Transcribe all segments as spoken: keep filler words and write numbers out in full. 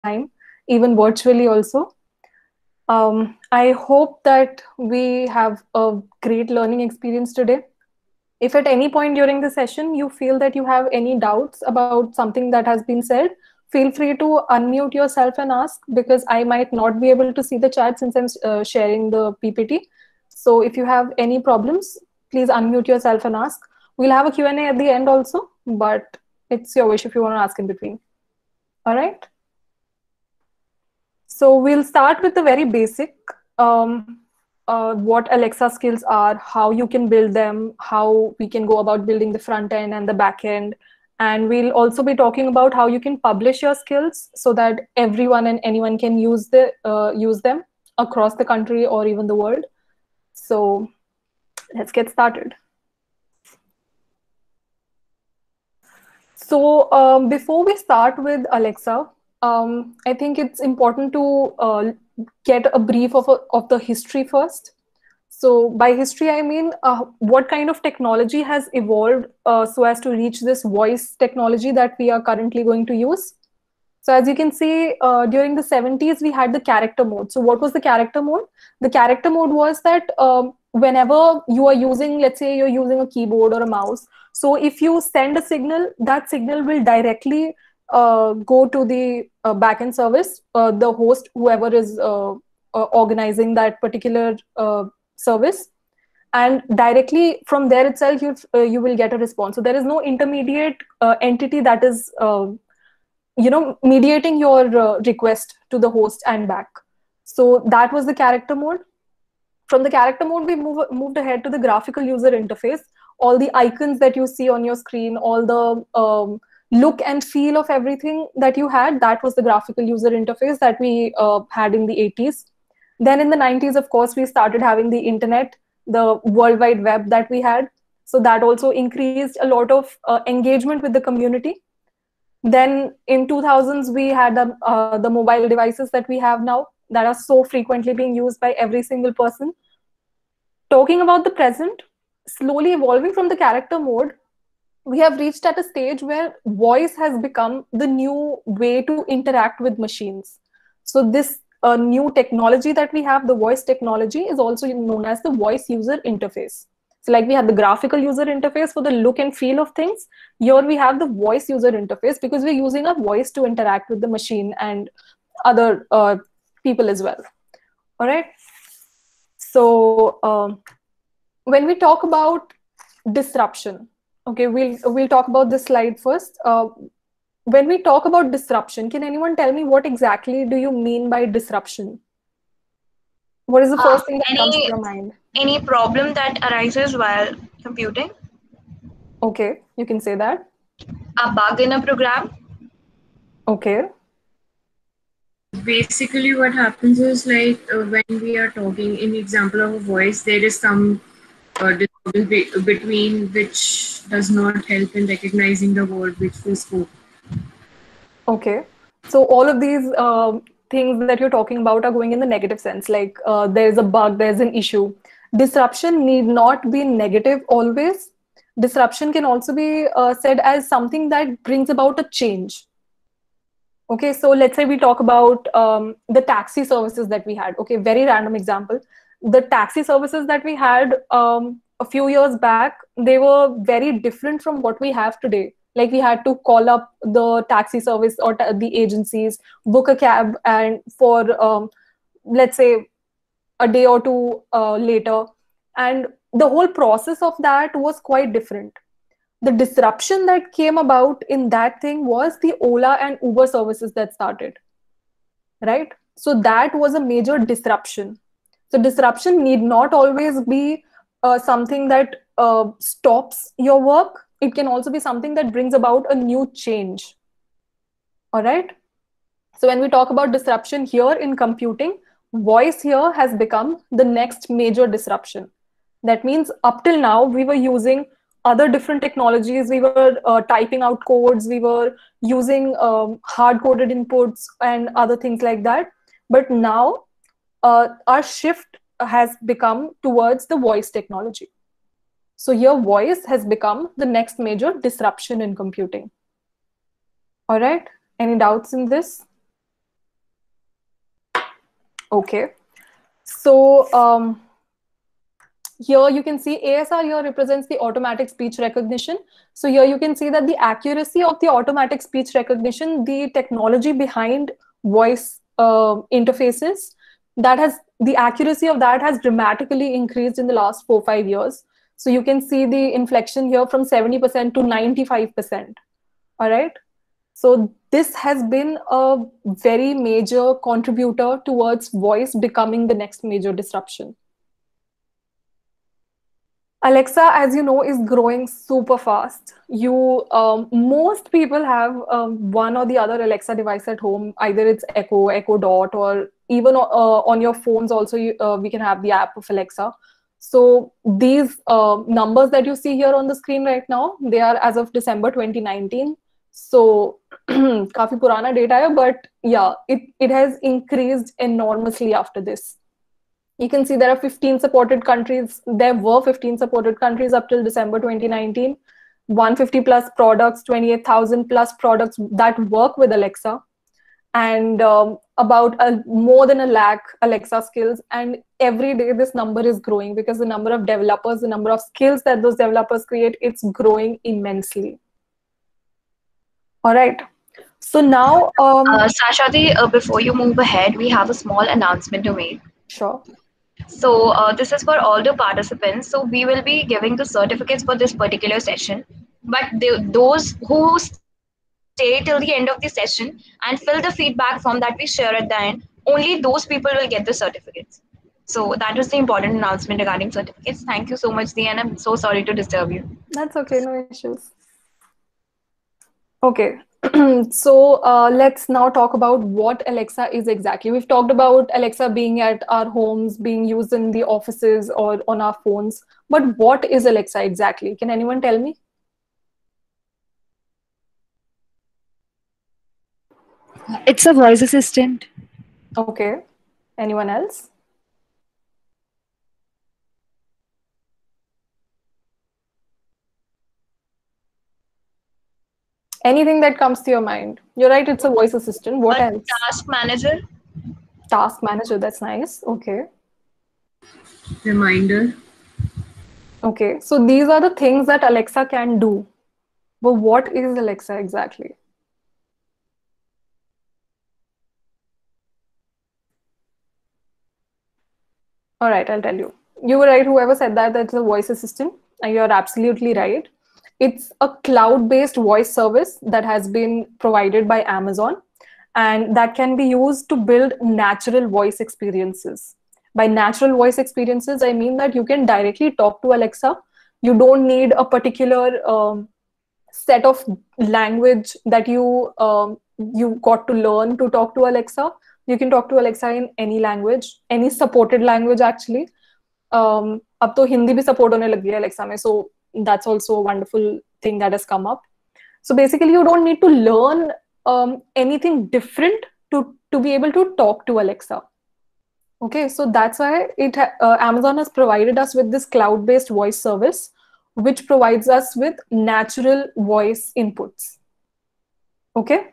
time, even virtually also. Um, I hope that we have a great learning experience today. If at any point during the session you feel that you have any doubts about something that has been said, feel free to unmute yourself and ask, because I might not be able to see the chat since I'm uh, sharing the P P T. So if you have any problems, please unmute yourself and ask. We'll have a Q and A at the end also, but it's your wish if you want to ask in between. All right. So we'll start with the very basic, um, uh, what Alexa skills are, how you can build them, how we can go about building the front end and the back end. And we'll also be talking about how you can publish your skills so that everyone and anyone can use, the, uh, use them across the country or even the world. So let's get started. So um, before we start with Alexa, um, I think it's important to uh, get a brief of, a, of the history first. So by history, I mean uh, what kind of technology has evolved uh, so as to reach this voice technology that we are currently going to use. So as you can see, uh, during the seventies, we had the character mode. So what was the character mode? The character mode was that um, whenever you are using, let's say you're using a keyboard or a mouse, so if you send a signal, that signal will directly uh, go to the uh, backend service, uh, the host, whoever is uh, uh, organizing that particular uh, service. And directly from there itself, you uh, you will get a response. So there is no intermediate uh, entity that is uh, you know, mediating your uh, request to the host and back. So that was the character mode. From the character mode, we move, moved ahead to the graphical user interface. All the icons that you see on your screen, all the um, look and feel of everything that you had, that was the graphical user interface that we uh, had in the eighties. Then in the nineties, of course, we started having the internet, the World Wide Web that we had. So that also increased a lot of uh, engagement with the community. Then in two thousands, we had um, uh, the mobile devices that we have now that are so frequently being used by every single person. Talking about the present, slowly evolving from the character mode, we have reached at a stage where voice has become the new way to interact with machines. So this uh, new technology that we have, the voice technology, is also known as the voice user interface. So like we have the graphical user interface for the look and feel of things. Here we have the voice user interface because we're using our voice to interact with the machine and other uh, people as well. All right. So um, when we talk about disruption, okay, we'll we'll talk about this slide first. Uh, when we talk about disruption, can anyone tell me what exactly do you mean by disruption? What is the first uh, thing that any, comes to your mind? Any problem that arises while computing. Okay, you can say that. A bug in a program. Okay. Basically, what happens is like uh, when we are talking, in example of a voice, there is some uh, disturbance between which does not help in recognizing the word which we spoke. Okay. So all of these uh, things that you're talking about are going in the negative sense, like uh, there's a bug, there's an issue. Disruption need not be negative always. Disruption can also be uh, said as something that brings about a change. Okay, so let's say we talk about um, the taxi services that we had. Okay, very random example. The taxi services that we had um, a few years back, they were very different from what we have today. Like we had to call up the taxi service or ta the agencies, book a cab, and for um, let's say a day or two uh, later, and the whole process of that was quite different. The disruption that came about in that thing was the Ola and Uber services that started, right? So that was a major disruption. So disruption need not always be uh, something that uh, stops your work. It can also be something that brings about a new change. All right. So when we talk about disruption here in computing, voice here has become the next major disruption. That means up till now, we were using other different technologies. We were uh, typing out codes. We were using um, hard-coded inputs and other things like that. But now uh, our shift has become towards the voice technology. So here, voice has become the next major disruption in computing. All right. Any doubts in this? Okay. So um, here you can see A S R here represents the automatic speech recognition. So here you can see that the accuracy of the automatic speech recognition, the technology behind voice uh, interfaces, that has the accuracy of that has dramatically increased in the last four, five years. So you can see the inflection here from seventy percent to ninety-five percent. All right. So this has been a very major contributor towards voice becoming the next major disruption. Alexa, as you know, is growing super fast. You, um, most people have um, one or the other Alexa device at home. Either it's Echo, Echo Dot, or even uh, on your phones also, you, uh, we can have the app of Alexa. So these uh, numbers that you see here on the screen right now, they are as of December twenty nineteen. So काफी पुराना data है, but yeah, it, it has increased enormously after this. You can see there are fifteen supported countries. There were fifteen supported countries up till December twenty nineteen. one hundred fifty plus products, twenty-eight thousand plus products that work with Alexa, and um, about a, more than a lakh Alexa skills. And every day this number is growing because the number of developers, the number of skills that those developers create, it's growing immensely. All right. So now, um, Uh, Sashadi, uh, before you move ahead, we have a small announcement to make. sure. So uh, this is for all the participants. So we will be giving the certificates for this particular session. But the, those who stay till the end of the session and fill the feedback form that we share at the end, only those people will get the certificates. So that was the important announcement regarding certificates. Thank you so much, Dee, and I'm so sorry to disturb you. That's okay, no issues. Okay, so uh, let's now talk about what Alexa is exactly. We've talked about Alexa being at our homes, being used in the offices or on our phones. But what is Alexa exactly? Can anyone tell me? It's a voice assistant. Okay. Anyone else? Anything that comes to your mind. You're right, it's a voice assistant. What A else? task manager. Task manager, that's nice. Okay. Reminder. Okay, so these are the things that Alexa can do. But what is Alexa exactly? All right, I'll tell you. You were right, whoever said that, that's a voice assistant. And you're absolutely right. It's a cloud-based voice service that has been provided by Amazon, and that can be used to build natural voice experiences. By natural voice experiences, I mean that you can directly talk to Alexa. You don't need a particular um, set of language that you um, you got to learn to talk to Alexa. You can talk to Alexa in any language, any supported language actually. Um, अब तो हिंदी भी support होने लगी है Alexa में, so that's also a wonderful thing that has come up. So basically, you don't need to learn um, anything different to to be able to talk to Alexa. Okay, so that's why it uh, Amazon has provided us with this cloud-based voice service, which provides us with natural voice inputs. Okay,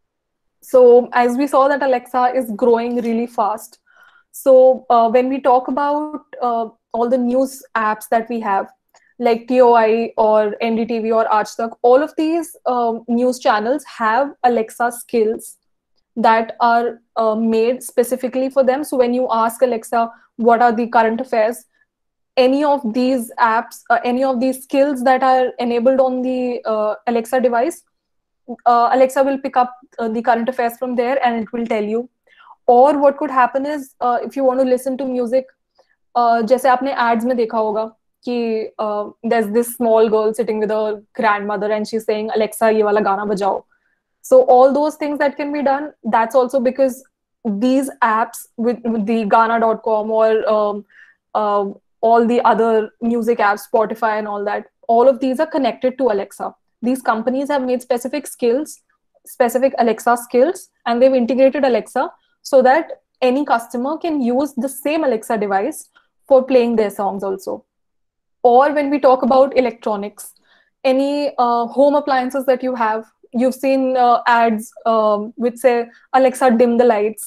so as we saw that Alexa is growing really fast. So uh, when we talk about uh, all the news apps that we have, like T O I or N D T V or Aaj Tak, all of these um, news channels have Alexa skills that are uh, made specifically for them. So when you ask Alexa, what are the current affairs, any of these apps, uh, any of these skills that are enabled on the uh, Alexa device, uh, Alexa will pick up uh, the current affairs from there and it will tell you. Or what could happen is, uh, if you want to listen to music, uh, जैसे आपने ads में देखा होगा कि uh, there's this small girl sitting with her grandmother and she's saying, Alexa, ये वाला गाना बजाओ. So all those things that can be done, that's also because these apps with, with the Gaana dot com or um, uh, all the other music apps, Spotify and all that, all of these are connected to Alexa. These companies have made specific skills, specific Alexa skills, and they've integrated Alexa so that any customer can use the same Alexa device for playing their songs also. Or when we talk about electronics, any uh, home appliances that you have, you've seen uh, ads um, which say, Alexa, dim the lights.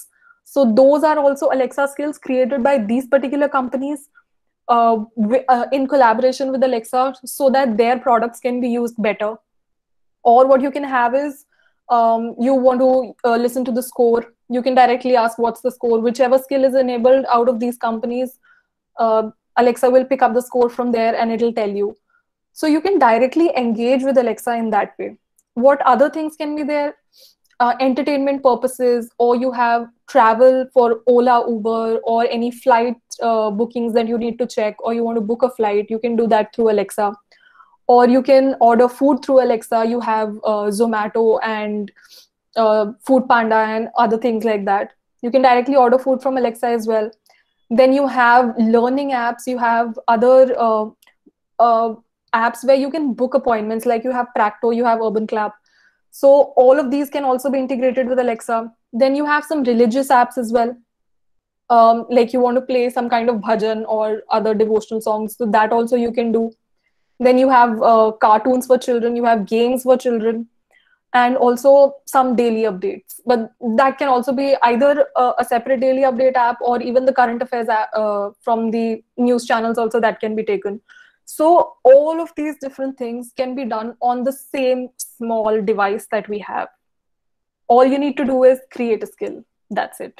So those are also Alexa skills created by these particular companies uh, uh, in collaboration with Alexa, so that their products can be used better. Or what you can have is, um, you want to uh, listen to the score, you can directly ask what's the score. Whichever skill is enabled out of these companies, uh, Alexa will pick up the score from there and it'll tell you. So you can directly engage with Alexa in that way. What other things can be there? Uh, entertainment purposes, or you have travel for Ola, Uber, or any flight uh, bookings that you need to check, or you want to book a flight, you can do that through Alexa. Or you can order food through Alexa. You have uh, Zomato and uh, Food Panda and other things like that. You can directly order food from Alexa as well. Then you have learning apps. You have other uh, uh, apps where you can book appointments, like you have Practo, you have Urban Clap. So all of these can also be integrated with Alexa. Then you have some religious apps as well. Um, like you want to play some kind of bhajan or other devotional songs, so that also you can do. Then you have uh, cartoons for children, you have games for children, and also some daily updates. But that can also be either a, a separate daily update app, or even the current affairs app, uh, from the news channels also, that can be taken. So all of these different things can be done on the same small device that we have. All you need to do is create a skill. That's it.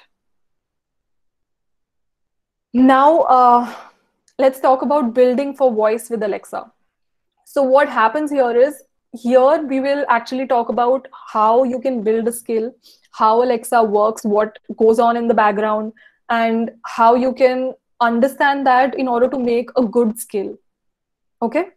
Now, uh, let's talk about building for voice with Alexa. So what happens here is, here we will actually talk about how you can build a skill, how Alexa works, what goes on in the background, and how you can understand that in order to make a good skill. Okay?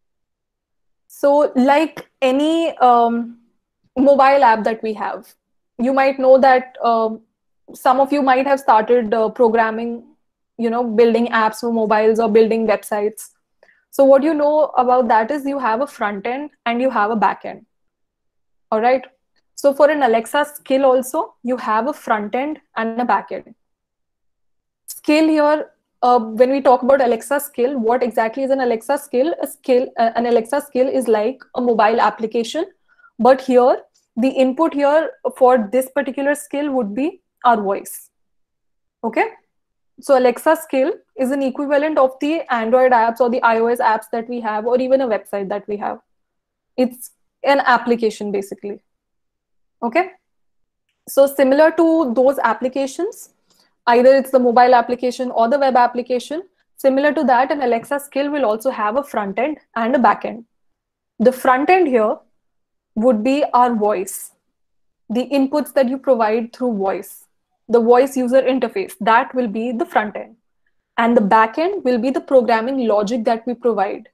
So like any um, mobile app that we have, you might know that uh, some of you might have started uh, programming, you know, building apps for mobiles or building websites. So what you know about that is, you have a front end and you have a back end. All right. So for an Alexa skill also, you have a front end and a back end. Skill here, uh, when we talk about Alexa skill, what exactly is an Alexa skill? A skill, uh, an Alexa skill is like a mobile application, but here the input here for this particular skill would be our voice. Okay. So Alexa skill is an equivalent of the Android apps or the iOS apps that we have, or even a website that we have. It's an application basically. Okay. So similar to those applications, either it's the mobile application or the web application, similar to that, an Alexa skill will also have a front end and a back end. The front end here would be our voice, the inputs that you provide through voice. The voice user interface, that will be the front end. And the back end will be the programming logic that we provide.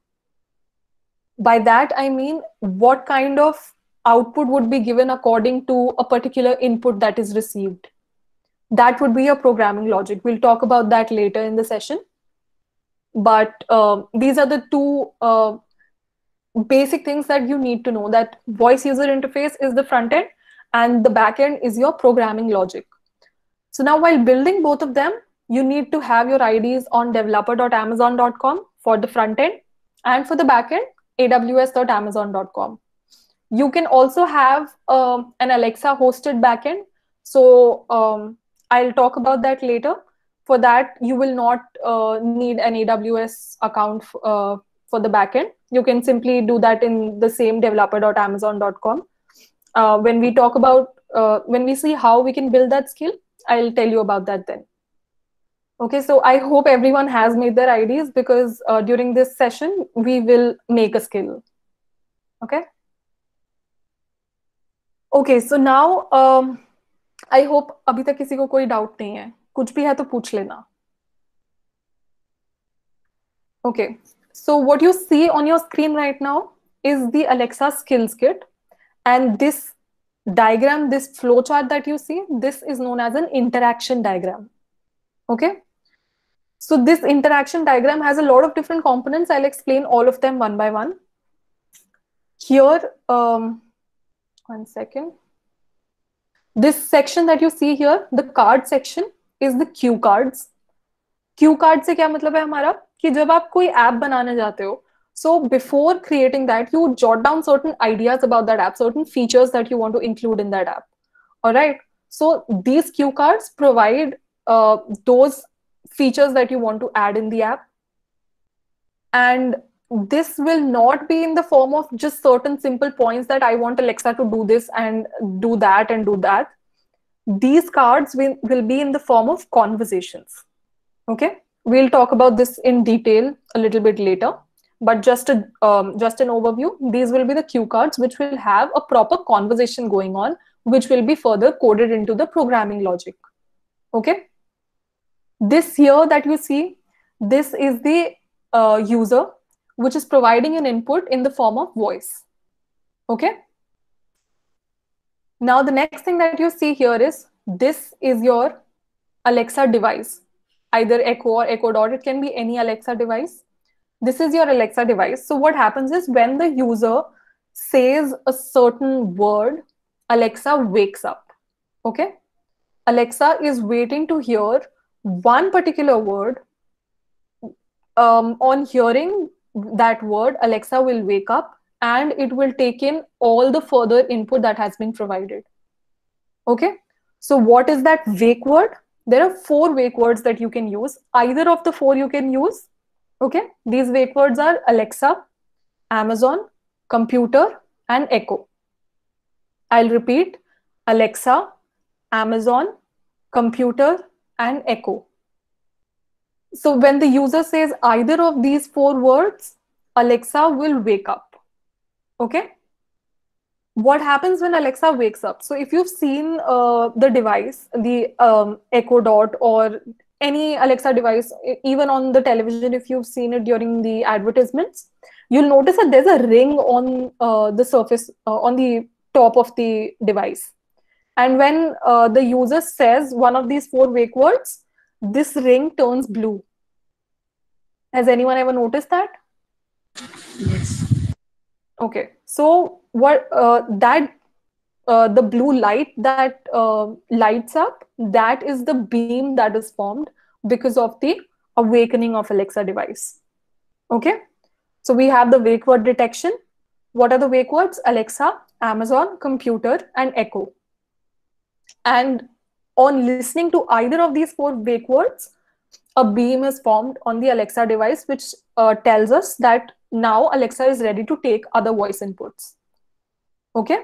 By that, I mean what kind of output would be given according to a particular input that is received. That would be a programming logic. We'll talk about that later in the session. But uh, these are the two uh, basic things that you need to know, that voice user interface is the front end and the back end is your programming logic. So now while building both of them, you need to have your I Ds on developer dot amazon dot com for the front end, and for the back end, A W S dot amazon dot com. You can also have uh, an Alexa hosted backend. So um, I'll talk about that later. For that, you will not uh, need an A W S account uh, for the backend. You can simply do that in the same developer dot amazon dot com. Uh, when we talk about, uh, when we see how we can build that skill, I'll tell you about that then. Okay, so I hope everyone has made their I Ds, because uh, during this session, we will make a skill. Okay. Okay, so now um, I hope अभी तक किसी को कोई doubt नहीं है, कुछ भी है तो पूछ लेना. Okay, so what you see on your screen right now is the Alexa skills kit, and this diagram, this flowchart that you see, this is known as an interaction diagram. Okay, so this interaction diagram has a lot of different components. I'll explain all of them one by one. Here, um, one second. This section that you see here, the card section, is the cue cards. Cue card से क्या मतलब है हमारा, कि जब आप कोई app बनाने जाते हो, so before creating that, you jot down certain ideas about that app, certain features that you want to include in that app. All right. So these cue cards provide uh, those features that you want to add in the app. And this will not be in the form of just certain simple points that I want Alexa to do this and do that and do that. These cards will, will be in the form of conversations. Okay, we'll talk about this in detail a little bit later, but just a um, just an overview. These will be the cue cards which will have a proper conversation going on, which will be further coded into the programming logic. Okay, this here that you see, this is the uh, user which is providing an input in the form of voice. Okay, now the next thing that you see here is, this is your Alexa device, either Echo or Echo Dot. It can be any Alexa device. This is your Alexa device. So what happens is, when the user says a certain word, Alexa wakes up. Okay, Alexa is waiting to hear one particular word. Um, on hearing that word, Alexa will wake up and it will take in all the further input that has been provided. Okay, so what is that wake word? There are four wake words that you can use. Either of the four you can use. Okay, these wake words are Alexa, Amazon, computer, and Echo. I'll repeat: Alexa, Amazon, computer, and Echo. So when the user says either of these four words, Alexa will wake up. Okay, what happens when Alexa wakes up? So if you've seen uh, the device, the um, Echo Dot or any Alexa device, even on the television, if you've seen it during the advertisements, you'll notice that there's a ring on uh, the surface, uh, on the top of the device. And when uh, the user says one of these four wake words, this ring turns blue. Has anyone ever noticed that? Yes. Okay, so what uh, that uh, the blue light that uh, lights up, that is the beam that is formed because of the awakening of Alexa device. Okay, so we have the wake word detection. What are the wake words? Alexa, Amazon, computer, and Echo. And on listening to either of these four wake words, a beam is formed on the Alexa device, which uh, tells us that now Alexa is ready to take other voice inputs. Okay.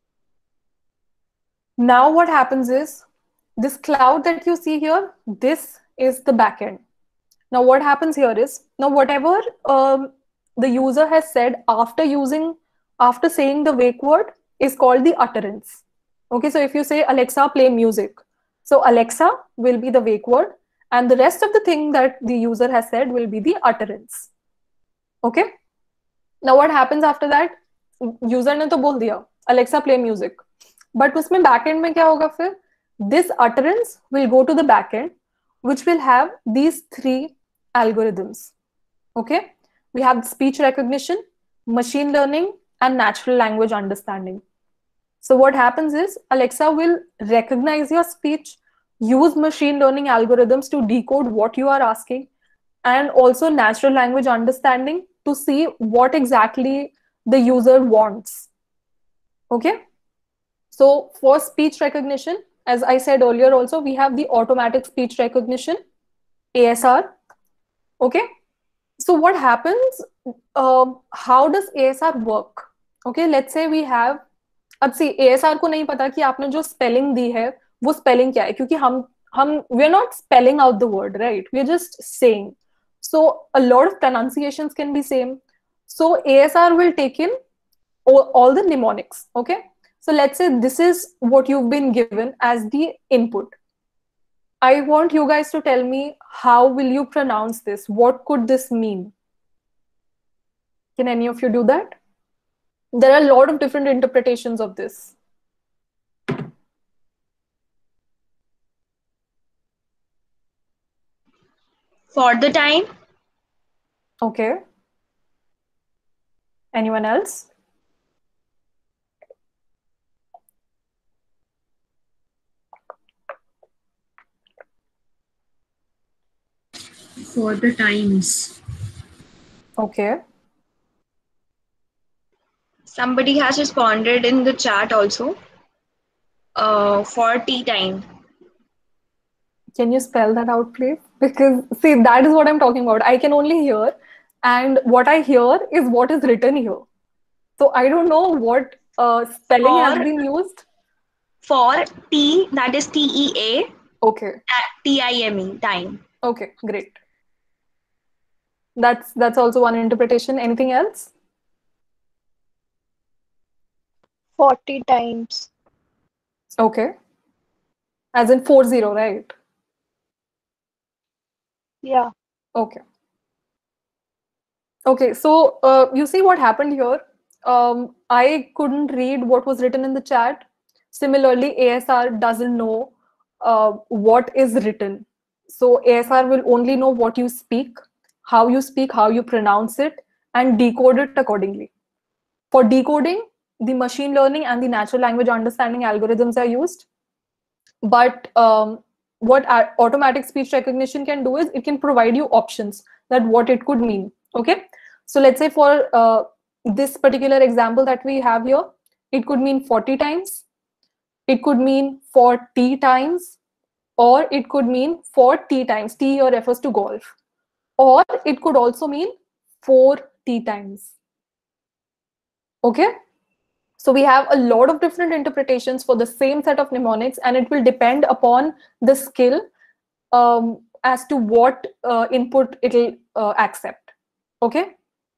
Now what happens is, this cloud that you see here, this is the backend. Now what happens here is, now whatever um, the user has said after using, after saying the wake word is called the utterance. Okay, so if you say Alexa, play music, so Alexa will be the wake word, and the rest of the thing that the user has said will be the utterance. Okay. Now what happens after that? User ने तो बोल दिया Alexa, play music, but उसमें backend में क्या होगा फिर? This utterance will go to the backend, which will have these three algorithms. Okay, we have speech recognition, machine learning, and natural language understanding. So what happens is, Alexa will recognize your speech, use machine learning algorithms to decode what you are asking, and also natural language understanding to see what exactly the user wants. Okay, so for speech recognition, as I said earlier also, we have the automatic speech recognition, A S R. Okay, so what happens, uh, how does A S R work? Okay, let's say we have, अब सी A S R को नहीं पता कि आपने जो spelling दी है वो spelling क्या है, क्योंकि हम हम we are not spelling out the word, right? We are just saying. So a lot of pronunciations can be same. So A S R will take in all, all the mnemonics. Okay, so let's say this is what you've been given as the input. I want you guys to tell me, how will you pronounce this? What could this mean? Can any of you do that? There are a lot of different interpretations of this. For the time. Okay. Anyone else? For the times. Okay. Somebody has responded in the chat also. Uh, for tea time. Can you spell that out, please? Because, see, that is what I'm talking about. I can only hear, and what I hear is what is written here. So I don't know what uh, spelling has For been used. for tea, that is T E A, Okay, T I M E, time. okay, great. That's that's also one interpretation. Anything else? forty times. Okay, as in four zero, right? Yeah. Okay. Okay, so uh, you see what happened here. Um, I couldn't read what was written in the chat. Similarly, A S R doesn't know uh, what is written. So A S R will only know what you speak, how you speak, how you pronounce it, and decode it accordingly. For decoding, the machine learning and the natural language understanding algorithms are used. But um, what automatic speech recognition can do is it can provide you options that what it could mean. Okay, so let's say for uh, this particular example that we have here, it could mean forty times, it could mean forty times, or it could mean forty times. T here refers to golf, or it could also mean forty times. Okay, so we have a lot of different interpretations for the same set of mnemonics, and it will depend upon the skill um, as to what uh, input it'll uh, accept. Okay.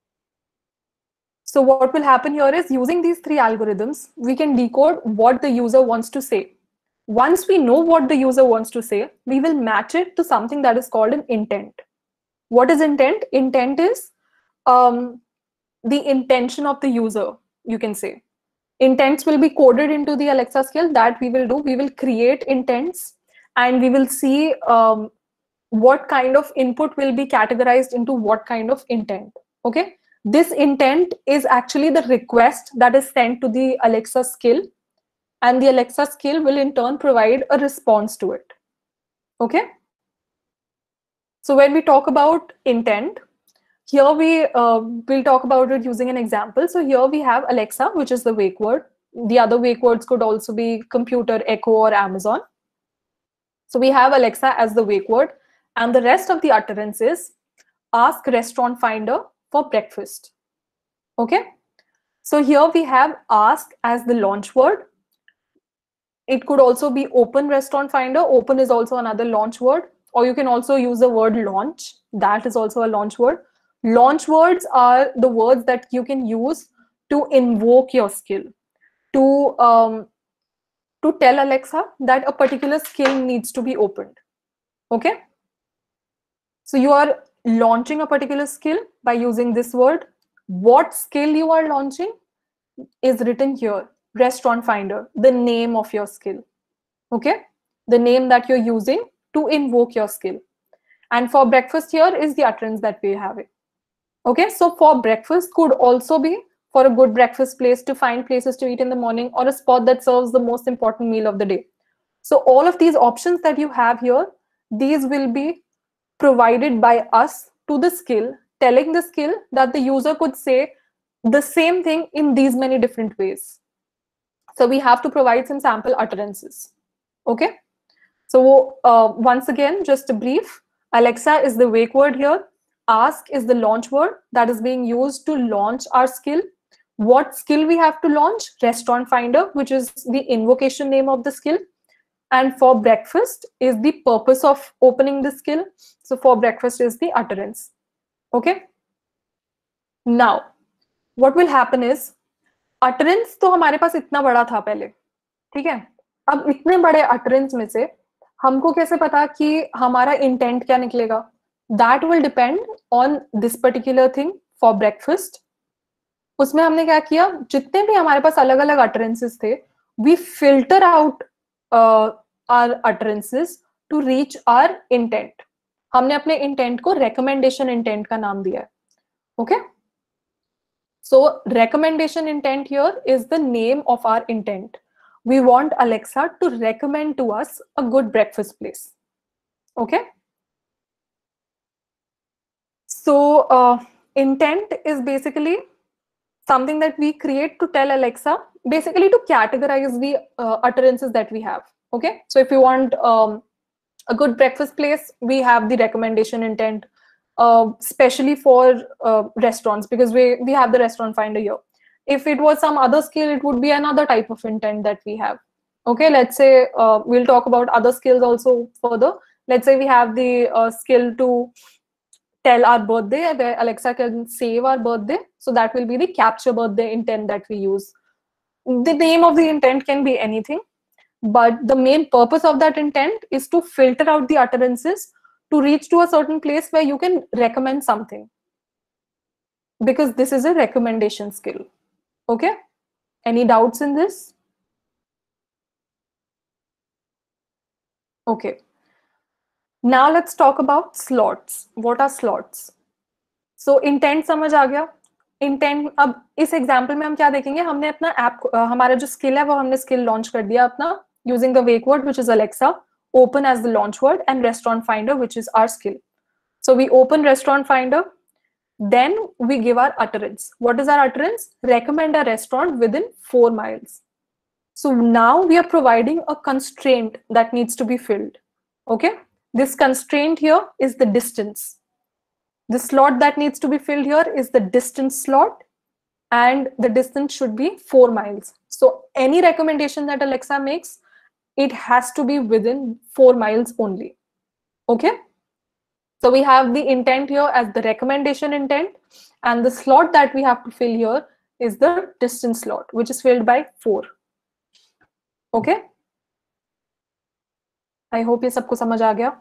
So what will happen here is, using these three algorithms, we can decode what the user wants to say. Once we know what the user wants to say, we will match it to something that is called an intent. What is intent? Intent is um, the intention of the user, you can say. Intents will be coded into the Alexa skill. That we will do. We will create intents, and we will see um, what kind of input will be categorized into what kind of intent. Okay, this intent is actually the request that is sent to the Alexa skill, and the Alexa skill will in turn provide a response to it. Okay, so when we talk about intent, here we uh, will talk about it using an example. So here we have Alexa, which is the wake word. The other wake words could also be computer, Echo, or Amazon. So we have Alexa as the wake word, and the rest of the utterance is ask restaurant finder for breakfast. Okay, so here we have ask as the launch word. It could also be open restaurant finder. Open is also another launch word, or you can also use the word launch. That is also a launch word. Launch words are the words that you can use to invoke your skill, to um, to tell Alexa that a particular skill needs to be opened. Okay, so you are launching a particular skill by using this word. What skill you are launching is written here, restaurant finder, the name of your skill. Okay, the name that you're using to invoke your skill. And for breakfast here is the utterance that we have it. Okay, so for breakfast could also be for a good breakfast place, to find places to eat in the morning, or a spot that serves the most important meal of the day. So all of these options that you have here, these will be provided by us to the skill, telling the skill that the user could say the same thing in these many different ways. So we have to provide some sample utterances. Okay, so uh, once again, just a brief. Alexa is the wake word here. Ask is the launch word that is being used to launch our skill. What skill we have to launch? Restaurant finder, which is the invocation name of the skill. And for breakfast is the purpose of opening the skill. So for breakfast is the utterance. Okay. Now, what will happen is, utterance तो हमारे पास इतना बड़ा था पहले, ठीक है? अब इतने बड़े utterance में से हमको कैसे पता कि हमारा इंटेंट क्या निकलेगा? That will depend on this particular thing. For breakfast, उसमें हमने क्या किया, जितने भी हमारे पास अलग अलग utterances थे, we filter out uh, our utterances to reach our intent. हमने अपने intent को recommendation intent का नाम दिया है. Okay, so recommendation intent here is the name of our intent. We want Alexa to recommend to us a good breakfast place. Okay, so uh, intent is basically something that we create to tell Alexa basically to categorize the uh, utterances that we have. Okay, so if you want um, a good breakfast place, we have the recommendation intent, uh, especially for uh, restaurants, because we we have the restaurant finder here. If it was some other skill, it would be another type of intent that we have. Okay, let's say uh, we'll talk about other skills also further. Let's say we have the uh, skill to tell our birthday, where Alexa can save our birthday. So that will be the capture birthday intent that we use. The name of the intent can be anything, but the main purpose of that intent is to filter out the utterances to reach to a certain place where you can recommend something, because this is a recommendation skill. Okay, any doubts in this? Okay, now let's talk about slots. What are slots? So intent समझ आ गया. Intent, अब इस example में हम क्या देखेंगे, हमने अपना ऐप, हमारा जो स्किल है वो हमने स्किल लॉन्च कर दिया अपना using the wake word, which is Alexa, open as the launch word, and restaurant finder, which is our skill. So we open restaurant finder, then we give our utterance. What is our utterance? Recommend a restaurant within four miles. So now we are providing a constraint that needs to be filled. Okay, this constraint here is the distance. The slot that needs to be filled here is the distance slot, and the distance should be four miles. So any recommendation that Alexa makes, it has to be within four miles only. Okay, so we have the intent here as the recommendation intent, and the slot that we have to fill here is the distance slot, which is filled by four. Okay, I hope ये सबको समझ आ गया.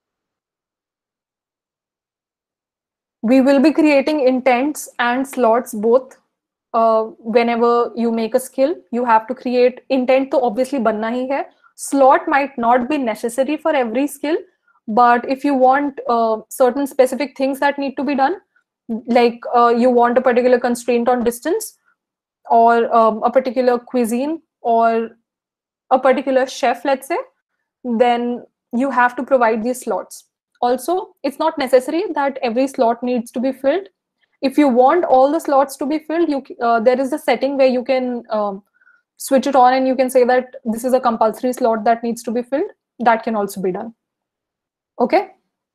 We will be creating intents and slots both. Uh, whenever you make a skill, you have to create intent, तो obviously बनना ही है. Slot might not be necessary for every skill, but if you want uh, certain specific things that need to be done, like uh, you want a particular constraint on distance, or um, a particular cuisine, or a particular chef, let's say, then you have to provide these slots. Also, it's not necessary that every slot needs to be filled. If you want all the slots to be filled, you uh, there is a setting where you can um, switch it on, and you can say that this is a compulsory slot that needs to be filled. That can also be done. Okay.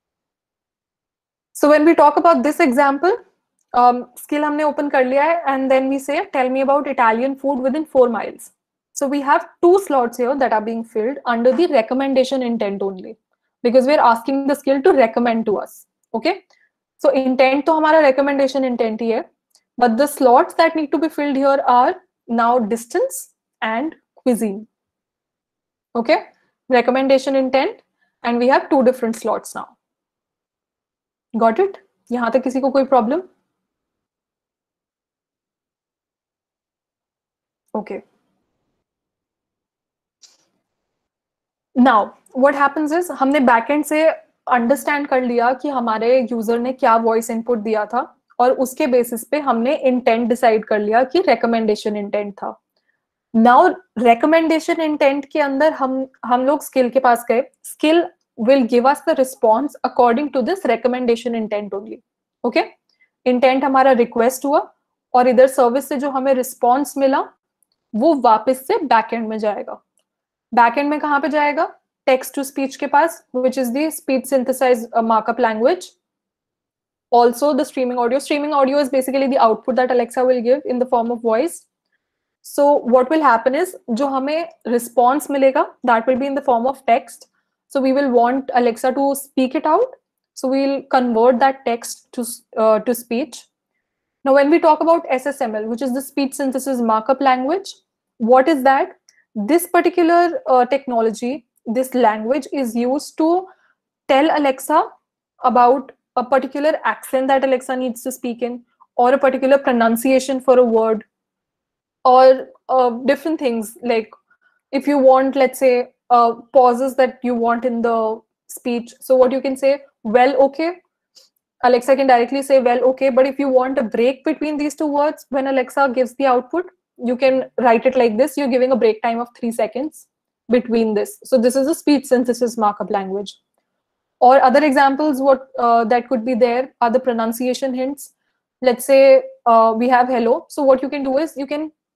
So when we talk about this example, um, skill हमने open कर लिया है, and then we say, tell me about Italian food within four miles. So we have two slots here that are being filled under the recommendation intent only, because we're asking the skill to recommend to us. Okay. So intent to हमारा recommendation intent ही है, but the slots that need to be filled here are now distance and cuisine. Okay, recommendation intent, and we have two different slots now. Got it? यहाँ तक किसी को कोई problem? Okay. Now what happens is, हमने backend से understand कर लिया कि हमारे यूजर ने क्या वॉइस इनपुट दिया था, और उसके बेसिस पे हमने इंटेंट डिसाइड कर लिया कि रिकमेंडेशन इंटेंट था. नाउ रिकमेंडेशन इंटेंट के अंदर हम हम लोग स्किल के पास गए. Skill will give us the response according to this recommendation intent only. Okay, intent हमारा रिक्वेस्ट हुआ, और इधर सर्विस से जो हमें रिस्पॉन्स मिला वो वापस से बैकएंड में जाएगा. बैकएंड में कहाँ पे जाएगा? text to speech के पास, which is the speech synthesized uh, markup language. Also the streaming audio. Streaming audio is basically the output that Alexa will give in the form of voice. So what will happen is, जो हमें response मिलेगा, that will be in the form of text. So we will want Alexa to speak it out. So we'll convert that text to uh, to speech. Now when we talk about S S M L, which is the speech synthesis markup language, what is that? This particular uh, technology, this language is used to tell Alexa about a particular accent that Alexa needs to speak in, or a particular pronunciation for a word, or uh, different things. Like if you want, let's say, uh, pauses that you want in the speech. So what you can say, well, okay. Alexa can directly say, well, okay. But if you want a break between these two words, when Alexa gives the output, you can write it like this. You're giving a break time of three seconds between this. So this is a speech synthesis markup language. Or other examples, what uh, that could be there are the pronunciation hints. Let's say uh, we have hello. So what you can do is, you can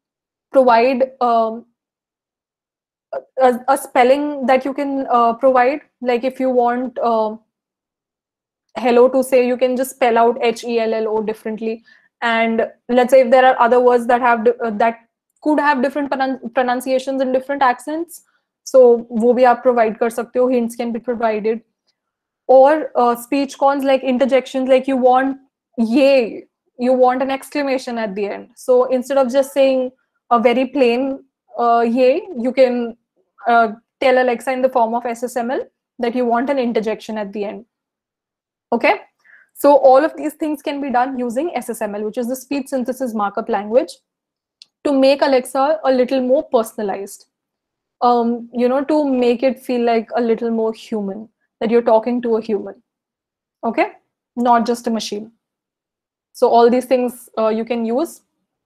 provide um, a, a spelling that you can uh, provide. Like if you want uh, hello to say, you can just spell out H E L L O differently. And let's say if there are other words that have uh, that could have different pronun- pronunciations and different accents, so wo bhi aap provide kar sakte ho, hints can be provided. Or uh, speech cons like interjections, like you want yay, you want an exclamation at the end. So instead of just saying a very plain uh, yay, you can uh, tell Alexa in the form of S S M L that you want an interjection at the end. Okay, so all of these things can be done using S S M L, which is the speech synthesis markup language, to make Alexa a little more personalized. Um, you know, to make it feel like a little more human, that you're talking to a human. Okay, not just a machine. So all these things uh, you can use.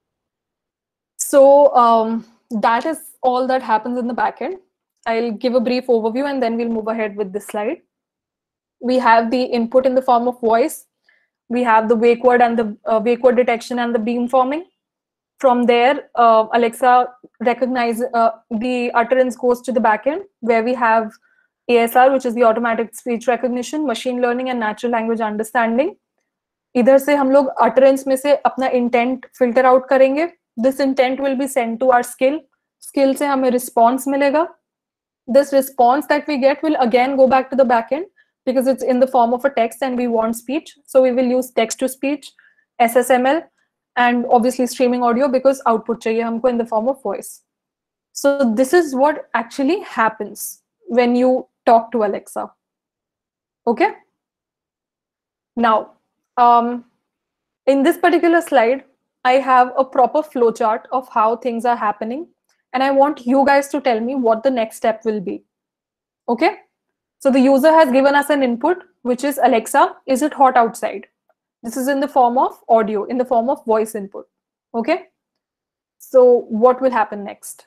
So um, that is all that happens in the backend. I'll give a brief overview and then we'll move ahead with this slide. We have the input in the form of voice. We have the wake word and the uh, wake word detection and the beamforming. From there, uh, Alexa recognizes uh, the utterance goes to the backend, where we have A S R, which is the automatic speech recognition, machine learning and natural language understanding. इधर से हम लोग utterance में से अपना intent filter out करेंगे. This intent will be sent to our skill. Skill से हमें response मिलेगा. This response that we get will again go back to the backend because it's in the form of a text and we want speech. So we will use text to speech, S S M L, and obviously streaming audio because output chahiye humko in the form of voice. So this is what actually happens when you talk to Alexa. Okay. Now, um, in this particular slide, I have a proper flowchart of how things are happening. And I want you guys to tell me what the next step will be. Okay. So the user has given us an input, which is Alexa, is it hot outside? This is in the form of audio, in the form of voice input. Okay. So what will happen next?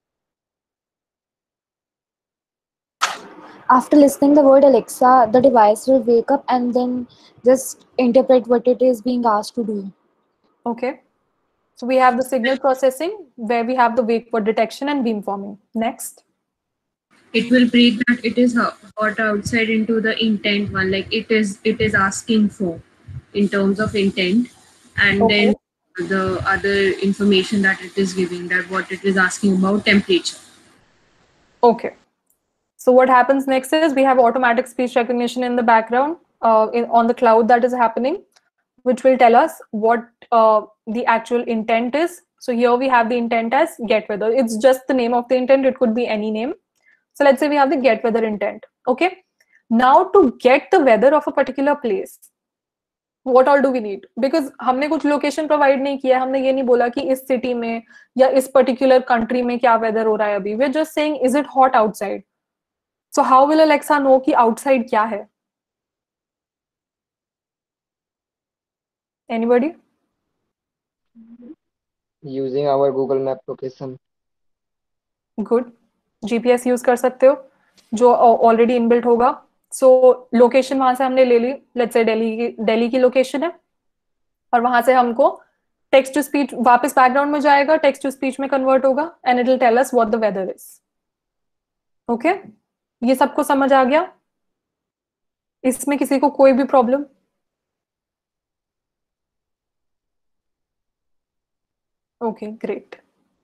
After listening the word Alexa, the device will wake up and then just interpret what it is being asked to do. Okay. So we have the signal processing where we have the wake word detection and beamforming. Next. It will break that it is hot outside into the intent one, like it is it is asking for in terms of intent, and Okay. then the other information that it is giving, that what it is asking about temperature. Okay. So what happens next is we have automatic speech recognition in the background uh, in, on the cloud that is happening, which will tell us what uh, the actual intent is. So here we have the intent as get weather. It's just the name of the intent. It could be any name. So let's say we have the get weather intent. Okay. Now to get the weather of a particular place, what all do we need? Because हमने कुछ location provide नहीं किया, हमने ये नहीं बोला कि इस city में या इस particular country में क्या weather हो रहा है अभी. We're just saying, is it hot outside? So how will Alexa know कि outside क्या है? Anybody? Using our Google Map location. Good. G P S use कर सकते हो जो already inbuilt होगा. So location वहां से हमने ले ली. Let's say Delhi की Delhi की location है और वहां से हमको text to speech वापस background में जाएगा, text to speech में convert होगा and it will tell us what the weather is. Okay? ये सबको समझ आ गया? इसमें किसी को कोई भी problem? Okay, great.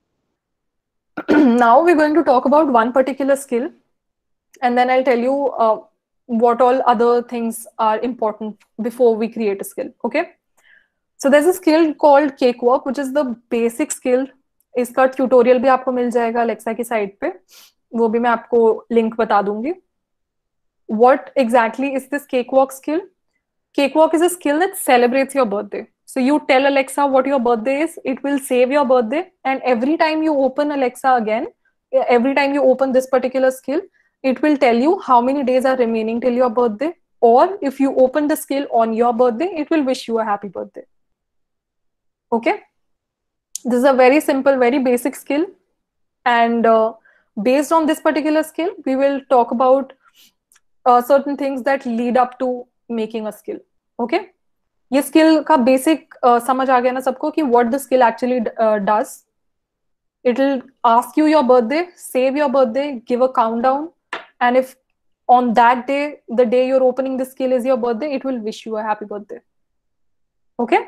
Now we're going to talk about one particular skill and then I'll tell you uh, what all other things are important before we create a skill. Okay. So there's a skill called Cakewalk, which is the basic skill. इसका tutorial भी आपको मिल जाएगा Alexa की site पे. वो भी मैं आपको link बता दूंगी. What exactly is this Cakewalk skill? Cakewalk is a skill that celebrates your birthday. So you tell Alexa what your birthday is, it will save your birthday, and every time you open Alexa again, every time you open this particular skill, it will tell you how many days are remaining till your birthday, or if you open the skill on your birthday, it will wish you a happy birthday. Okay? This is a very simple, very basic skill, and uh, based on this particular skill, we will talk about uh, certain things that lead up to making a skill. Okay? ये skill का basic uh, समझ आ गया ना सबको कि what the skill actually uh, does. It'll ask you your birthday, save your birthday, give a countdown, and if on that day, the day you're opening the skill is your birthday, it will wish you a happy birthday. Okay?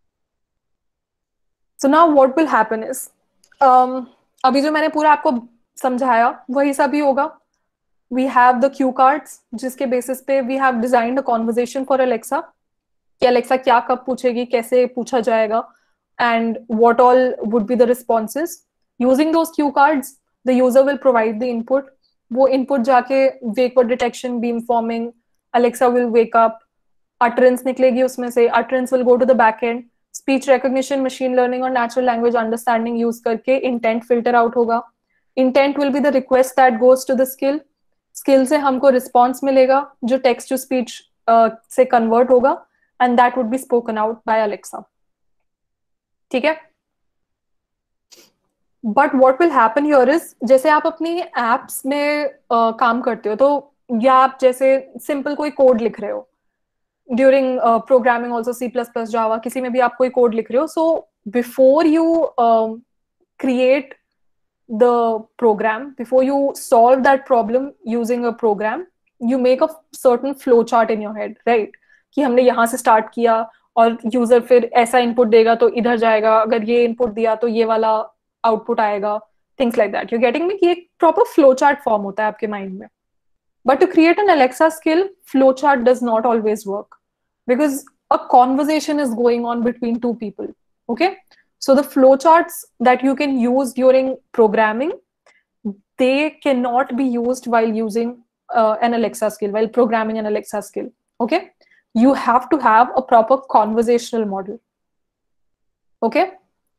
So now what will happen is, um, अभी जो मैंने पूरा आपको समझाया वही सब ही होगा. We have the cue cards जिसके बेसिस पे we have designed a conversation for Alexa कि Alexa क्या कब पूछेगी, कैसे पूछा जाएगा, and what all would be the responses. Using those cue cards, the user will provide the input. वो input जाके wake word detection, beam forming, Alexa will wake up, utterance निकलेगी उसमें से, utterance will go to the back end, speech recognition, machine learning और natural language understanding use करके intent filter out होगा. Intent will be the request that goes to the skill. Skill से हमको response मिलेगा जो text to speech uh, से convert होगा, and that would be spoken out by Alexa. ठीक है? But what will happen here is, जैसे आप अपनी apps में uh, काम करते हो, तो या आप जैसे simple कोई code लिख रहे हो, during uh, programming also C plus plus, Java, किसी में भी आप कोई code लिख रहे हो, so before you um, create the program, before you solve that problem using a program, you make a certain flow chart in your head, right? कि हमने यहाँ से start किया और user फिर ऐसा input देगा तो इधर जाएगा, अगर ये input दिया तो ये वाला output आएगा, things like that. You're getting me? कि एक proper flow chart form होता है आपके mind में. But to create an Alexa skill, flowchart does not always work because a conversation is going on between two people. Okay? So the flowcharts that you can use during programming, they cannot be used while using uh, an Alexa skill, while programming an Alexa skill. Okay? You have to have a proper conversational model. Okay?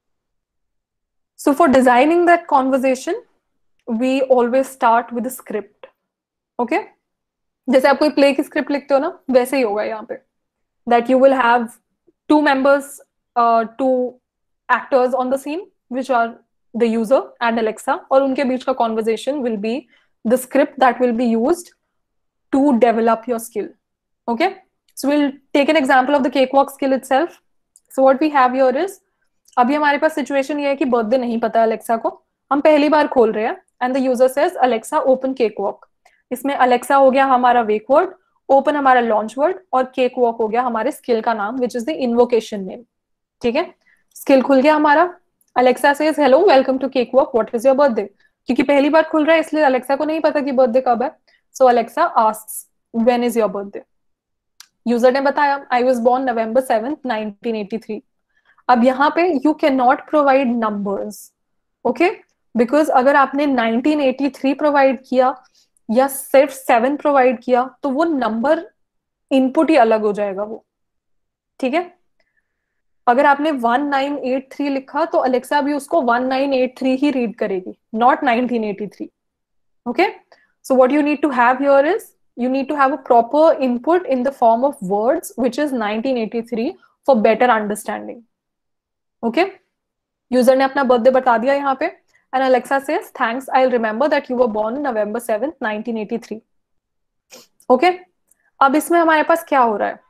So for designing that conversation, we always start with a script. Okay okay? जैसे आप कोई play की script लिखते हो ना, वैसे ही होगा यहाँ पे, that you will have two members, two actors on the scene which are the user and Alexa, और उनके बीच का conversation will be the script that will be used to develop your skill. Okay, so will take an example of the cake walk skill itself. So what we have here is, अभी हमारे पास situation ये है कि birthday नहीं पता है Alexa को, हम पहली बार खोल रहे हैं, and the user says Alexa open cake walk. इसमें अलेक्सा हो गया हमारा वेक वर्ड, ओपन हमारा लॉन्च वर्ड, और केक वॉक हो गया हमारे स्किल का नाम which is the invocation name. ठीक है, स्किल खुल गया हमारा. Alexa says hello welcome to cake walk, what is your birthday. क्योंकि पहली बार खुल रहा है इसलिए अलेक्सा को नहीं पता कि बर्थडे कब है. So Alexa asks when is your birthday. User ने बताया I was born November seventh nineteen eighty three. अब यहाँ पे you can not provide numbers. Okay, because अगर आपने नाइनटीन एटी थ्री प्रोवाइड किया या सिर्फ सेवन प्रोवाइड किया तो वो नंबर इनपुट ही अलग हो जाएगा वो. ठीक है, अगर आपने वन नाइन एट थ्री लिखा तो अलेक्सा भी उसको वन नाइन एट थ्री ही रीड करेगी, not nineteen eighty three. Okay, so what you need to have here is you need to have a proper input in the form of words which is nineteen eighty-three for better understanding. Okay, user ने अपना birthday बता दिया यहाँ पे, and Alexa says thanks, I'll remember that you were born on November seventh nineteen eighty-three. Okay, अब इसमें हमारे पास क्या हो रहा है.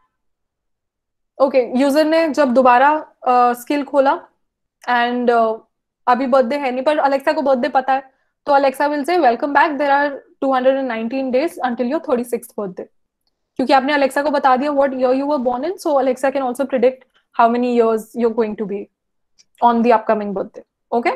ओके okay, यूजर ने जब दोबारा स्किल uh, खोला एंड uh, अभी बर्थडे है नहीं पर अलेक्सा को बर्थडे पता है, तो Alexa will say welcome back, there are two hundred nineteen days until your thirty sixth birthday. क्योंकि आपने अलेक्सा को बता दिया what year you were born in, so Alexa can also predict how many years you are going to be on the upcoming birthday. Okay,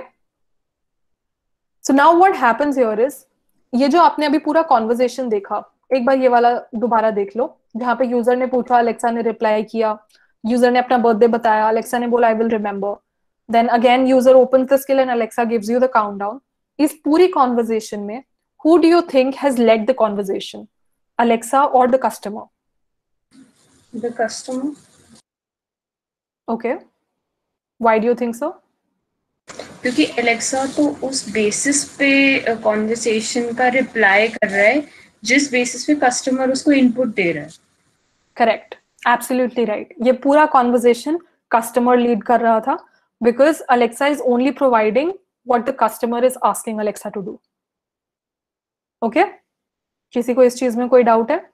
so now what happens here is, ये जो आपने अभी पूरा conversation देखा, एक बार ये वाला दोबारा देख लो जहाँ पे यूजर ने पूछा, अलेक्सा ने रिप्लाई किया, यूजर ने अपना बर्थडे बताया, अलेक्सा ने बोला I will remember, then again user opens the skill and Alexa gives you the countdown. इस पूरी कॉन्वर्सेशन में who do you think has led the conversation, Alexa or the customer? The customer. Okay, why do you think so? क्योंकि Alexa तो उस basis पे conversation का reply कर रहा है जिस बेसिस पे कस्टमर उसको इनपुट दे रहा है. Correct, absolutely right. ये पूरा कॉन्वर्सेशन कस्टमर लीड कर रहा था because Alexa is only providing what the customer is asking Alexa to do. Okay okay? किसी को इस चीज में कोई डाउट है?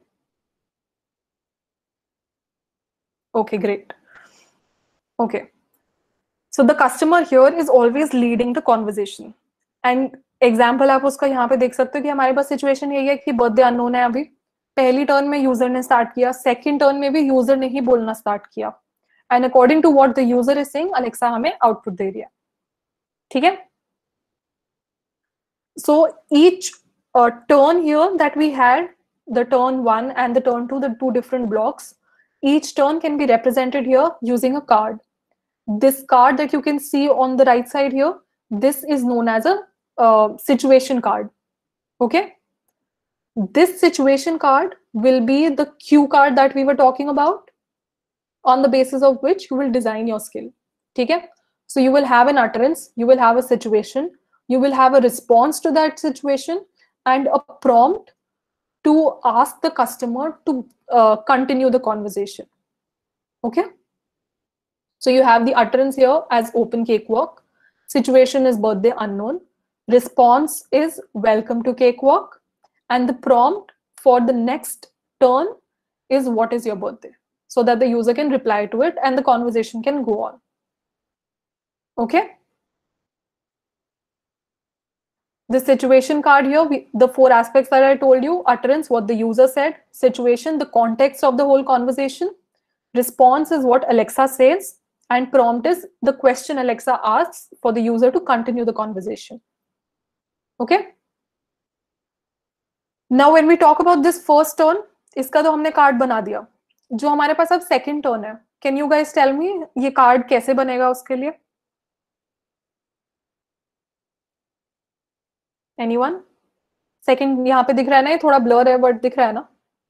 Okay, great. Okay, So the customer here is always leading the conversation. And example आप उसका यहाँ पे देख सकते हो कि हमारे पास सिचुएशन यही है कि बर्थडे अननोन है अभी. पहली टर्न में यूजर ने स्टार्ट किया, सेकंड टर्न में भी यूजर ने ही बोलना स्टार्ट किया. And according to what the user is saying, Alexa हमें आउटपुट दे रही है. ठीक है. So each uh, turn here that we had, the turn one and the turn two, the two different blocks, each turn can be represented here using a card. This card that you can see on the right side here, this is known as a uh, situation card. Okay. This situation card will be the cue card that we were talking about, on the basis of which you will design your skill. Okay. So you will have an utterance, you will have a situation, you will have a response to that situation, and a prompt to ask the customer to uh, continue the conversation. Okay. So you have the utterance here as open cakewalk, situation is birthday unknown, response is welcome to cakewalk, and the prompt for the next turn is what is your birthday, so that the user can reply to it and the conversation can go on. Okay. The situation card here, we, the four aspects that I told you: utterance, what the user said; situation, the context of the whole conversation; response is what Alexa says; and prompt is the question Alexa asks for the user to continue the conversation. Okay. Now when we talk about this first turn, इसका तो हमने card बना दिया. जो हमारे पास अब second turn है, can you guys tell me ये कार्ड कैसे बनेगा उसके लिए? Anyone? सेकंड यहाँ पे दिख रहा है ना, ये थोड़ा ब्लर है बट दिख रहा है ना?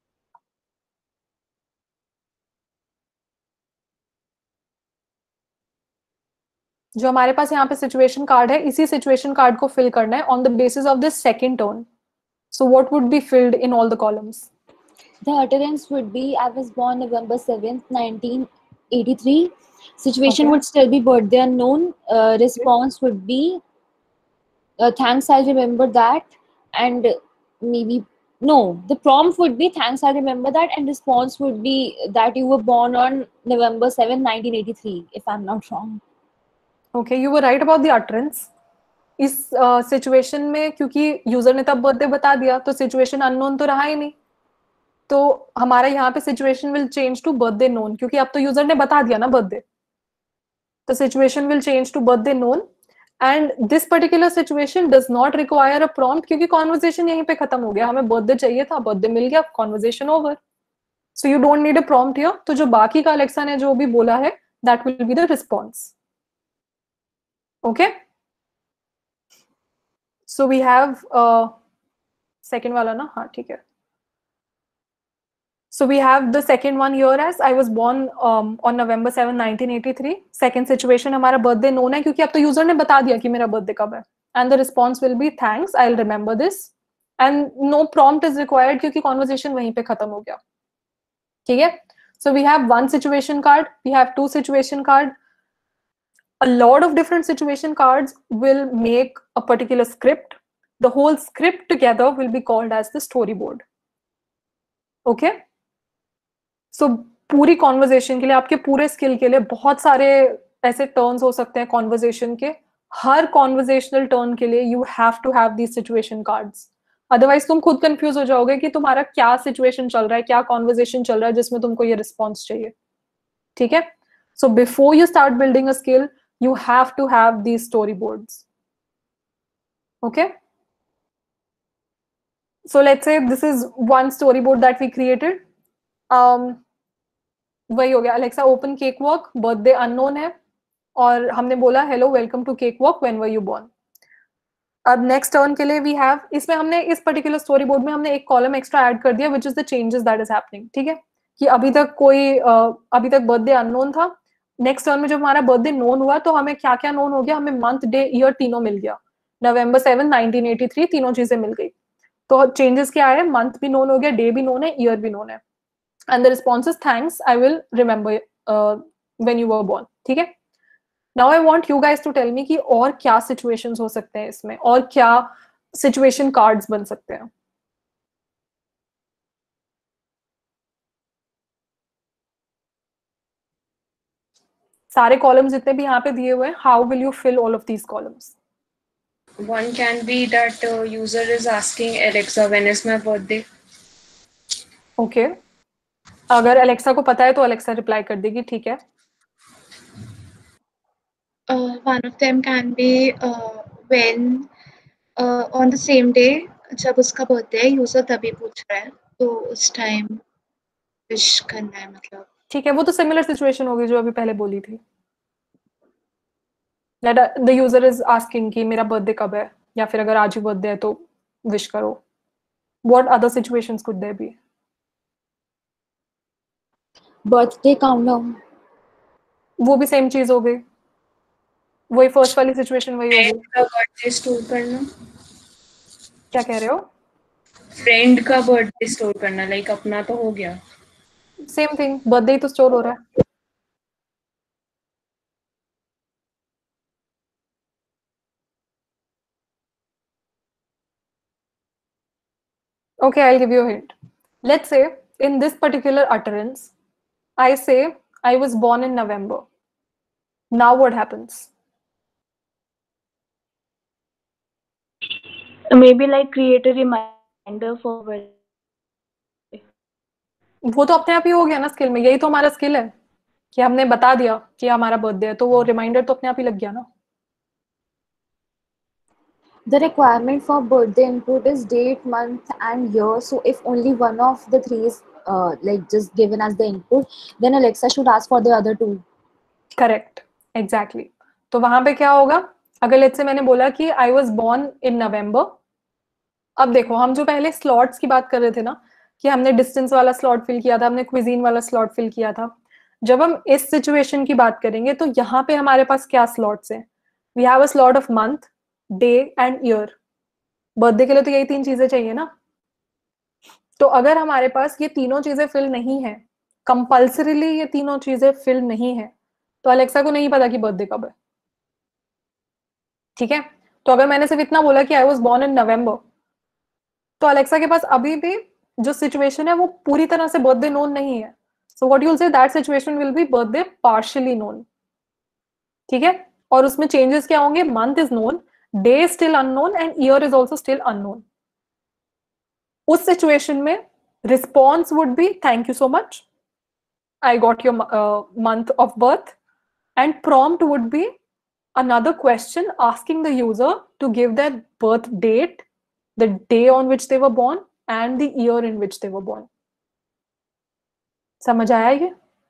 जो हमारे पास यहाँ पे सिचुएशन कार्ड है, इसी सिचुएशन कार्ड को फिल करना है on the basis of this second turn. So what would be filled in all the columns? The utterance would be, I was born November seventh, nineteen eighty-three. Situation Okay. would still be birthday unknown. Uh, response would be, uh, thanks, I'll remember that. And maybe, no, the prompt would be, thanks, I'll remember that. And response would be that you were born on November seventh, nineteen eighty-three, if I'm not wrong. Okay, you were right about the utterance. इस situation uh, में क्योंकि user ने तब birthday बता दिया, तो situation unknown तो रहा ही नहीं. तो हमारा यहाँ पे situation will change to birthday known, क्योंकि अब तो यूजर ने बता दिया ना बर्थडे. तो situation will change to birthday known, and this particular situation does not require a prompt, क्योंकि कॉन्वर्जेशन यहीं पे खत्म हो गया. हमें बर्थडे चाहिए था, बर्थडे मिल गया, conversation over. So you don't need a prompt here. तो जो बाकी का अलेक्सा ने जो भी बोला है, that will be the response. Okay. So we have uh, second वाला ना, हाँ ठीक है. So we have the second one here as I was born um, on November seventh, nineteen eighty-three. Second situation हमारा birthday known है, क्योंकि अब तो user ने बता दिया कि मेरा birthday कब है. And the response will be thanks, I'll remember this. And no prompt is required क्योंकि conversation वहीं पे खत्म हो गया. ठीक है. So we have one situation card, we have two situation card. A lot of different situation cards will make a particular script. The whole script together will be called as the storyboard. Okay? So पूरी conversation के लिए, आपके पूरे skill के लिए बहुत सारे ऐसे turns हो सकते हैं conversation के. हर conversational turn के लिए you have to have these situation cards. Otherwise तुम खुद confuse हो जाओगे कि तुम्हारा क्या situation चल रहा है, क्या conversation चल रहा है जिसमें तुमको ये response चाहिए. ठीक है? So before you start building a skill, you have to have these storyboards. Okay. So let's say this is one storyboard that we created. Um, वही हो गया, Alexa open cakewalk, birthday unknown है, और हमने बोला hello welcome to cakewalk, when were you born. अब next turn के लिए we have, इसमें हमने इस particular storyboard में हमने एक column extra add कर दिया, which is the changes that is happening. ठीक है, कि अभी तक कोई uh, अभी तक birthday unknown था. नेक्स्ट टर्न में जब हमारा बर्थडे नोन हुआ, तो हमें क्या क्या नोन हो गया, हमें मंथ डे ईयर तीनों मिल गया. November seven nineteen eighty three, तीनों चीजें मिल गई. तो चेंजेस क्या है, मंथ भी नोन हो गया, डे भी नोन है, ईयर भी नोन है. And the response is thanks, I will remember when you were born. ठीक है. Now I want you guys to tell me कि और क्या सिचुएशंस हो सकते हैं इसमें, और क्या सिचुएशन कार्ड्स बन सकते हैं. सारे कॉलम्स जितने भी यहाँ पे दिए हुए हैं, how will you fill all of these columns? One can be that uh, user is asking Alexa, when is my birthday? Okay, अगर अलेक्सा को पता है तो अलेक्सा रिप्लाई कर देगी, ठीक है. Uh, one of them can be uh, when uh, on the same day जब उसका बर्थडे है यूजर तभी पूछ रहा है तो उस टाइम विश करना है मतलब. ठीक है, वो तो सिमिलर सिचुएशन होगी जो अभी पहले बोली थी. That the user is asking कि मेरा बर्थडे कब है, या फिर अगर आज ही बर्थडे है तो विश करो. What other situations could there be? Birthday countdown. वो भी सेम चीज हो गई, वही फर्स्ट वाली सिचुएशन वही होगी. फ्रेंड का बर्थडे स्टोर करना. क्या कह रहे हो? फ्रेंड का बर्थडे स्टोर करना, लाइक अपना तो हो गया. सेम थिंग, बर्थडे ही तो स्टोर हो रहा है. Okay, I'll give you a hint. Let's say in this particular utterance, I say I was born in November. Now what happens? Maybe like create a reminder for birthday. वो तो अपने आप ही हो गया ना स्किल में. यही तो हमारा स्किल है कि हमने बता दिया कि हमारा बर्थडे है, तो वो रिमाइंडर तो अपने आप ही लग गया ना. The requirement for birthday input is date, month, and year. So if only one of the three is uh, like just given as the input, then Alexa should ask for the other two. Correct, exactly. तो वहां पे क्या होगा? अगर let's say मैंने बोला कि I was born in नवंबर. अब देखो, हम जो पहले स्लॉट्स की बात कर रहे थे ना, कि हमने डिस्टेंस वाला स्लॉट फिल किया था, हमने क्विजीन वाला स्लॉट फिल किया था. जब हम इस सिचुएशन की बात करेंगे तो यहाँ पे हमारे पास क्या स्लॉट्स हैं? We have a slot of month, day and year. Birthday के लिए तो यही तीन चीजें चाहिए ना. तो अगर हमारे पास ये तीनों चीजें फिल नहीं है, कंपल्सरीली ये तीनों चीजें फिल नहीं है, तो अलेक्सा को नहीं पता कि बर्थडे कब है. ठीक है, तो अगर मैंने सिर्फ इतना बोला कि आई वॉज बॉर्न इन नवंबर, तो अलेक्सा के पास अभी भी जो सिचुएशन है वो पूरी तरह से बर्थडे नोन नहीं है. So what you will say, that situation will be birthday partially known. ठीक है, और उसमें चेंजेस क्या होंगे? Month is known, day is still unknown and year is also still unknown. उस सिचुएशन में response would be thank you so much, I got your month of birth, and prompt would be another question asking the user to give their birth date, the day on which they were born, and the year in which they were born. समझ आया ये?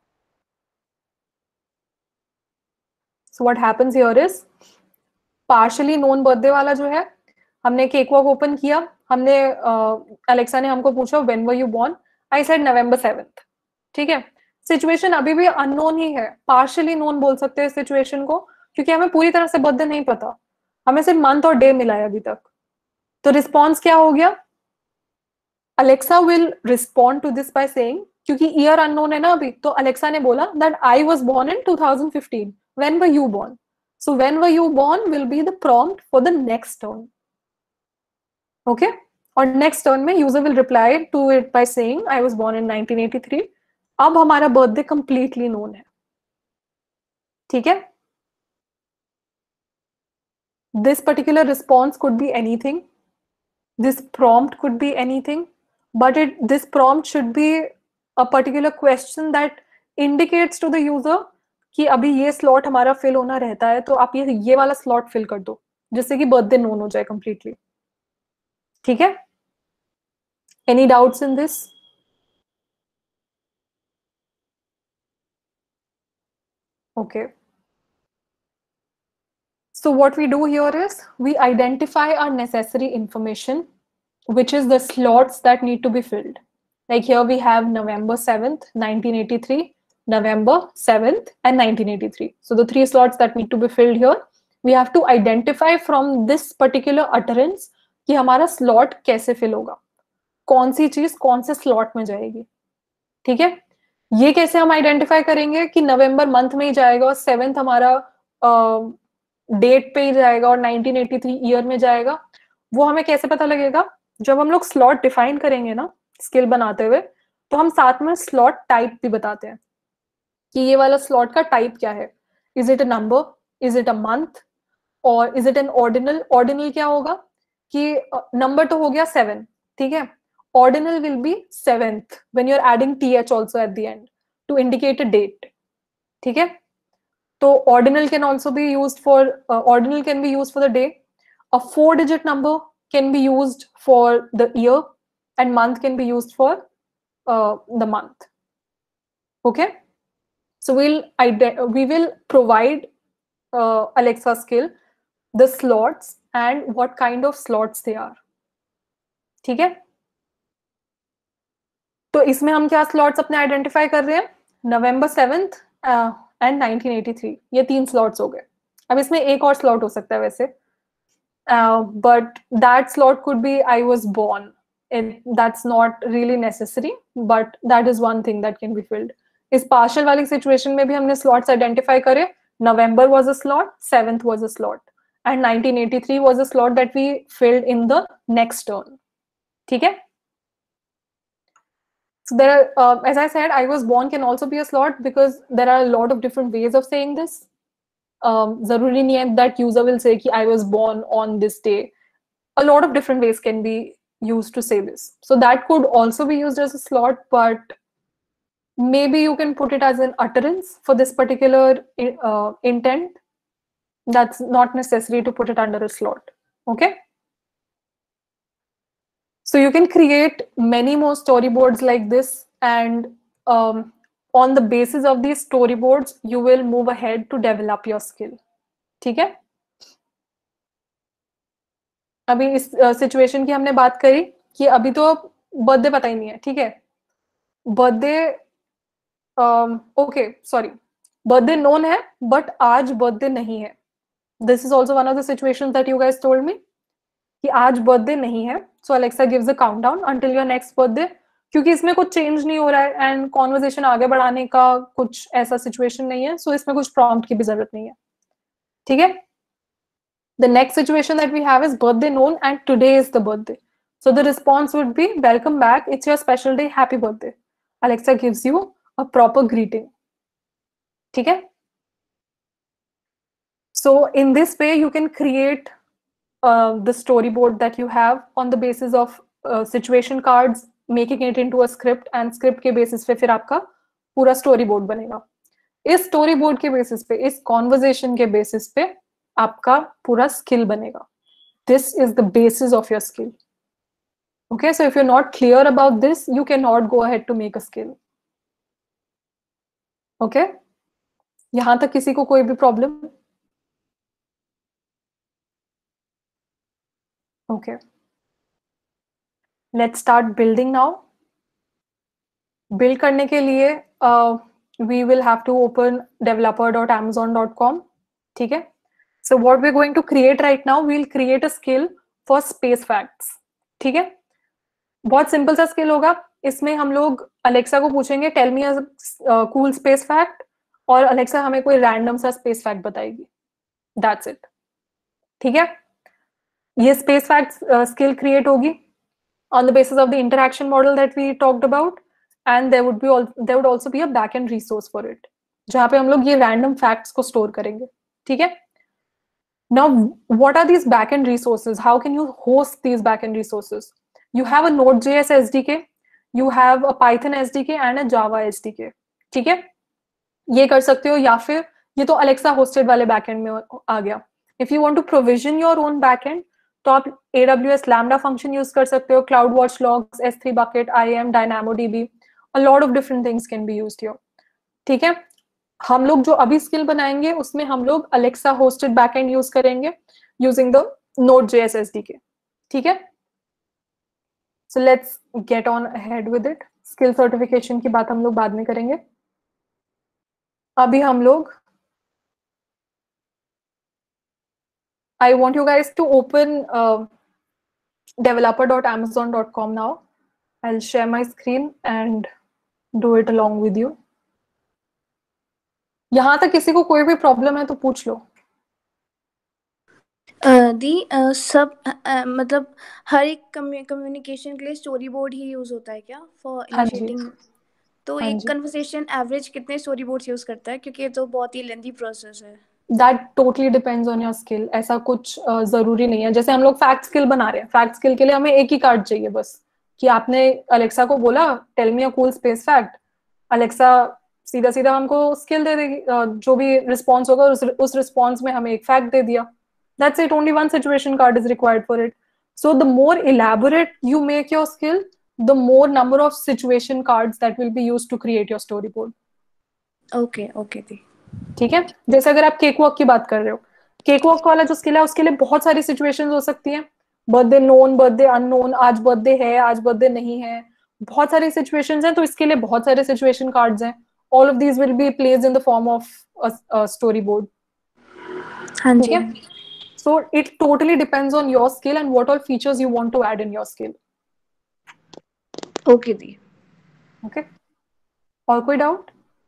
So what happens here is, partially known birthday वाला जो है, हमने cake walk open किया, हमने Alexa uh, ने हमको पूछा when were you born, I said November seventh. ठीक है, सिचुएशन अभी भी अननोन ही है. पार्शियली नोन बोल सकते हैं सिचुएशन को, क्योंकि हमें पूरी तरह से बर्थडे नहीं पता, हमें सिर्फ मंथ और डे मिला है अभी तक. तो रिस्पॉन्स क्या हो गया? Alexa will respond to this by saying, क्योंकि ईयर अननोन है ना अभी, तो अलेक्सा ने बोला that I was born in two thousand fifteen. When were you born? So when were you born will be the prompt for the next turn. Okay, और next turn में user will reply to it by saying I was born in nineteen eighty three. अब हमारा birthday completely known है. ठीक है, this particular response could be anything, this prompt could be anything, but it this prompt should be a particular question that indicates to the user कि अभी ये slot हमारा fill होना रहता है, तो आप ये ये वाला slot fill कर दो, जिससे कि birthday known हो जाए completely. ठीक है, any doubts in this? Okay. So what we do here is we identify our necessary information, which is the slots that need to be filled. Like here we have November seventh, nineteen eighty-three, November seventh, and nineteen eighty-three. So the three slots that need to be filled here, we have to identify from this particular utterance कि हमारा slot कैसे fill होगा, कौन सी चीज कौन से slot में जाएगी. ठीक है, ये कैसे हम identify करेंगे कि November month में ही जाएगा और seventh हमारा uh, डेट पे ही जाएगा और नाइनटीन एटी थ्री ईयर में जाएगा? वो हमें कैसे पता लगेगा? जब हम लोग स्लॉट डिफाइन करेंगे ना स्किल बनाते हुए, तो हम साथ में स्लॉट टाइप भी बताते हैं कि ये वाला स्लॉट का टाइप क्या है. Is it a number? Is it a month? Or is it an ordinal? Ordinal क्या होगा कि number तो हो गया seven, ठीक है? Ordinal will be seventh when you're adding th also at the end to indicate a date, ठीक है? तो ordinal can also be used for uh, ordinal can be used for the day. A four digit number can be used for the year, and month can be used for uh, the month. Okay, so we'll we will provide uh, Alexa skill the slots and what kind of slots they are. ठीक है, तो इसमें हम क्या slots अपने identify कर रहे हैं? November seventh and nineteen eighty three, ये तीन स्लॉट्स हो गए. अब इसमें एक और स्लॉट हो सकता है वैसे, but that slot could be I was born. That's not really necessary, but that is one thing that can be filled. इस पार्शियल वाली सिचुएशन में भी हमने स्लॉट्स आइडेंटिफाई करे. November was a slot, seventh was a slot, and nineteen eighty-three was a slot that we filled in the next turn. ठीक है? So there are, uh, as I said, I was born can also be a slot because there are a lot of different ways of saying this. Um, ज़रूरी नहीं है that user will say कि I was born on this day. A lot of different ways can be used to say this. So that could also be used as a slot, but maybe you can put it as an utterance for this particular uh, intent. That's not necessary to put it under a slot. Okay, so you can create many more storyboards like this, and um, on the basis of these storyboards you will move ahead to develop your skill. ठीक है, अभी इस situation uh, की हमने बात करी कि अभी तो बर्थडे पता ही नहीं है. ठीक है, birthday okay sorry birthday known है बट आज बर्थडे नहीं है. This is also one of the situations that you guys told me कि आज बर्थडे नहीं है. So Alexa gives a countdown until your next birthday. क्योंकि इसमें कुछ चेंज नहीं हो रहा है एंड कॉन्वर्सेशन आगे बढ़ाने का कुछ ऐसा सिचुएशन नहीं है, सो so इसमें कुछ प्रॉम्प्ट की भी जरूरत नहीं है. ठीक है, the next situation that we have is birthday known and today is the birthday. So the response would be welcome back, it's your special day, happy birthday. Alexa gives you a proper greeting. ठीक है, so in this way you can create uh, the storyboard that you have on the basis of uh, situation cards, making it into a script, and script के basis पे फिर आपका पूरा storyboard बनेगा. इस storyboard के basis पे, इस conversation के basis पे आपका पूरा skill बनेगा. This is the basis of your skill. Okay, so if you're not clear about this, you cannot go ahead to make a skill. Okay, यहाँ तक किसी को कोई भी problem? Okay, let's start building now. Build करने के लिए uh, we will have to open developer dot amazon dot com. ठीक है, so what we're going to create right now, we'll create a skill for space facts. ठीक है, बहुत simple सा skill होगा. इसमें हम लोग अलेक्सा को पूछेंगे tell me a cool space fact, और अलेक्सा हमें कोई रैंडम सा स्पेस फैक्ट बताएगी. That's it. ठीक है, ये स्पेस फैक्ट स्किल क्रिएट होगी on the basis of the interaction model that we talked about, and there would be all, there would also be a backend resource for it, जहाँ पे हम लोग ये random facts को store करेंगे. ठीक है, now what are these backend resources? How can you host these backend resources? You have a Node.js S D K, you have a Python S D K and a Java S D K. ठीक है, ये कर सकते हो, या फिर ये तो Alexa hosted वाले backend में आ गया. If you want to provision your own backend, तो आप A W S Lambda function use कर सकते हो, CloudWatch Logs, S three bucket, I A M, DynamoDB, a lot of different things can be used here. ठीक है, हम लोग जो अभी स्किल बनाएंगे उसमें हम लोग Alexa hosted backend use करेंगे using the Node.js S D K. ठीक है, so let's get on ahead with it. Skill certification की बात हम लोग बाद में करेंगे. अभी हम लोग I want you guys to open uh, developer dot amazon dot com now. I'll share my screen and do it along with you. यहाँ तक किसी को कोई भी प्रॉब्लम है तो पूछ लो. दी uh, सब uh, मतलब हर एक कम्युनिकेशन के लिए स्टोरी बोर्ड ही यूज होता है क्या फॉर हाँ जी, इनिशिएटिंग? तो हाँ एक जी। कन्वर्सेशन एवरेज कितने स्टोरी बोर्ड्स यूज करता है, क्योंकि ये तो बहुत ही लेंथी प्रोसेस है। That totally depends on your skill, ऐसा कुछ uh, जरूरी नहीं है। जैसे हम लोग फैक्ट स्किल बना रहे हैं, फैक्ट स्किल के लिए हमें एक ही कार्ड चाहिए बस, कि आपने अलेक्सा को बोला tell me a cool space fact, Alexa सीधा सीधा हमको स्किल दे देगी, uh, जो भी रिस्पॉन्स होगा उस उस रिस्पॉन्स में हमें एक फैक्ट दे दिया। That's it, only one situation card is required for it. So the more elaborate you make your skill, the more number of situation cards that will be used to create your story board. Okay okay दी। ठीक है, जैसे अगर आप cake walk की बात कर रहे हो, केक वॉक वाला जो स्किल है उसके लिए बहुत सारी सिचुएशंस हो सकती हैं, बर्थडे नोन, बर्थडे अननोन, आज बर्थडे है, आज बर्थडे नहीं है, बहुत सारी सिचुएशंस हैं, तो इसके लिए बहुत सारे सिचुएशन कार्ड्स हैं। All of these will be placed in the form of story board. हाँ ठीक जी। है, so it totally depends on your skill and what all features you want to add in your skill. Okay दी। Okay, और कोई doubt?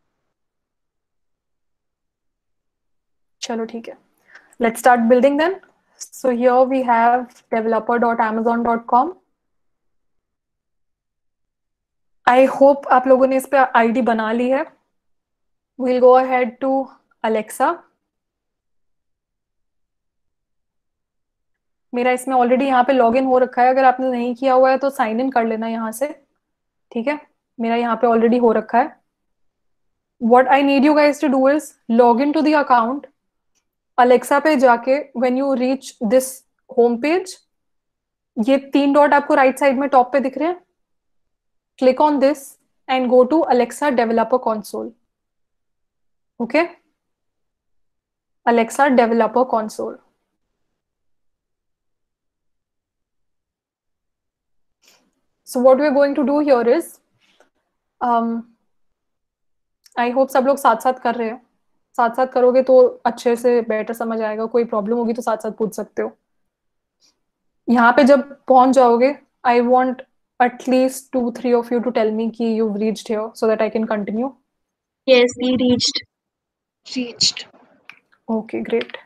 चलो ठीक है, let's start building then. So here we have developer dot amazon dot com. I hope आप लोगों ने इस पे आईडी बना ली है। We'll go ahead to Alexa. मेरा इसमें ऑलरेडी यहाँ पे लॉगिन हो रखा है, अगर आपने नहीं किया हुआ है तो साइन इन कर लेना यहाँ से। ठीक है, मेरा यहाँ पे ऑलरेडी हो रखा है। What I need you guys to do is log into the account. Alexa पे जाके when you reach this home page, ये तीन डॉट आपको राइट साइड में टॉप पे दिख रहे हैं, click on this and go to Alexa Developer Console. Okay? Alexa Developer Console. So what we're going to do here is, um, I hope सब लोग साथ साथ कर रहे हैं। साथ साथ करोगे तो अच्छे से बेटर समझ आएगा, कोई प्रॉब्लम होगी तो साथ साथ पूछ सकते हो। यहाँ पे जब पहुंच जाओगे, I want at least two, three of you to tell me कि you've reached here so that I can continue. Yes, we reached. Reached. Okay, great.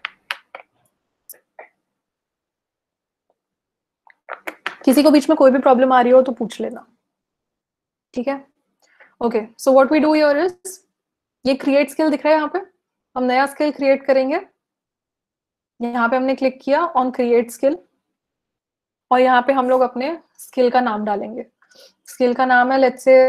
किसी को बीच में कोई भी प्रॉब्लम आ रही हो तो पूछ लेना, ठीक है? Okay, so what we do here is, ये क्रिएट स्किल दिख रहा है यहाँ पे, हम नया स्किल क्रिएट करेंगे। यहाँ पे हमने क्लिक किया ऑन क्रिएट स्किल, और यहाँ पे हम लोग अपने स्किल का नाम डालेंगे। स्किल का नाम है लेट्स से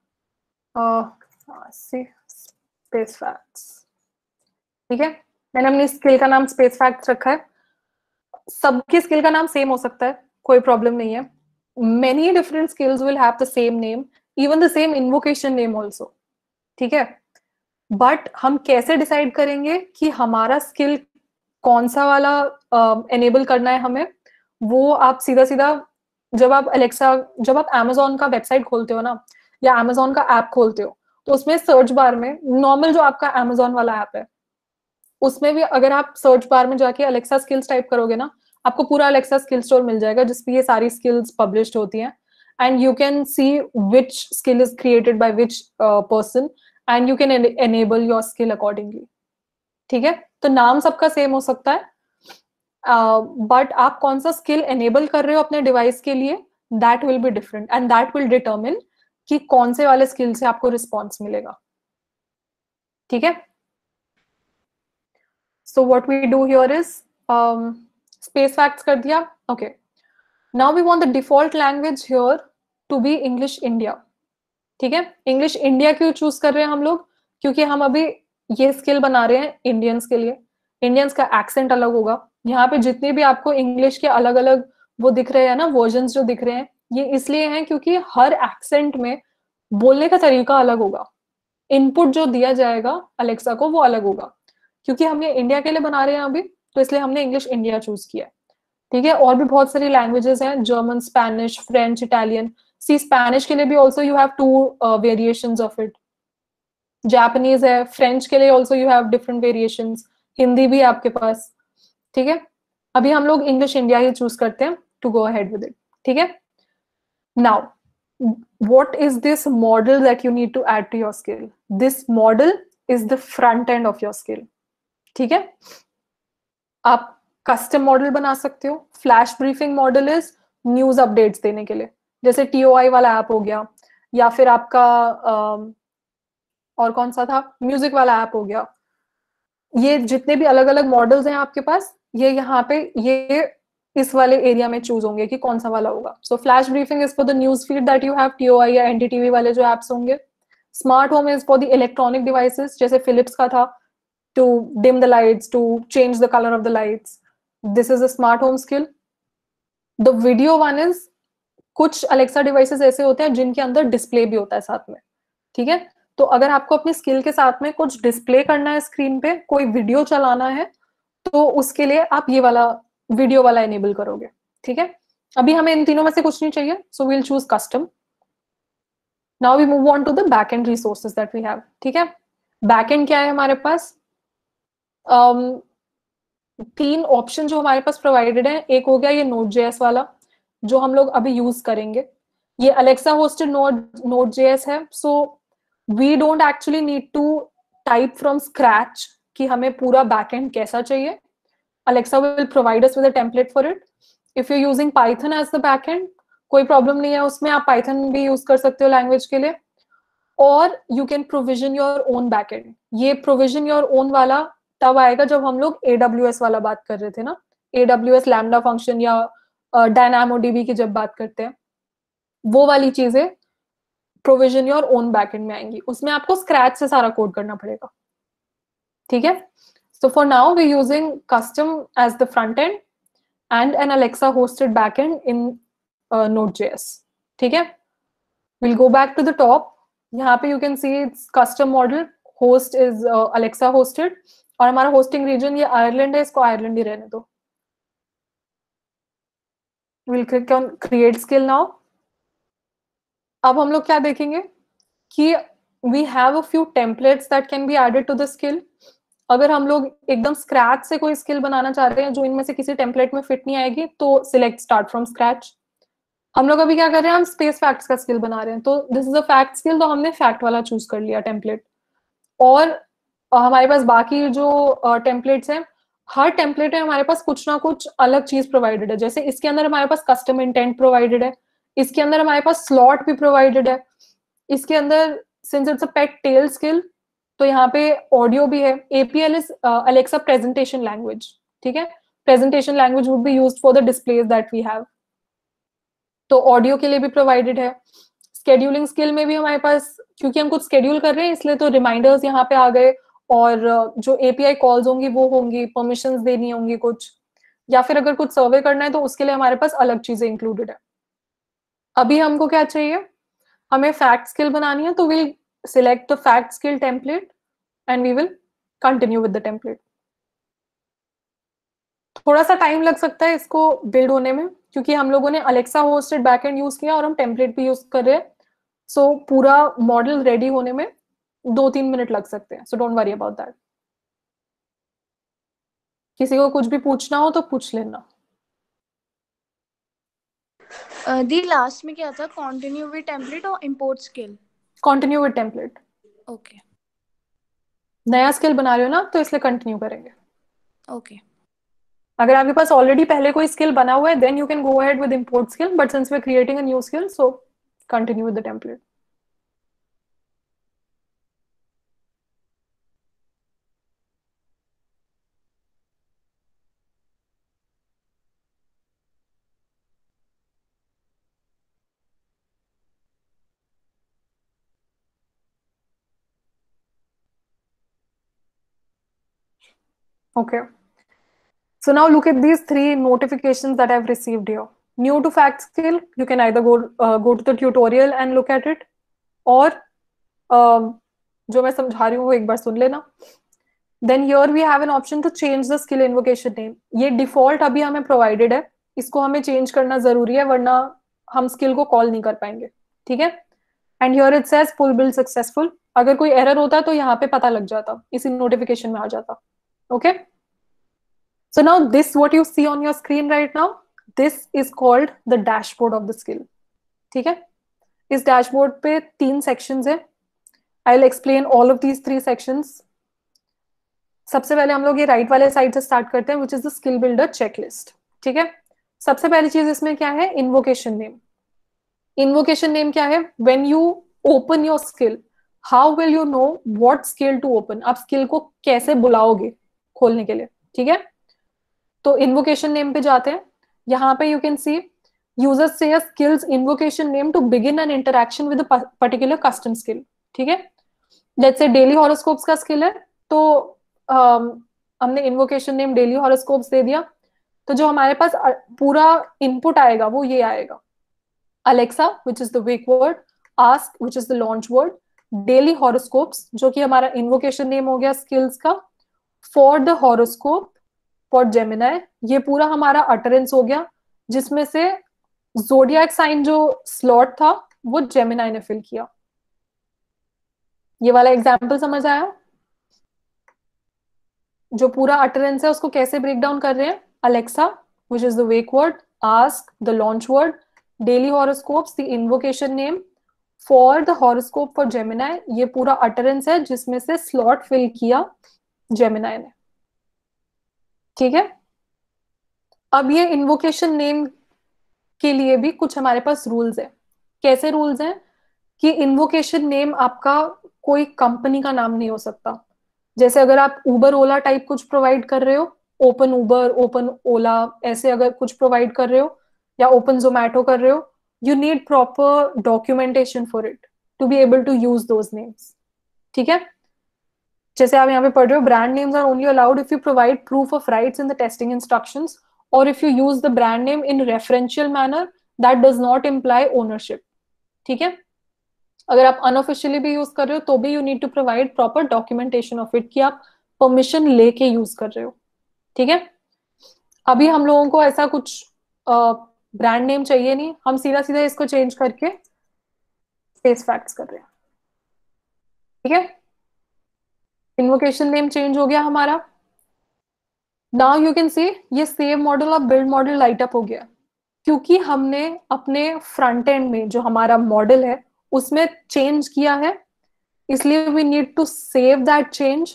स्पेस फैक्ट्स। ठीक है, मैंने अपनी स्किल का नाम स्पेस फैक्ट्स रखा है। सबकी स्किल का नाम सेम हो सकता है, कोई प्रॉब्लम नहीं है। Many different skills will have the same name, even the same invocation name also. ठीक है, बट हम कैसे डिसाइड करेंगे कि हमारा स्किल कौन सा वाला एनेबल uh, करना है हमें, वो आप सीधा सीधा जब आप अलेक्सा जब आप अमेजोन का वेबसाइट खोलते हो ना, या अमेजोन का ऐप खोलते हो, तो उसमें सर्च बार में नॉर्मल जो आपका अमेजोन वाला ऐप है, उसमें भी अगर आप सर्च बार में जाके अलेक्सा स्किल्स टाइप करोगे ना, आपको पूरा अलेक्सा स्किल स्टोर मिल जाएगा जिसपे ये सारी स्किल्स पब्लिश्ड होती हैं, and you can see which skill is created by which person and you can enable your skill accordingly. ठीक है, तो नाम सबका सेम हो सकता है, बट uh, आप कौन सा स्किल एनेबल कर रहे हो अपने डिवाइस के लिए, that will be different and that will determine कि कौन से वाले स्किल से आपको रिस्पॉन्स मिलेगा। ठीक है, so what we do here is um, space facts कर दिया। okay, now we want the default language here to be English India। ठीक है, English India क्यों चूज कर रहे हैं हम लोग, क्योंकि हम अभी ये स्किल बना रहे हैं इंडियंस के लिए। इंडियंस का एक्सेंट अलग होगा, यहाँ पे जितने भी आपको इंग्लिश के अलग अलग वो दिख रहे हैं ना, वर्जन्स जो दिख रहे हैं, ये इसलिए हैं क्योंकि हर एक्सेंट में बोलने का तरीका अलग होगा, इनपुट जो दिया जाएगा अलेक्सा को वो अलग होगा। क्योंकि हम ये इंडिया के लिए बना रहे हैं अभी, तो इसलिए हमने इंग्लिश इंडिया चूज किया। ठीक है, और भी बहुत सारी लैंग्वेजेस हैं, German, Spanish, French, Italian. See Spanish के लिए भी also you have two variations of it. Japanese है, फ्रेंच के लिए also you have different variations, Hindi भी है आपके पास। ठीक है, अभी हम लोग इंग्लिश इंडिया ही चूज करते हैं to go ahead with it. ठीक है, now what is this model that you need to add to your skill? This model is the front end of your skill. ठीक है, आप कस्टम मॉडल बना सकते हो। Flash briefing model is news updates देने के लिए, जैसे टी ओ आई वाला ऐप हो गया, या फिर आपका uh, और कौन सा था, म्यूजिक वाला ऐप हो गया, ये जितने भी अलग अलग मॉडल्स हैं आपके पास, ये यहाँ पे ये इस वाले एरिया में चूज होंगे कि कौन सा वाला होगा. So flash briefing is for the news feed that you have, TOI या एनडीटीवी वाले जो एप्स होंगे. Smart home is for the electronic devices, जैसे फिलिप्स का था, to dim the lights, to change the colour of the lights. This is a smart home skill. The video one is, कुछ Alexa devices ऐसे होते हैं जिनके अंदर display भी होता है साथ में, ठीक है. तो अगर आपको अपनी स्किल के साथ में कुछ डिस्प्ले करना है स्क्रीन पे, कोई वीडियो चलाना है, तो उसके लिए आप ये वाला वीडियो वाला एनेबल करोगे, ठीक है. अभी हमें इन तीनों में से कुछ नहीं चाहिए, so we'll choose custom. Now we move on to the back end resources that we have, ठीक है. बैक एंड क्या है हमारे पास, um, तीन ऑप्शन जो हमारे पास प्रोवाइडेड है. एक हो गया ये नोड जेएस वाला जो हम लोग अभी यूज करेंगे. ये Alexa hosted node node JS है. So we don't actually need to type from scratch कि हमें पूरा बैकएंड कैसा चाहिए. Alexa will provide us with a template for it. If you using Python as the backend, कोई problem नहीं है उसमें, आप पाइथन भी यूज कर सकते हो लैंग्वेज के लिए. और you can provision your own backend. ये प्रोविजन योर ओन वाला तब आएगा जब हम लोग एडब्ल्यूएस वाला बात कर रहे थे ना, एडब्ल्यूएस लैम्डा फंक्शन या डायनामोडीबी की जब बात करते हैं, वो वाली चीजें प्रोविजन योर ओन बैकएंड में आएंगी. उसमें आपको स्क्रैच से सारा कोड करना पड़ेगा, ठीक है. So for now we using custom as the front end and an Alexa hosted backend in नोड.js, ठीक है. Will go back to the top. यहाँ पे you can see it's custom model, host is Alexa hosted, और हमारा hosting reason ये Ireland है, इसको आयरलैंड ही रहने दो. Will click on create skill now. अब हम लोग क्या देखेंगे कि we have a few templates that can be added to the skill. अगर हम लोग एकदम स्क्रैच से कोई स्किल बनाना चाह रहे हैं जो इनमें से किसी टेम्पलेट में फिट नहीं आएगी, तो सिलेक्ट स्टार्ट फ्रॉम स्क्रैच. हम लोग अभी क्या कर रहे हैं, हम स्पेस फैक्ट्स का स्किल बना रहे हैं, तो this is a fact skill, तो हमने फैक्ट वाला चूज कर लिया टेम्पलेट. और हमारे पास बाकी जो टेम्पलेट्स हैं, हर टेम्पलेट में हमारे पास कुछ ना कुछ अलग चीज प्रोवाइडेड है. जैसे इसके अंदर हमारे पास कस्टम इंटेंट प्रोवाइडेड है, इसके अंदर हमारे पास स्लॉट भी प्रोवाइडेड है, इसके अंदर since it's a pet tale skill तो यहाँ पे ऑडियो भी है. APL is Alexa presentation language, ठीक है. Presentation language would be used for the displays that we have, तो ऑडियो के लिए भी प्रोवाइडेड है. स्केड्यूलिंग स्किल में भी हमारे पास, क्योंकि हम कुछ स्केड्यूल कर रहे हैं इसलिए तो रिमाइंडर्स यहाँ पे आ गए, और जो एपीआई कॉल्स होंगी वो होंगी, परमिशंस देनी होंगी कुछ, या फिर अगर कुछ सर्वे करना है तो उसके लिए हमारे पास अलग चीजें इंक्लूडेड है. अभी हमको क्या चाहिए, हमें फैक्ट स्किल बनानी है, तो will select the fact skill template and we will continue with the template. थोड़ा सा टाइम लग सकता है इसको बिल्ड होने में, क्योंकि हम लोगों ने अलेक्सा होस्टेड बैकएंड यूज किया और हम टेम्पलेट भी यूज कर रहे हैं. सो so, पूरा मॉडल रेडी होने में दो तीन मिनट लग सकते हैं. So don't worry about that. किसी को कुछ भी पूछना हो तो पूछ लेना. दी लास्ट में क्या था, कंटिन्यू विद टेम्पलेट और import skill? Continue with template. Okay, नया स्किल बना रहे हो ना, तो इसलिए कंटिन्यू करेंगे. ओके. अगर आपके पास ऑलरेडी पहले कोई स्किल बना हुआ है, then you can go ahead with import skill, but since we are creating a new skill, so continue with the template. Okay. So now look at these three notifications that I've received here. New to fact skill, you can either go uh, go to the tutorial and look at it, or um, जो मैं समझा रही हूँ वो एक बार सुन लेना. Then here we have an option to change the skill invocation name. ये default अभी हमें provided है, इसको हमें change करना जरूरी है, वरना हम skill को call नहीं कर पाएंगे, ठीक है. And here it says full build successful. अगर कोई error होता तो यहाँ पे पता लग जाता, इसी notification में आ जाता. Okay. So now this what you see on your screen right now, this is called the dashboard of the skill. ठीक है. इस dashboard पे तीन sections है. I'll explain all of these three sections. सबसे पहले हम लोग ये राइट वाले साइड से स्टार्ट करते हैं, which is the skill builder checklist. ठीक है. सबसे पहली चीज इसमें क्या है, invocation name. Invocation name क्या है, when you open your skill. How will you know what skill to open? आप skill को कैसे बुलाओगे खोलने के लिए, ठीक है? तो invocation name पे जाते हैं. यहाँ पे you can see users say a skills invocation name to begin an interaction with a particular custom skill, ठीक है? Let's say daily horoscopes का skill है, तो um, हमने invocation name daily horoscopes दे दिया. तो जो हमारे पास पूरा input आएगा वो ये आएगा. Alexa, which is the wake word, ask, which is the launch word, daily horoscopes, जो कि हमारा invocation name हो गया skills का, for the horoscope, for Gemini, ये पूरा हमारा utterance हो गया, जिसमें से zodiac sign जो slot था वो Gemini ने fill किया. ये वाला example समझ आया? जो पूरा utterance है उसको कैसे break down कर रहे हैं? Alexa, which is the wake word, ask, the launch word, daily horoscopes, the invocation name, for the horoscope for Gemini, ये पूरा utterance है जिसमें से slot fill किया Gemini ने, ठीक है? अब ये invocation name के लिए भी कुछ हमारे पास rules है. कैसे rules हैं? कि invocation name आपका कोई कंपनी का नाम नहीं हो सकता. जैसे अगर आप Uber Ola टाइप कुछ प्रोवाइड कर रहे हो, ओपन उबर, ओपन ओला, ऐसे अगर कुछ प्रोवाइड कर रहे हो या ओपन जोमैटो कर रहे हो, you need proper documentation for it to be able to use those names, ठीक है? जैसे आप यहाँ पे पढ़ रहे हो, brand names are only allowed if you provide proof of rights in the testing instructions और if you use the brand name in referential manner that does not imply ownership, ठीक है? अगर आप अनऑफिशियली भी यूज कर रहे हो तो भी you need to provide proper documentation of it कि आप परमिशन लेके यूज कर रहे हो, ठीक है? अभी हम लोगों को ऐसा कुछ ब्रांड नेम चाहिए नहीं, हम सीधा सीधा इसको चेंज करके स्पेस फैक्ट्स कर रहे हैं, ठीक है? इन्वोकेशन नेम चेंज हो गया हमारा. नाउ यू कैन सी ये सेव मॉडल और बिल्ड मॉडल लाइट अप हो गया, क्योंकि हमने अपने फ्रंट एंड में जो हमारा मॉडल है उसमें चेंज किया है, इसलिए we need to save that change,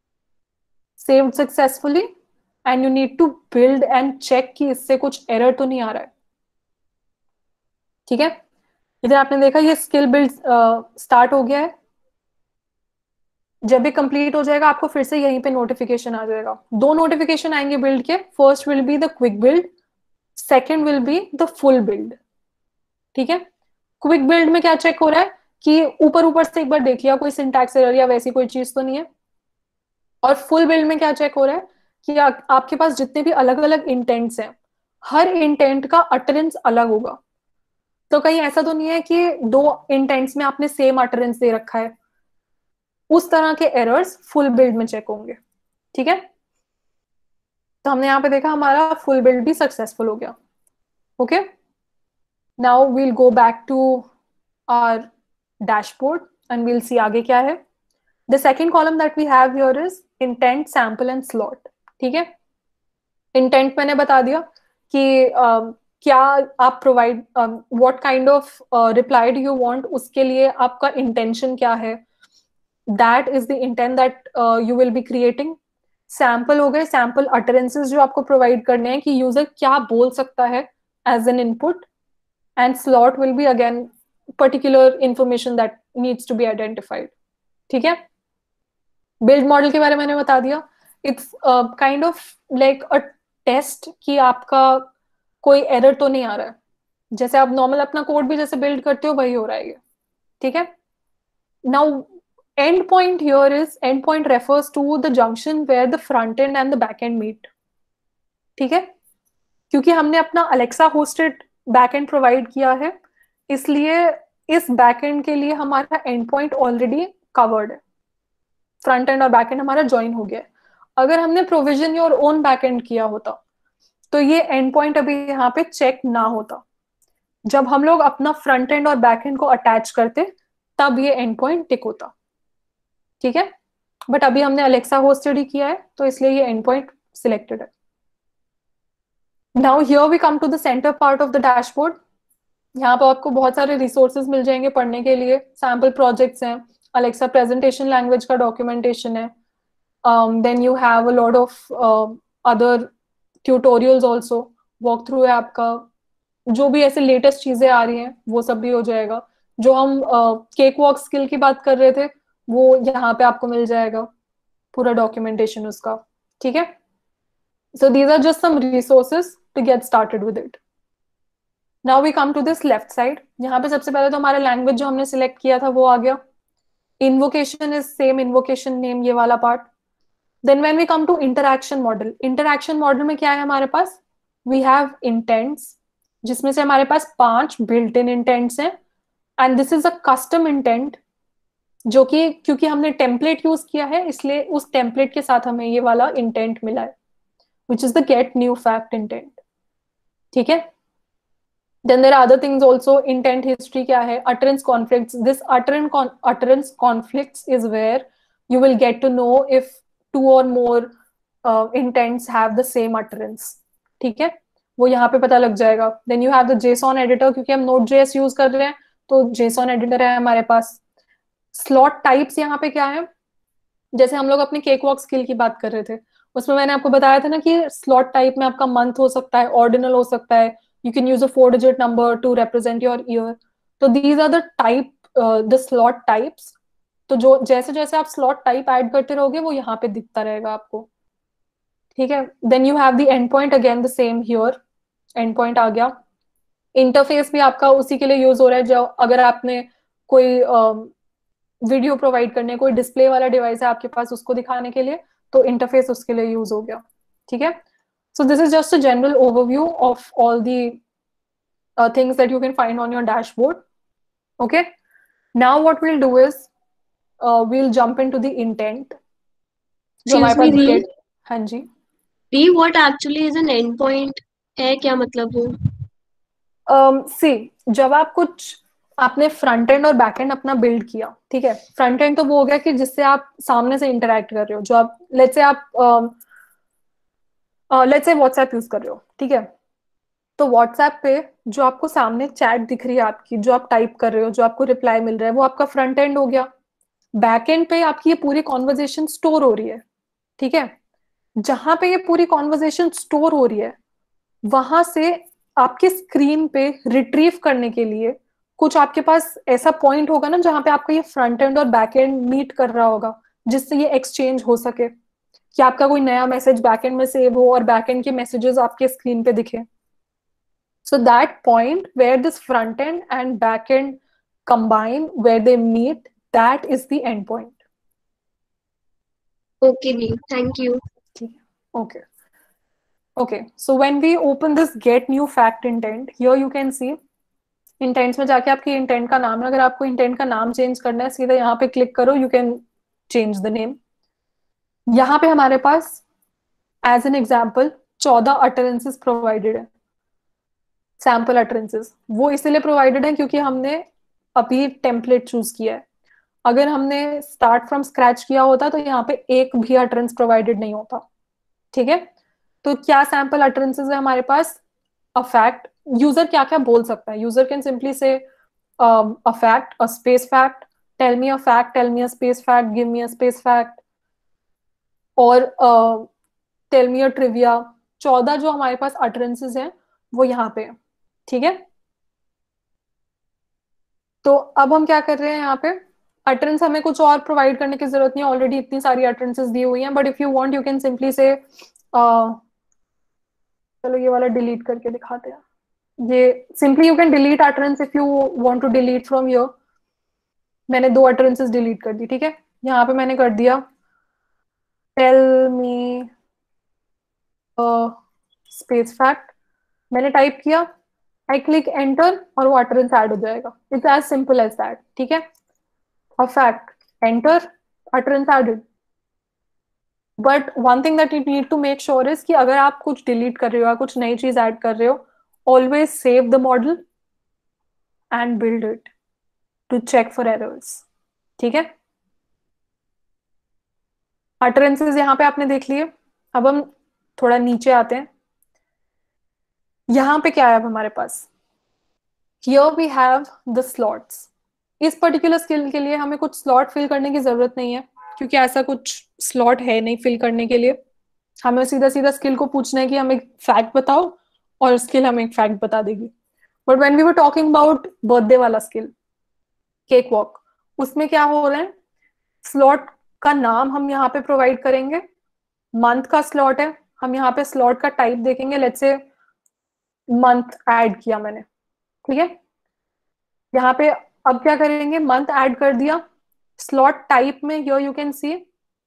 saved successfully, and you need to build and check कि इससे कुछ एरर तो नहीं आ रहा है, ठीक है? इधर आपने देखा ये स्किल बिल्ड स्टार्ट हो गया है. जब भी कंप्लीट हो जाएगा आपको फिर से यहीं पे नोटिफिकेशन आ जाएगा. दो नोटिफिकेशन आएंगे बिल्ड के. First will be the quick build, second will be the full build, ठीक है? क्विक बिल्ड में क्या चेक हो रहा है कि ऊपर ऊपर से एक बार देख लिया कोई सिंटैक्स एरर या वैसी कोई चीज तो नहीं है. और फुल बिल्ड में क्या चेक हो रहा है कि आ, आपके पास जितने भी अलग अलग इंटेंट्स हैं, हर इंटेंट का अटरेंस अलग होगा. तो कहीं ऐसा तो नहीं है कि दो इंटेंट्स में आपने सेम अटरेंस दे रखा है. उस तरह के एरर्स फुल बिल्ड में चेक होंगे, ठीक है? तो हमने यहाँ पे देखा हमारा फुल बिल्ड भी सक्सेसफुल हो गया. Okay, now we'll go back to our dashboard and we'll see आगे क्या है. The second column that we have here is intent, sample and slot, ठीक है? इंटेंट मैंने बता दिया कि uh, क्या आप provide what kind of reply do you want, उसके लिए आपका इंटेंशन क्या है, that is the intent that you will be creating. Sample हो गए, सैंपल अटरेंसेस जो आपको प्रोवाइड करने हैं कि यूजर क्या बोल सकता है as an input. And slot will be again particular information that needs to be identified, ठीक है? बिल्ड मॉडल के बारे में मैंने बता दिया. It's kind of like a test कि आपका कोई एरर तो नहीं आ रहा है. जैसे आप नॉर्मल अपना कोड भी जैसे बिल्ड करते हो वही हो रहा है ये, ठीक है? Now end point here is end point refers to the junction where the front end and the back end meet, ठीक है? क्योंकि हमने अपना Alexa hosted back end provide किया है, इसलिए इस back end के लिए हमारा end point already covered है. front end और back end हमारा join हो गया है. अगर हमने provision your own back end किया होता तो ये end point अभी यहाँ पे check ना होता. जब हम लोग अपना front end और back end को attach करते तब ये end point टिक होता, ठीक है? बट अभी हमने अलेक्सा होस्टेड ही किया है तो इसलिए ये एंड पॉइंट सिलेक्टेड है. Now here we come to the centre part of the dashboard. यहाँ पर आपको बहुत सारे रिसोर्सेज मिल जाएंगे पढ़ने के लिए. सैम्पल प्रोजेक्ट्स हैं, अलेक्सा प्रेजेंटेशन लैंग्वेज का डॉक्यूमेंटेशन है, then you have a lot of other tutorials also, walk through है आपका, जो भी ऐसे लेटेस्ट चीजें आ रही हैं वो सब भी हो जाएगा. जो हम केक वॉक स्किल की बात कर रहे थे वो यहाँ पे आपको मिल जाएगा, पूरा डॉक्यूमेंटेशन उसका, ठीक है। So these are just some resources to get started with it. Now we come to this left side. यहाँ पे सबसे पहले तो हमारा लैंग्वेज जो हमने सिलेक्ट किया था वो आ गया। Invocation is same invocation name, ये वाला part. Then when we come to interaction model, interaction model में क्या है हमारे पास, वी हैव इंटेंट्स, जिसमें से हमारे पास पांच बिल्ट इन इंटेंट्स हैं, and this is a custom intent, जो कि क्योंकि हमने टेम्पलेट यूज किया है इसलिए उस टेम्पलेट के साथ हमें ये वाला इंटेंट मिला है, which is the get new fact intent, ठीक है। Then there are other things also. Intent history क्या है, utterance conflicts. This utterance con utterance conflicts is where you will get to know if two or more uh, intents have the same utterance. ठीक है, वो यहाँ पे पता लग जाएगा. Then you have the JSON editor, क्योंकि हम Node.js यूज कर रहे हैं तो JSON editor है हमारे पास. Slot types यहाँ पे क्या है, जैसे हम लोग अपनी केकवॉक स्किल की बात कर रहे थे उसमें मैंने आपको बताया था ना कि स्लॉट टाइप में आपका मंथ हो सकता है, ऑर्डिनल हो सकता है, you can use a four digit number to represent your year. So these are the type uh, the slot types. तो जो जैसे जैसे आप slot type ऐड करते रहोगे वो यहाँ पे दिखता रहेगा आपको, ठीक है। Then you have the endpoint, again the same here, endpoint आ गया. इंटरफेस भी आपका उसी के लिए यूज हो रहा है, जो अगर आपने कोई वीडियो uh, प्रोवाइड करने, कोई डिस्प्ले वाला डिवाइस है आपके पास उसको दिखाने के लिए, तो इंटरफेस उसके लिए यूज हो गया, ठीक है। So this is just a general overview of all the uh, things that you can find on your dashboard. Okay. Now what we'll do is uh, we'll jump into the intent. Excuse me, Ree. हाँ जी. Ree, what actually is an endpoint? है क्या मतलब वो? Um, see, जब आप कुछ आपने front end और बैक एंड अपना बिल्ड किया, ठीक है। फ्रंट एंड तो वो हो गया कि जिससे आप सामने से इंटरेक्ट कर रहे हो, जो आप लेट्स से आप um, let's say WhatsApp use कर रहे हो, ठीक है। तो व्हाट्सएप पे जो आपको सामने चैट दिख रही है आपकी, जो आप टाइप कर रहे हो, जो आपको रिप्लाई मिल रहा है, वो आपका फ्रंट एंड हो गया। बैक एंड पे आपकी ये पूरी कॉन्वर्जेशन स्टोर हो रही है, ठीक है। जहां पे ये पूरी कॉन्वर्जेशन स्टोर हो रही है वहां से आपके स्क्रीन पे रिट्रीव करने के लिए कुछ आपके पास ऐसा पॉइंट होगा ना जहां पे आपका ये फ्रंट एंड और बैक एंड मीट कर रहा होगा, जिससे ये एक्सचेंज हो सके, कि आपका कोई नया मैसेज बैकएंड में सेव हो और बैकएंड के मैसेजेस आपके स्क्रीन पे दिखे. So that point where this front end and back end combine, where they meet, that is the endpoint. Okay, thank you. Okay. Okay. So when we open this get new fact intent, here you can see intents में जाके आपकी intent का नाम है. अगर आपको intent का नाम change करना है, सीधा यहाँ पे click करो, you can change the name. यहाँ पे हमारे पास as an example चौदह utterances provided है. सैम्पल अटरेंसेस वो इसलिए प्रोवाइडेड है क्योंकि हमने अभी टेम्पलेट चूज किया है. अगर हमने स्टार्ट फ्रॉम स्क्रैच किया होता तो यहाँ पे एक भी अटरेंस प्रोवाइडेड नहीं होता. ठीक है, तो क्या सैम्पल अटरेंसेस है हमारे पास? A fact. यूजर क्या क्या बोल सकता है? User can simply say a fact, a space fact, tell me a fact, tell me a space fact, give me a space fact, और टेल मी अ ट्रिविया. चौदह जो हमारे पास अटरेंसेस हैं वो यहाँ पे है. ठीक है, तो अब हम क्या कर रहे हैं यहाँ पे? अटरेंस हमें कुछ और प्रोवाइड करने की जरूरत नहीं है, ऑलरेडी इतनी सारी अटरेंसेस दी हुई हैं. But if you want you can simply say चलो ये वाला डिलीट करके दिखाते हैं. ये simply you can delete utterance if you want to delete from your. मैंने दो अटरेंसेस डिलीट कर दी. ठीक है, यहाँ पे मैंने कर दिया टेल मी स्पेस फैक्ट. मैंने टाइप किया, आई क्लिक एंटर और वो अटरेंस ऐड हो जाएगा. It's as simple as that. ठीक है, a fact, enter, utterance added. But one thing that you need to make sure is कि अगर आप कुछ डिलीट कर रहे हो या कुछ नई चीज ऐड कर रहे हो, always save the model and build it to check for errors. ठीक है, अटरेंसेस यहाँ पे आपने देख लिए. अब हम थोड़ा नीचे आते हैं. यहाँ पे क्या है अब हमारे पास? Here we have the slots. इस पर्टिकुलर स्किल के लिए हमें कुछ स्लॉट फिल करने की जरूरत नहीं है, क्योंकि ऐसा कुछ स्लॉट है नहीं फिल करने के लिए. हमें सीधा सीधा स्किल को पूछना है कि हमें फैक्ट बताओ और स्किल हमें एक फैक्ट बता देगी. But when we were talking about birthday वाला स्किल, केक वॉक, उसमें क्या हो रहा है, स्लॉट का नाम हम यहाँ पे प्रोवाइड करेंगे, मंथ का स्लॉट है, हम यहाँ पे स्लॉट का टाइप देखेंगे, लेट्स से मंथ ऐड किया मैंने, ठीक है। यहाँ पे अब क्या करेंगे, मंथ ऐड कर दिया, स्लॉट टाइप में here you can see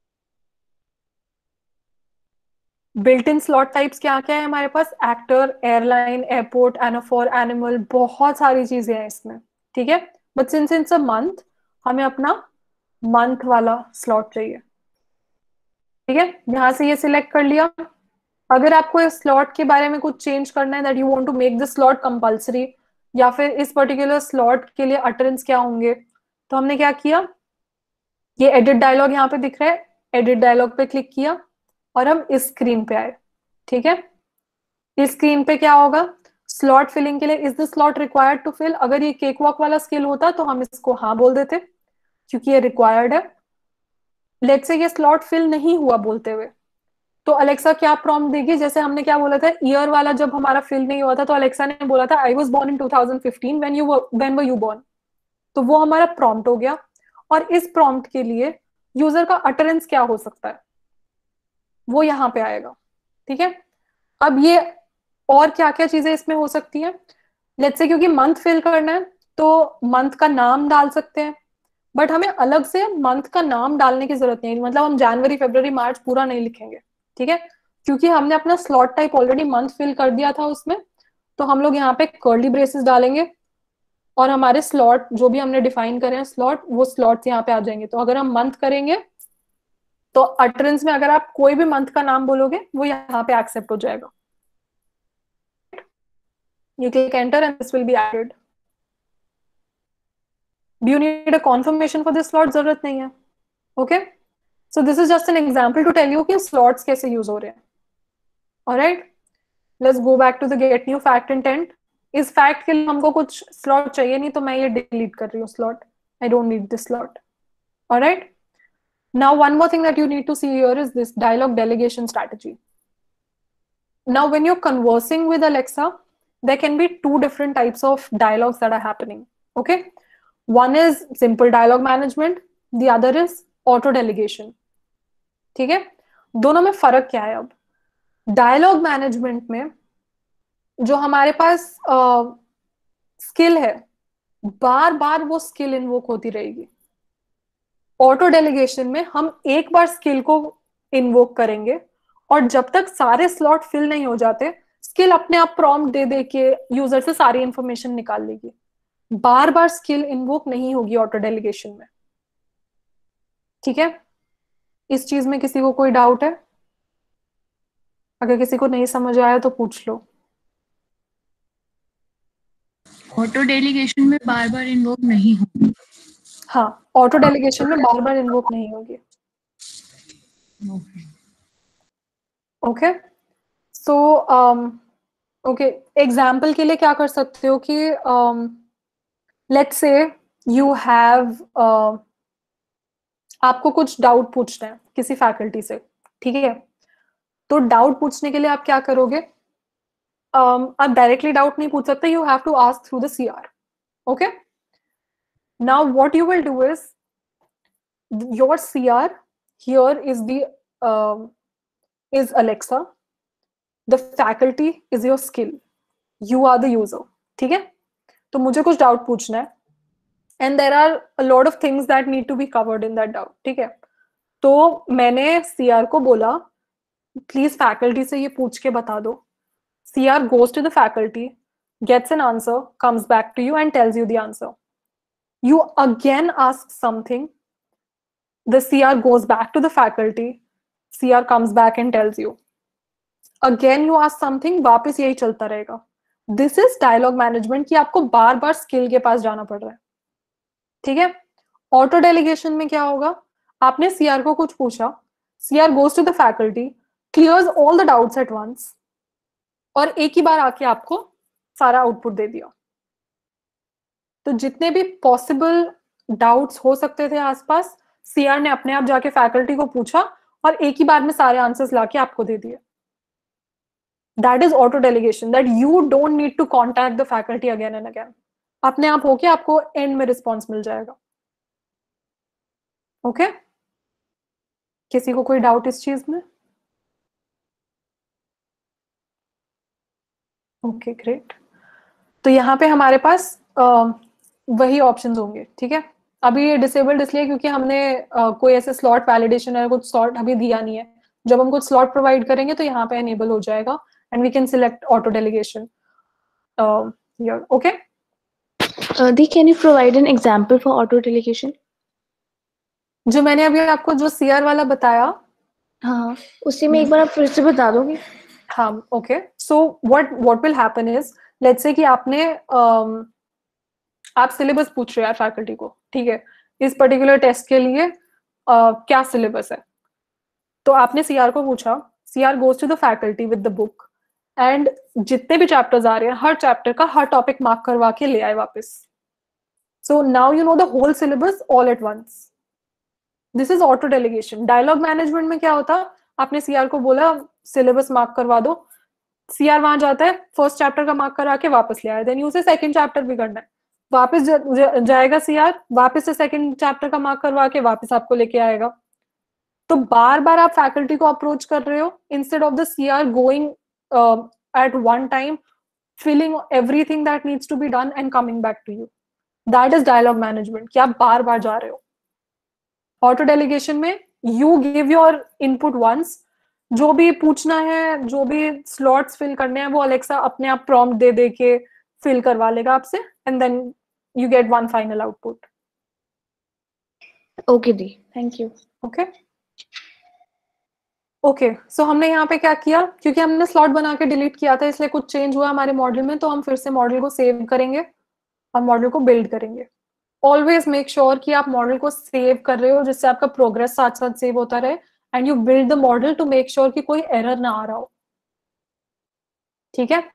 built in slot types क्या क्या है हमारे पास, actor, airline, airport, anaphor, animal, बहुत सारी चीजें हैं इसमें, ठीक है। But since it's a month, हमें अपना मंथ वाला स्लॉट चाहिए, ठीक है। यहां से ये सिलेक्ट कर लिया। अगर आपको इस स्लॉट के बारे में कुछ चेंज करना है, that you want to make the slot compulsory, या फिर इस पर्टिकुलर स्लॉट के लिए अटरेंस क्या होंगे, तो हमने क्या किया, ये एडिट डायलॉग यहाँ पे दिख रहा है, एडिट डायलॉग पे क्लिक किया और हम इस स्क्रीन पे आए, ठीक है। इस स्क्रीन पे क्या होगा, स्लॉट फिलिंग के लिए is the slot required to fill, अगर ये केक वॉक वाला स्किल होता तो हम इसको हाँ बोल देते क्योंकि ये रिक्वायर्ड है। लेट्स से ये स्लॉट फिल नहीं हुआ बोलते हुए, तो अलेक्सा क्या प्रॉम्प्ट देगी, जैसे हमने क्या बोला था, ईयर वाला जब हमारा फिल नहीं हुआ था तो अलेक्सा ने बोला था I was born in two thousand fifteen, when you when were you born, तो वो हमारा प्रॉम्प्ट हो गया। और इस प्रॉम्प्ट के लिए यूजर का अटरेंस क्या हो सकता है वो यहाँ पे आएगा, ठीक है। अब ये और क्या क्या चीजें इसमें हो सकती है, लेट्स से क्योंकि मंथ फिल करना है तो मंथ का नाम डाल सकते हैं, बट हमें अलग से मंथ का नाम डालने की जरूरत नहीं, मतलब हम जनवरी फरवरी मार्च पूरा नहीं लिखेंगे, ठीक है, क्योंकि हमने अपना slot type already month fill कर दिया था उसमें। तो हम लोग यहाँ पे कर्ली ब्रेसेस डालेंगे और हमारे स्लॉट जो भी हमने डिफाइन करे हैं स्लॉट, वो स्लॉट्स यहाँ पे आ जाएंगे। तो अगर हम मंथ करेंगे तो अटरेंस में अगर आप कोई भी मंथ का नाम बोलोगे वो यहाँ पे एक्सेप्ट हो जाएगा। You click enter and this will be added. Do you need a confirmation for this slot? जरूरत नहीं है, okay? So this is just an example to tell you कि slots कैसे use हो रहे हैं। Alright, let's go back to the get new fact intent. इस fact के लिए हमको कुछ slot चाहिए नहीं तो मैं ये delete कर रही हूँ slot. I don't need this slot. Alright. Now one more thing that you need to see here is this dialogue delegation strategy. Now when you're conversing with Alexa, there can be two different types of dialogues that are happening. Okay. One is simple dialogue management, the other is auto delegation. ठीक है, दोनों में फर्क क्या है। अब dialogue management में जो हमारे पास स्किल uh, है, बार बार वो स्किल इन्वोक होती रहेगी। ऑटो डेलीगेशन में हम एक बार स्किल को इन्वोक करेंगे और जब तक सारे स्लॉट फिल नहीं हो जाते स्किल अपने आप प्रॉम्प्ट दे दे के यूजर से सारी इंफॉर्मेशन निकाल लेगी। बार बार स्किल इन्वोक नहीं होगी ऑटो डेलीगेशन में, ठीक है। इस चीज में किसी को कोई डाउट है? अगर किसी को नहीं समझ आया तो पूछ लो। ऑटो डेलीगेशन में बार बार इन्वोक नहीं होगी। हाँ, ऑटो डेलीगेशन में बार बार इन्वोक नहीं होगी। ओके, सो ओके, एग्जाम्पल के लिए क्या कर सकते हो कि लेट्स से यू हैव आपको कुछ डाउट पूछना है किसी फैकल्टी से, ठीक है। तो डाउट पूछने के लिए आप क्या करोगे, um, आप डायरेक्टली डाउट नहीं पूछ सकते, you have to ask through the CR. Okay, now what you will do is your CR here is the is Alexa, the faculty is your skill, you are the user, ठीक है। तो मुझे कुछ doubt पूछना है and there are a lot of things that need to be covered in that doubt, ठीक है। तो मैंने सीआर को बोला प्लीज फैकल्टी से ये पूछ के बता दो। CR goes to the faculty, gets an answer, comes back to you and tells you the answer. You again ask something, the CR goes back to the faculty, CR comes back and tells you. Again you ask something, वापस यही चलता रहेगा। This is dialogue management कि आपको बार बार skill के पास जाना पड़ रहा है, ठीक है। ऑटो डेलीगेशन में क्या होगा, आपने सीआर को कुछ पूछा, CR goes to the faculty, clears all the doubts at once और एक ही बार आके आपको सारा आउटपुट दे दिया। तो जितने भी पॉसिबल डाउट्स हो सकते थे आसपास, सीआर ने अपने आप जाके फैकल्टी को पूछा और एक ही बार में सारे आंसर्स लाके आपको दे दिए। That is auto delegation, that you don't need to contact the faculty again and again. अपने आप होके आपको एंड में रिस्पॉन्स मिल जाएगा। Okay okay? किसी को कोई डाउट इस चीज में? Okay great. तो यहाँ पे हमारे पास uh, वही ऑप्शंस होंगे, ठीक है। अभी ये डिसेबल्ड इसलिए क्योंकि हमने uh, कोई ऐसे स्लॉट वैलिडेशन या कुछ स्लॉट अभी दिया नहीं है। जब हम कुछ स्लॉट प्रोवाइड करेंगे तो यहाँ पे एनेबल हो जाएगा and we can select auto delegation. Okay दी, can you provide an example for auto delegation? जो मैंने अभी आपको जो सीआर वाला बताया, हाँ, उसी में एक बार आप फिर से बता दोगे? हाँ okay. So what what will happen is, let's say कि आपने um, आप सिलेबस पूछ रहे हो फैकल्टी को, ठीक है, इस पर्टिकुलर टेस्ट के लिए uh, क्या सिलेबस है। तो आपने सीआर को पूछा, CR goes to the faculty with the book and जितने भी चैप्टर्स आ रहे हैं हर चैप्टर का हर टॉपिक मार्क करवा के ले आए वापस। So now you know the whole syllabus all at once. This is auto delegation. Dialogue management में क्या होता, आपने सीआर को बोला सिलेबस मार्क करवा दो, सीआर वहां जाता है फर्स्ट चैप्टर का मार्क करा के वापस ले आया, देन उसे सेकंड चैप्टर भी करना है, वापस ज, ज, जाएगा सीआर, वापस से सेकंड चैप्टर का मार्क करवा के वापस आपको लेके आएगा। तो बार बार आप फैकल्टी को अप्रोच कर रहे हो instead of the CR going at one time, filling everything that needs to be done and coming back to you. That is dialogue management, कि आप बार बार जा रहे हो। ऑटो डेलीगेशन में you give your input once, जो भी पूछना है, जो भी स्लॉट्स फिल करने हैं, वो अलेक्सा अपने आप प्रॉम्प्ट दे दे के फिल करवा लेगा आपसे and then you get one final output. Okay दी, thank you. Okay okay so हमने यहाँ पे क्या किया, क्योंकि हमने स्लॉट बना के डिलीट किया था इसलिए कुछ चेंज हुआ हमारे मॉडल में, तो हम फिर से मॉडल को सेव करेंगे और मॉडल को बिल्ड करेंगे। ऑलवेज मेक श्योर कि आप मॉडल को सेव कर रहे हो जिससे आपका प्रोग्रेस साथ साथ सेव होता रहे and you build the model to make sure कि कोई एरर ना आ रहा हो, ठीक है।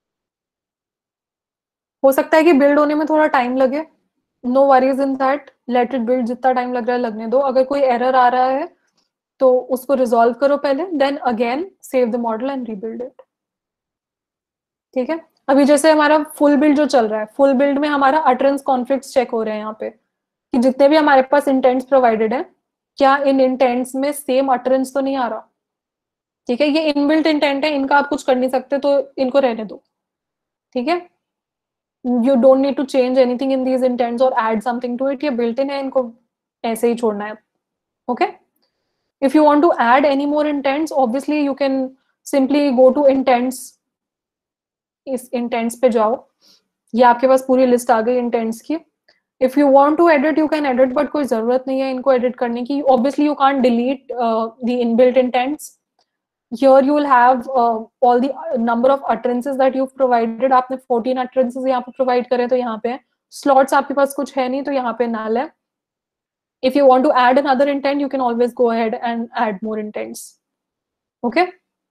हो सकता है कि बिल्ड होने में थोड़ा टाइम लगे, no worries in that, let it build, जितना टाइम लग रहा है लगने दो। अगर कोई एरर आ रहा है तो उसको रिजॉल्व करो पहले, then again save the model and rebuild it, ठीक है। अभी जैसे हमारा फुल बिल्ड जो चल रहा है, फुल बिल्ड में हमारा अटरेंस कॉन्फ्लिक्ट्स चेक हो रहे हैं यहाँ पे, कि जितने भी हमारे पास इंटेंट्स प्रोवाइडेड है, क्या इन इंटेंट्स में सेम अटरेंस तो नहीं आ रहा, ठीक है। ये इनबिल्ट इंटेंट है, इनका आप कुछ कर नहीं सकते, तो इनको रहने दो, ठीक है। You don't need to change anything in these intents और एड समथिंग टू इट, ये बिल्ट इन है, इनको ऐसे ही छोड़ना है, okay. If you want to add any more intents, obviously you can simply go to intents, इस intents पे जाओ, ये आपके पास पूरी लिस्ट आ गई इंटेंट्स की। If you want to edit you can edit, but कोई जरूरत नहीं है इनको एडिट करने की। Obviously you can't delete the inbuilt intents. Here you will have uh, all the number of utterances that you've provided. आपने fourteen utterances यहाँ पे provide करे, तो यहाँ पे slots आपके पास कुछ है नहीं, तो यहाँ पे null है। If you want to add another intent, you can always go ahead and add more intents. Okay?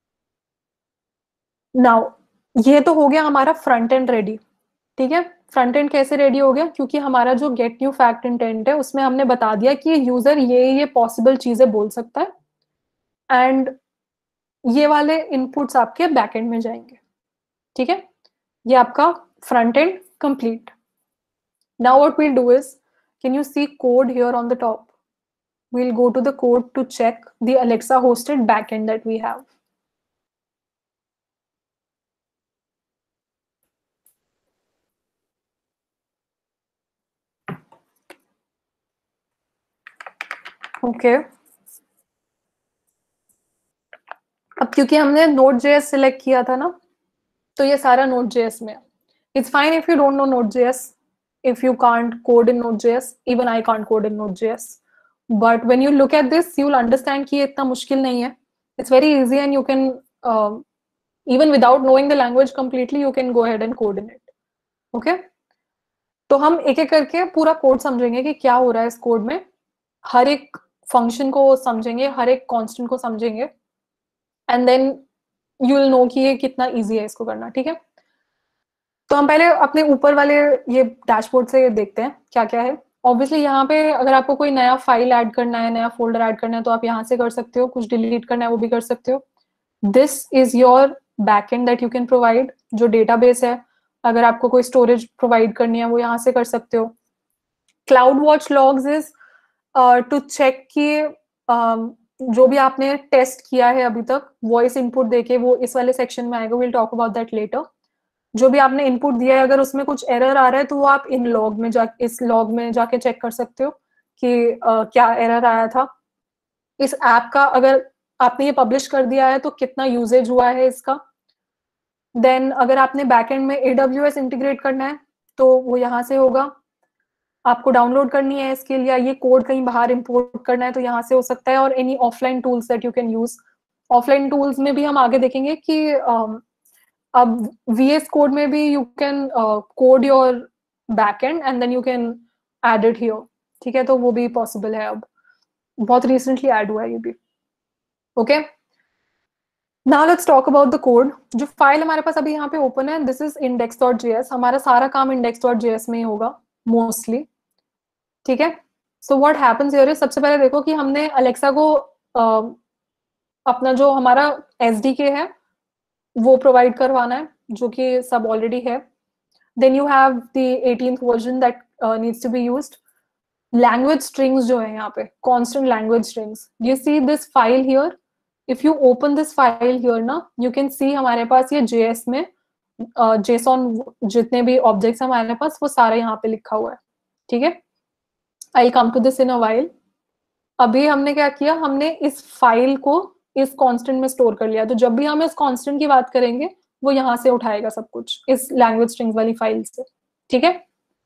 Now, ये तो हो गया हमारा front end ready, ठीक है। फ्रंट एंड कैसे रेडी हो गया, क्योंकि हमारा जो गेट न्यू फैक्ट इंटेंट है उसमें हमने बता दिया कि यूजर ये ये पॉसिबल चीजें बोल सकता है एंड ये वाले इनपुट्स आपके बैकएंड में जाएंगे, ठीक है। ये आपका front end complete. Now what we'll do is, can you see code here on the top? we'll go to the code to check the Alexa hosted backend that we have. Okay. अब क्योंकि हमने Node.js select किया था ना, तो ये सारा Node.js में है. It's fine if you don't know Node.js, if you can't code in Node.js, even I can't code in Node.js. But when you look at this, you will understand कि ये इतना मुश्किल नहीं है. It's very easy and you can, uh, even without knowing the language completely, you can go ahead and code in it. Okay? तो हम एक एक करके पूरा कोड समझेंगे कि क्या हो रहा है इस कोड में. हर एक फंक्शन को समझेंगे, हर एक कांस्टेंट को समझेंगे, and then you will know कि ये कितना इजी है इसको करना. ठीक है, तो हम पहले अपने ऊपर वाले ये डैशबोर्ड से देखते हैं क्या क्या है. ऑब्वियसली यहाँ पे अगर आपको कोई नया फाइल ऐड करना है, नया फोल्डर ऐड करना है, तो आप यहाँ से कर सकते हो. कुछ डिलीट करना है वो भी कर सकते हो. This is your backend that you can provide. जो डेटाबेस है अगर आपको कोई स्टोरेज प्रोवाइड करनी है वो यहाँ से कर सकते हो. Cloud watch logs is to check कि uh, जो भी आपने टेस्ट किया है अभी तक वॉइस इनपुट देके, वो इस वाले सेक्शन में आएगा, will talk about that later. जो भी आपने इनपुट दिया है, अगर उसमें कुछ एरर आ रहा है तो वो आप इन लॉग में जा इस लॉग में जाके चेक कर सकते हो कि uh, क्या एरर आया था. इस ऐप का अगर आपने ये पब्लिश कर दिया है तो कितना यूजेज हुआ है इसका. देन अगर आपने बैकएंड में A W S इंटीग्रेट करना है तो वो यहाँ से होगा. आपको डाउनलोड करनी है इसके लिए, या ये कोड कहीं बाहर इंपोर्ट करना है तो यहाँ से हो सकता है. और any offline tools that you can use. Offline tools में भी हम आगे देखेंगे कि um, अब V S कोड में भी you can code your backend and then you can add it here. ठीक है, तो वो भी पॉसिबल है. अब बहुत रिसेंटली ऐड हुआ है ये भी. Okay, now let's talk about the code. जो फाइल हमारे पास अभी यहाँ पे ओपन है, this is index dot J S. हमारा सारा काम इंडेक्स डॉट जे एस में ही होगा मोस्टली. ठीक है, so what happens here is, सबसे पहले देखो कि हमने अलेक्सा को uh, अपना जो हमारा एस डी के है वो प्रोवाइड करवाना है, जो कि सब ऑलरेडी है. Then you have the eighteenth version that needs to be used. Language strings जो है यहाँ पे, constant language strings. You see this file here, if you open this file here ना, यू कैन सी हमारे पास ये JS में JSON uh, जितने भी ऑब्जेक्ट्स हमारे पास वो सारे यहाँ पे लिखा हुआ है. ठीक है, I will come to this in a while. अभी हमने क्या किया, हमने इस फाइल को इस कांस्टेंट में स्टोर कर लिया. तो जब भी हम इस कांस्टेंट की बात करेंगे वो यहाँ से उठाएगा सब कुछ, इस लैंग्वेज स्ट्रिंग्स वाली फाइल से. ठीक है,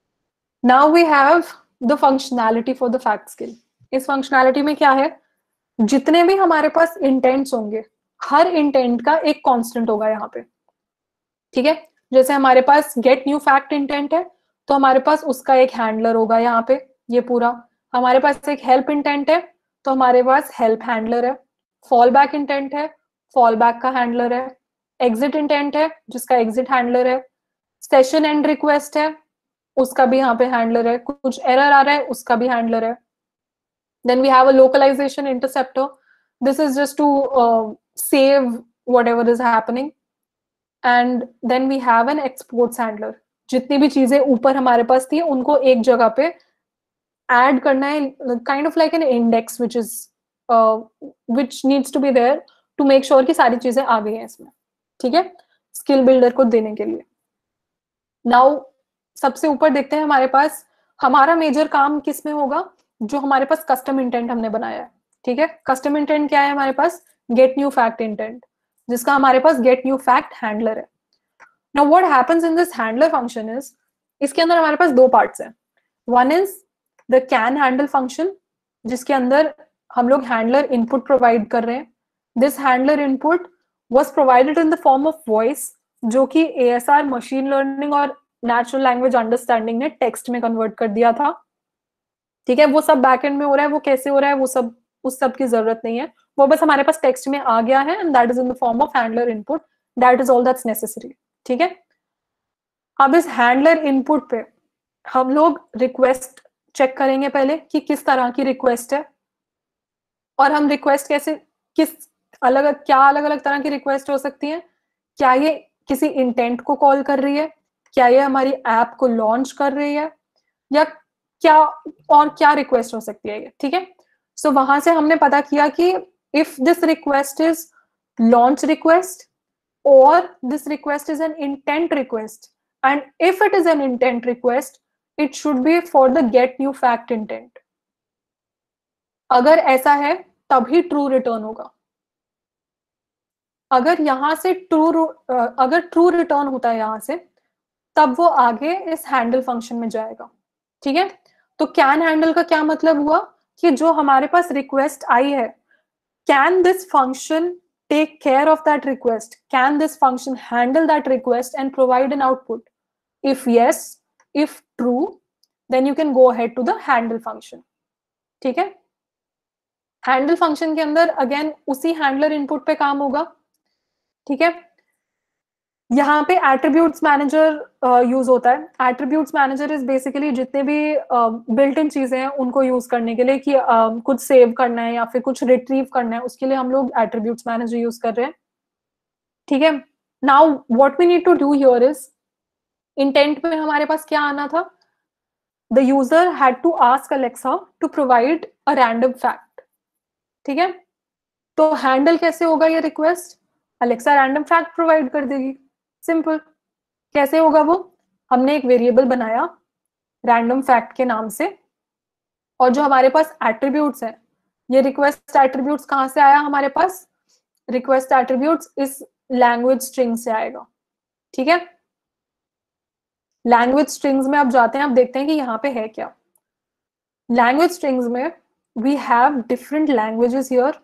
now we have the functionality for the fact skill. इस फंक्शनैलिटी में क्या है, जितने भी हमारे पास इंटेंट्स होंगे, हर इंटेंट का एक कांस्टेंट होगा यहाँ पे. ठीक है, जैसे हमारे पास गेट न्यू फैक्ट इंटेंट है तो हमारे पास उसका एक हैंडलर होगा यहाँ पे, ये पूरा. हमारे पास एक हेल्प इंटेंट है तो हमारे पास हेल्प हैंडलर है. फॉल बैक इंटेंट है, फॉल बैक का हैंडलर है. एग्जिट इंटेंट है जिसका एग्जिट हैंडलर है. सेशन एंड रिक्वेस्ट है, उसका भी यहाँ पे हैंडलर है. कुछ एरर आ रहा है, उसका भी हैंडलर है. Then we have a localization interceptor. This is just to uh, save whatever is happening. And then we have an exports handler. जितनी भी चीजें ऊपर हमारे पास थी उनको एक जगह पे add करना है, kind of like an index which is uh, which needs to be there to make sure कि सारी चीजें आ गई हैं इसमें. ठीक है, स्किल बिल्डर को देने के लिए. Now सबसे ऊपर देखते हैं हमारे पास हमारा मेजर काम किस में होगा, जो हमारे पास कस्टम इंटेंट हमने बनाया है. ठीक है, कस्टम इंटेंट क्या है हमारे पास, गेट न्यू फैक्ट इंटेंट, जिसका हमारे पास गेट न्यू फैक्ट हैंडलर है. Now what happens in this handler function is, इसके अंदर हमारे पास दो पार्ट्स हैं. One is the can handle function, जिसके अंदर हम लोग हैंडलर इनपुट प्रोवाइड कर रहे हैं. This handler input was provided in the form of voice, जो कि A S R machine learning और नेचुरल लैंग्वेज अंडरस्टैंडिंग ने टेक्स्ट में कन्वर्ट कर दिया था. ठीक है, वो सब बैकएंड में हो रहा है, वो कैसे हो रहा है वो सब, उस सब की जरूरत नहीं है. वो बस हमारे पास टेक्स्ट में आ गया है and that is in the form of handler input. That is all that's necessary. ठीक है, अब इस हैंडलर इनपुट पे हम लोग रिक्वेस्ट चेक करेंगे पहले कि किस तरह की रिक्वेस्ट है, और हम रिक्वेस्ट कैसे, किस अलग क्या अलग अलग तरह की रिक्वेस्ट हो सकती है. क्या ये किसी इंटेंट को कॉल कर रही है, क्या ये हमारी ऐप को लॉन्च कर रही है, या क्या और क्या रिक्वेस्ट हो सकती है ये. ठीक है, सो so, वहां से हमने पता किया कि if this request is launch request और this request is an intent request, and if it is an intent request it should be for the get new fact intent. अगर ऐसा है तभी ट्रू रिटर्न होगा. अगर यहां से ट्रू अगर ट्रू रिटर्न होता है यहां से, तब वो आगे इस हैंडल फंक्शन में जाएगा. ठीक है, तो कैन हैंडल का क्या मतलब हुआ कि जो हमारे पास रिक्वेस्ट आई है, can this function take care of that request, can this function handle that request and provide an output. If yes, if true, then you can go ahead to the handle function. ठीक है, handle function के अंदर again उसी handler input पे काम होगा. ठीक है, यहाँ पे एट्रीब्यूट्स मैनेजर यूज होता है. एट्रीब्यूट्स मैनेजर इज बेसिकली जितने भी बिल्ट इन चीजें हैं उनको यूज करने के लिए कि uh, कुछ सेव करना है या फिर कुछ रिट्रीव करना है, उसके लिए हम लोग एट्रीब्यूट्स मैनेजर यूज कर रहे हैं. ठीक है, now what we need to do here is intent में हमारे पास क्या आना था? The user had to ask Alexa to provide a random fact, ठीक है? तो हैंडल कैसे होगा ये request? Alexa random fact provide कर देगी, सिंपल। कैसे होगा वो? हमने एक वेरिएबल बनाया रैंडम फैक्ट के नाम से, और जो हमारे पास एट्रीब्यूट्स हैं, ये रिक्वेस्ट एट्रीब्यूट्स कहां से आया हमारे पास? रिक्वेस्ट एट्रीब्यूट्स इस लैंग्वेज स्ट्रिंग से आएगा, ठीक है? लैंग्वेज स्ट्रिंग्स में आप जाते हैं, आप देखते हैं कि यहाँ पे है क्या। लैंग्वेज स्ट्रिंग्स में we have different languages here.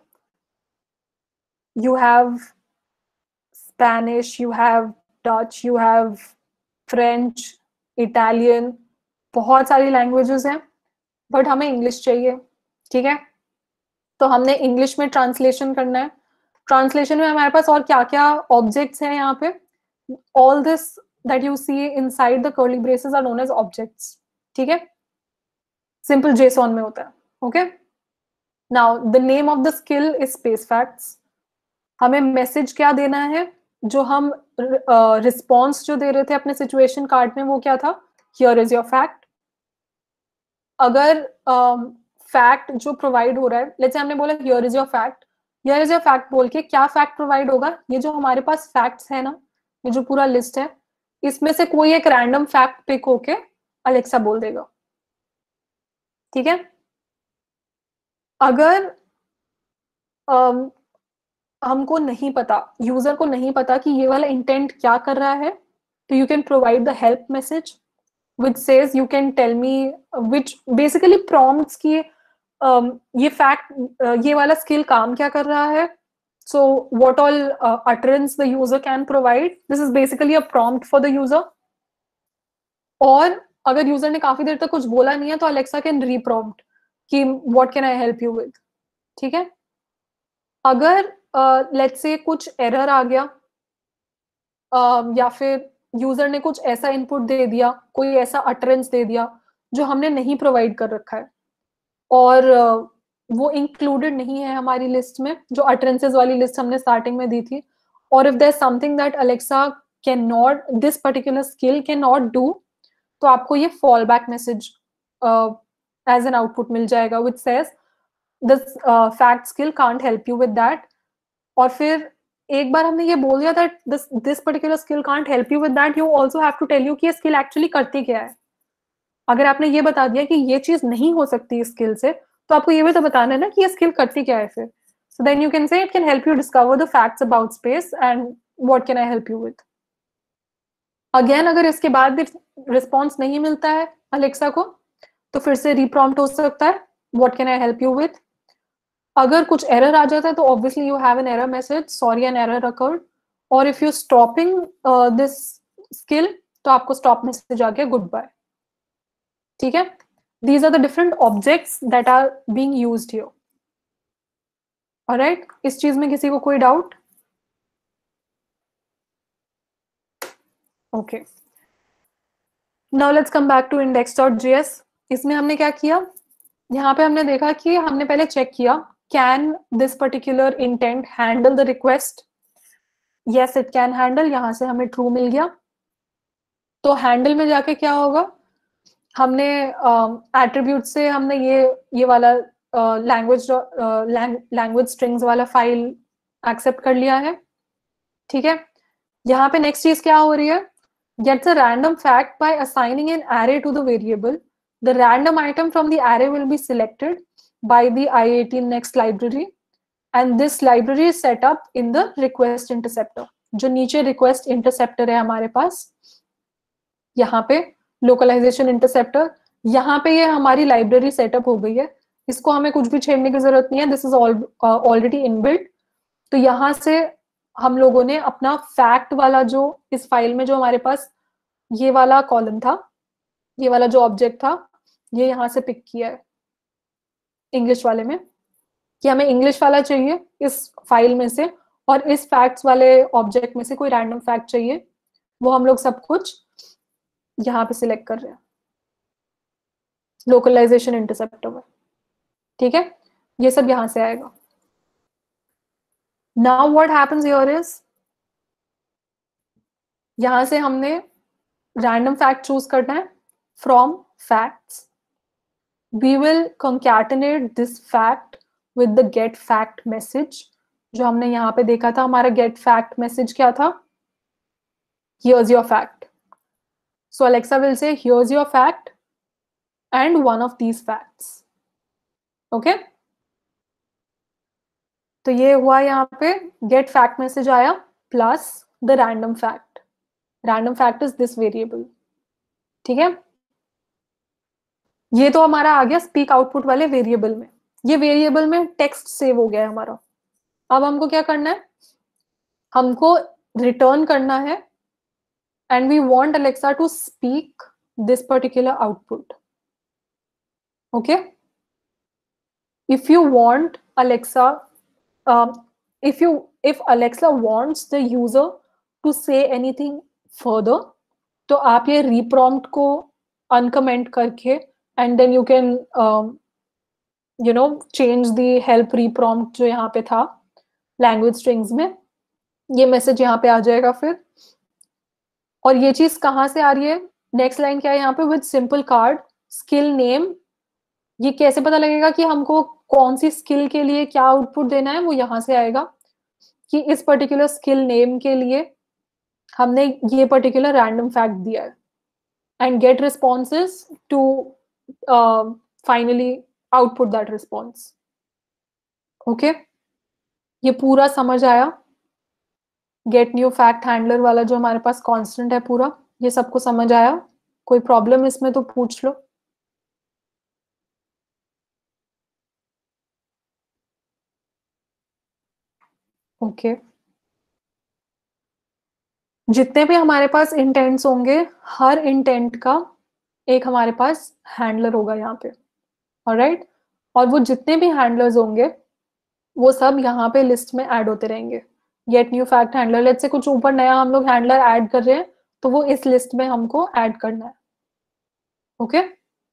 You have Spanish, you have Dutch, you have French, Italian, बहुत सारी लैंग्वेजेस हैं, बट हमें इंग्लिश चाहिए, ठीक है? तो हमने इंग्लिश में ट्रांसलेशन करना है। ट्रांसलेशन में हमारे पास और क्या क्या ऑब्जेक्ट्स हैं यहाँ पे? All this that you see inside the curly braces are known as objects, ठीक है? Simple JSON में होता है, okay? Now the name of the skill is space facts. हमें मैसेज क्या देना है? जो हम रिस्पॉन्स uh, जो दे रहे थे अपने सिचुएशन कार्ड में, वो क्या था? Here is your fact. अगर फैक्ट um, जो प्रोवाइड हो रहा है, लेट्स से हमने बोला here is your fact, here is your fact बोल के क्या फैक्ट प्रोवाइड होगा? ये जो हमारे पास फैक्ट्स है ना, ये जो पूरा लिस्ट है, इसमें से कोई एक रैंडम फैक्ट पिक होके अलेक्सा बोल देगा, ठीक है? अगर um, हमको नहीं पता, यूजर को नहीं पता कि ये वाला इंटेंट क्या कर रहा है, तो you can provide the help message which says you can tell me, which basically prompts कि um, ये फैक्ट uh, ये वाला स्किल काम क्या कर रहा है. So what all uh, utterance the user can provide, this is basically a prompt for the user. और अगर यूजर ने काफी देर तक कुछ बोला नहीं है तो अलेक्सा कैन रीप्रॉम्प्ट कि what can I help you with, ठीक है? अगर लेट्स uh, से कुछ एरर आ गया uh, या फिर यूजर ने कुछ ऐसा इनपुट दे दिया, कोई ऐसा अटरेंस दे दिया जो हमने नहीं प्रोवाइड कर रखा है और uh, वो इंक्लूडेड नहीं है हमारी लिस्ट में, जो अटरेंसेस वाली लिस्ट हमने स्टार्टिंग में दी थी, और if there is something that Alexa can not, this particular skill can not do, तो आपको ये fallback message as an output मिल जाएगा which says this fact skill can't help you with that. और फिर एक बार हमने ये बोल दिया that this this particular skill can't help you with that, you also have to tell you कि ये स्किल एक्चुअली करती क्या है. अगर आपने ये बता दिया कि ये चीज नहीं हो सकती इस स्किल से, तो आपको ये भी तो बताना है ना कि ये स्किल करती क्या है फिर. So then you can say it can help you discover the facts about space and what can I help you with. Again अगर इसके बाद भी रिस्पॉन्स नहीं मिलता है अलेक्सा को, तो फिर से रीप्रॉम्प्ट हो सकता है what can I help you with. अगर कुछ एरर आ जाता है तो obviously you have an error message, sorry an error occurred, और if you stopping this skill तो आपको स्टॉप मैसेज आ गया, गुड बाय, ठीक है? These are the different objects that are being used here. Alright, इस चीज में किसी को कोई doubt? Okay. Now let's come back to index.js. इसमें हमने क्या किया? यहाँ पे हमने देखा कि हमने पहले चेक किया can this particular intent handle the request? Yes, it can handle. यहाँ से हमें true मिल गया. तो handle में जाके क्या होगा? हमने एट्रीब्यूट uh, से हमने ये ये वाला लैंग्वेज लैंग्वेज स्ट्रिंग्स वाला फाइल एक्सेप्ट कर लिया है, ठीक है? यहाँ पे नेक्स्ट चीज क्या हो रही है? Gets a random fact by assigning an array to the variable. The random item from the array will be selected by the I eighteen next library and this library is set up in the request interceptor. जो नीचे request interceptor है हमारे पास, यहाँ पे localisation interceptor, यहाँ पे ये हमारी लाइब्रेरी सेटअप हो गई है. इसको हमें कुछ भी छेड़ने की जरूरत नहीं है, दिस इज ऑलरेडी इनबिल्ट. तो यहाँ से हम लोगों ने अपना फैक्ट वाला जो इस फाइल में जो हमारे पास ये वाला कॉलम था, ये वाला जो ऑब्जेक्ट था, ये यहाँ से पिक किया है इंग्लिश वाले में कि हमें इंग्लिश वाला चाहिए इस फाइल में से, और इस फैक्ट्स वाले ऑब्जेक्ट में से कोई रैंडम फैक्ट चाहिए, वो हम लोग सब कुछ यहाँ पे सिलेक्ट कर रहे हैं लोकलाइजेशन इंटरसेप्टर में, ठीक है? ये सब यहां से आएगा. Now what happens here is, यहां से हमने रैंडम फैक्ट चूज करना है from facts. We will concatenate this fact with the get fact message. जो हमने यहाँ पे देखा था, हमारा गेट फैक्ट मैसेज क्या था? Here's your fact. So Alexa will say, here's your fact and one of these facts. Okay? तो ये हुआ यहाँ पे get fact message आया plus the random fact. Random fact is this variable. ठीक है? ये तो हमारा आ गया speak output वाले variable में. ये variable में text save हो गया है हमारा. अब हमको क्या करना है? हमको return करना है and we want Alexa to speak this particular output. Okay? If you want Alexa, um, if you if Alexa wants the user to say anything further, तो आप ये reprompt को uncomment करके and then you can um, you know change the help reprompt जो यहाँ पे था language strings में, ये message यहाँ पे आ जाएगा फिर. और ये चीज कहाँ से आ रही है? नेक्स्ट लाइन क्या है यहाँ पे? With simple card skill name. ये कैसे पता लगेगा कि हमको कौन सी स्किल के लिए क्या आउटपुट देना है? वो यहाँ से आएगा कि इस पर्टिकुलर स्किल नेम के लिए हमने ये पर्टिकुलर रैंडम फैक्ट दिया है and get responses to finally output that response. Okay, ये पूरा समझ आया? गेट न्यू फैक्ट हैंडलर वाला जो हमारे पास कांस्टेंट है पूरा, ये सबको समझ आया? कोई प्रॉब्लम इसमें तो पूछ लो. Okay okay. जितने भी हमारे पास इंटेंट्स होंगे, हर इंटेंट का एक हमारे पास हैंडलर होगा यहाँ पे. ऑलराइट, और वो जितने भी हैंडलर्स होंगे वो सब यहाँ पे लिस्ट में ऐड होते रहेंगे. Get new fact handler, let's say कुछ ऊपर नया हम लोग हैंडलर ऐड कर रहे हैं तो वो इस लिस्ट में हमको ऐड करना है. ओके,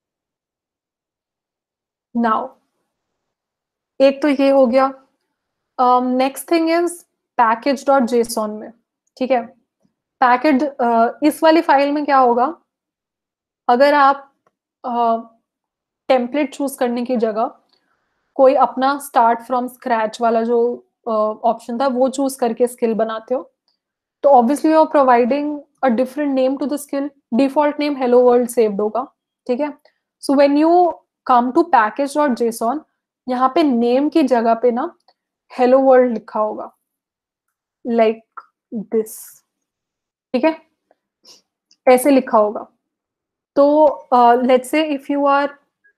नाउ एक तो ये हो गया. Next thing is package dot JSON में. ठीक है, पैकेज uh, इस वाली फाइल में क्या होगा? अगर आप टेम्पलेट uh, चूज करने की जगह कोई अपना स्टार्ट फ्रॉम स्क्रैच वाला जो ऑप्शन uh, था वो चूज करके स्किल बनाते हो, तो obviously you are providing a different name to the skill. Default name hello world saved होगा. ठीक है, so when you come to package dot JSON, यहाँ पे नेम की जगह पे ना हेलो वर्ल्ड लिखा होगा लाइक दिस. ठीक है, ऐसे लिखा होगा. तो let's say if you are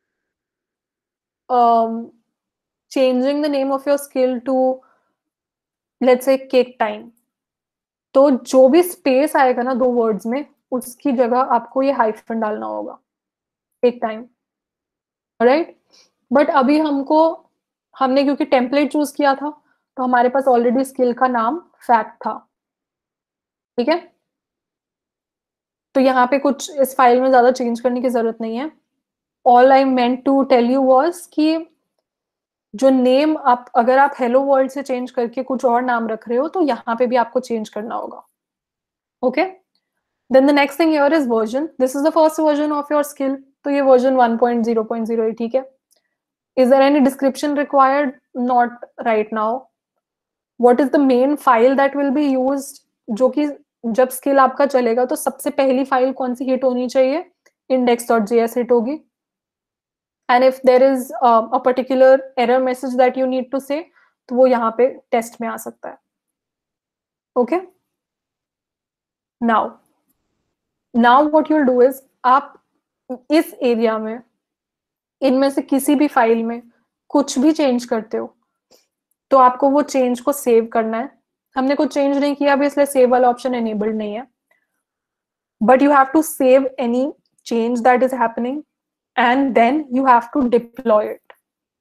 changing the name of your skill to let's say cake time, तो जो भी स्पेस आएगा ना दो वर्ड्स में, उसकी जगह आपको ये हाइफन डालना होगा, केक टाइम. राइट, बट अभी हमको हमने क्योंकि टेम्पलेट चूज किया था तो हमारे पास ऑलरेडी स्किल का नाम फैक्ट था. ठीक है, तो यहाँ पे कुछ इस फाइल में ज्यादा चेंज करने की जरूरत नहीं है. All I meant to tell you was कि जो नेम आप अगर आप हेलो वर्ल्ड से चेंज करके कुछ और नाम रख रहे हो तो यहाँ पे भी आपको चेंज करना होगा. Okay, then the next thing here is version. This is the first version of your skill, तो ये version one point zero point zero है. ठीक है, is there any description required? Not right now. What is the main file that will be used? जो कि जब skill आपका चलेगा तो सबसे पहली फाइल कौन सी हिट होनी चाहिए? index dot j s hit होगी. And if there is uh, a particular error message that you need to say, तो वो यहाँ पे टेस्ट में आ सकता है. Okay? Now, now what you'll do is आप इस एरिया में इनमें से किसी भी फाइल में कुछ भी चेंज करते हो तो आपको वो चेंज को सेव करना है. हमने कुछ चेंज नहीं किया अभी, इसलिए सेव वाला ऑप्शन एनेबल्ड नहीं है. But you have to save any change that is happening and then you have to deploy it.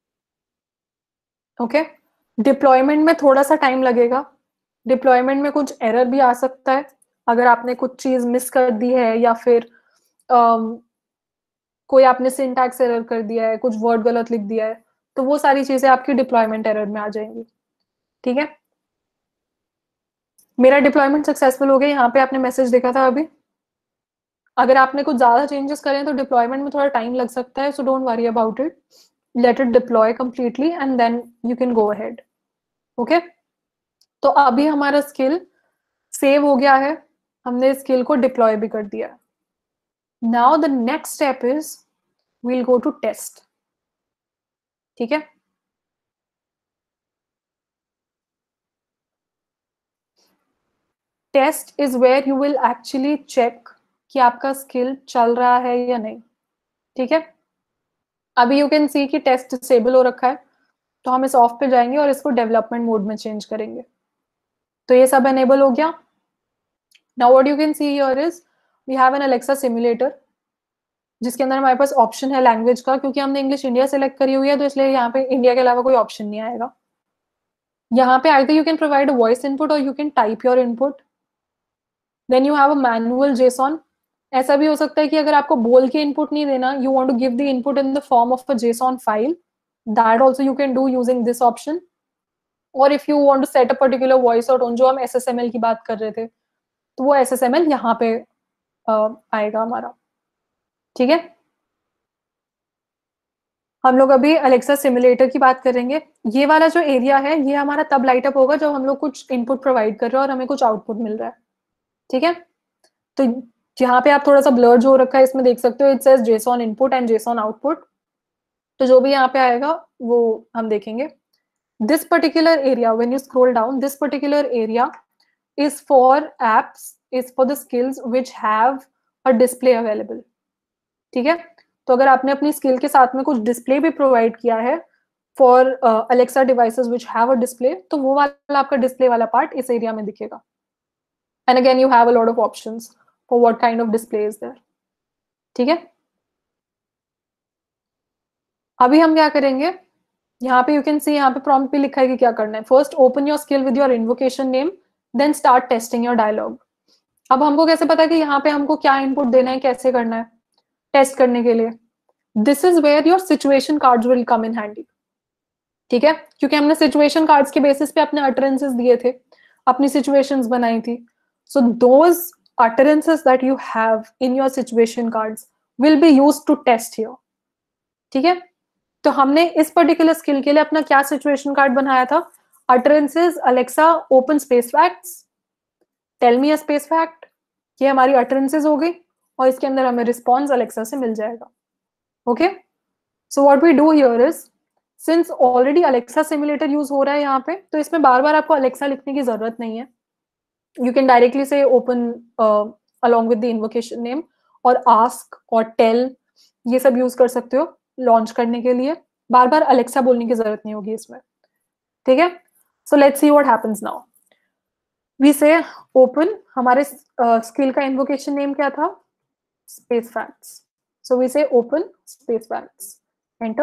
okay, deployment में थोड़ा सा टाइम लगेगा. deployment में कुछ एरर भी आ सकता है अगर आपने कुछ चीज मिस कर दी है या फिर um, कोई आपने सिंटैक्स एरर कर दिया है, कुछ वर्ड गलत लिख दिया है, तो वो सारी चीजें आपकी डिप्लॉयमेंट एरर में आ जाएंगी. ठीक है, मेरा डिप्लॉयमेंट सक्सेसफुल हो गया. यहाँ पे आपने मैसेज देखा था अभी, अगर आपने कुछ ज्यादा चेंजेस करें तो डिप्लॉयमेंट में थोड़ा टाइम लग सकता है, so don't worry about it, let it deploy completely and then you can go ahead. Okay, तो अभी हमारा स्किल सेव हो गया है, हमने स्किल को डिप्लॉय भी कर दिया। Now the next step is we'll go to test. ठीक है, test is where you will actually check कि आपका स्किल चल रहा है या नहीं। ठीक है, अभी यू कैन सी कि टेस्ट डिसेबल हो रखा है, तो हम इस ऑफ पे जाएंगे और इसको डेवलपमेंट मोड में चेंज करेंगे। तो ये सब एनेबल हो गया। Now what you can see here is we have an Alexa simulator, जिसके अंदर हमारे पास ऑप्शन है लैंग्वेज का, क्योंकि हमने इंग्लिश इंडिया सेलेक्ट करी हुई है तो इसलिए यहाँ पे इंडिया के अलावा कोई ऑप्शन नहीं आएगा। यहाँ पे either you can provide a voice input और you can type your input. Then you have a manual JSON. ऐसा भी हो सकता है कि अगर आपको बोल के इनपुट नहीं देना, you want to give the input in the form of a JSON file, that also you can do using this option. और if you want to set a particular voice और टोन, जो हम एसएसएमएल की बात कर रहे थे, तो वो एसएसएमएल यहाँ पे आ, आएगा हमारा। ठीक है, हम लोग अभी अलेक्सा सिमुलेटर की बात करेंगे। ये वाला जो एरिया है ये हमारा तब लाइट अप होगा जब हम लोग कुछ इनपुट प्रोवाइड कर रहे हैं और हमें कुछ आउटपुट मिल रहा है। ठीक है, तो यहाँ पे आप थोड़ा सा ब्लर जो हो रखा है इसमें देख सकते हो, it says JSON input and JSON output. तो जो भी यहाँ पे आएगा वो हम देखेंगे। This particular area, when you scroll down, this particular area is for apps, is for the skills which have a display available. ठीक है, तो अगर आपने अपनी स्किल के साथ में कुछ डिस्प्ले भी प्रोवाइड किया है for Alexa devices which have a display, तो वो वाला आपका डिस्प्ले वाला पार्ट इस एरिया में दिखेगा। And again you have a lot of options for what kind of display is there. ठीक है, अभी हम क्या करेंगे, यहाँ पे यू कैन सी यहाँ पे प्रॉम्प्ट भी लिखा है कि क्या करना है। First open your skill with your invocation name, then start testing your dialogue. अब हमको कैसे पता कि यहाँ पे हमको क्या इनपुट देना है, कैसे करना है टेस्ट करने के लिए? This is where your situation cards will come in handy. ठीक है, क्योंकि हमने सिचुएशन कार्ड्स के बेसिस पे अपने अटरेंसेस दिए थे, अपनी सिचुएशंस बनाई थी। So those utterances that you have in your situation cards will be used to test here. ठीक है, तो हमने इस पर्टिकुलर स्किल के लिए अपना क्या सिचुएशन कार्ड बनाया था? utterances Alexa open space facts, tell me a space fact। ये हमारी utterances हो गई और इसके अंदर हमें रिस्पॉन्स Alexa से मिल जाएगा। Okay, so what we do here is, since already Alexa simulator use हो रहा है यहाँ पे, तो इसमें बार बार आपको Alexa लिखने की जरूरत नहीं है। You can directly say open uh, along with the invocation name, और ask और tell ये सब यूज कर सकते हो लॉन्च करने के लिए। बार बार Alexa बोलने की जरूरत नहीं होगी इसमें। ठीक है, so let's see what happens now. We say open, हमारे स्किल uh, का invocation name क्या था? Space facts. So we say open space facts. Enter.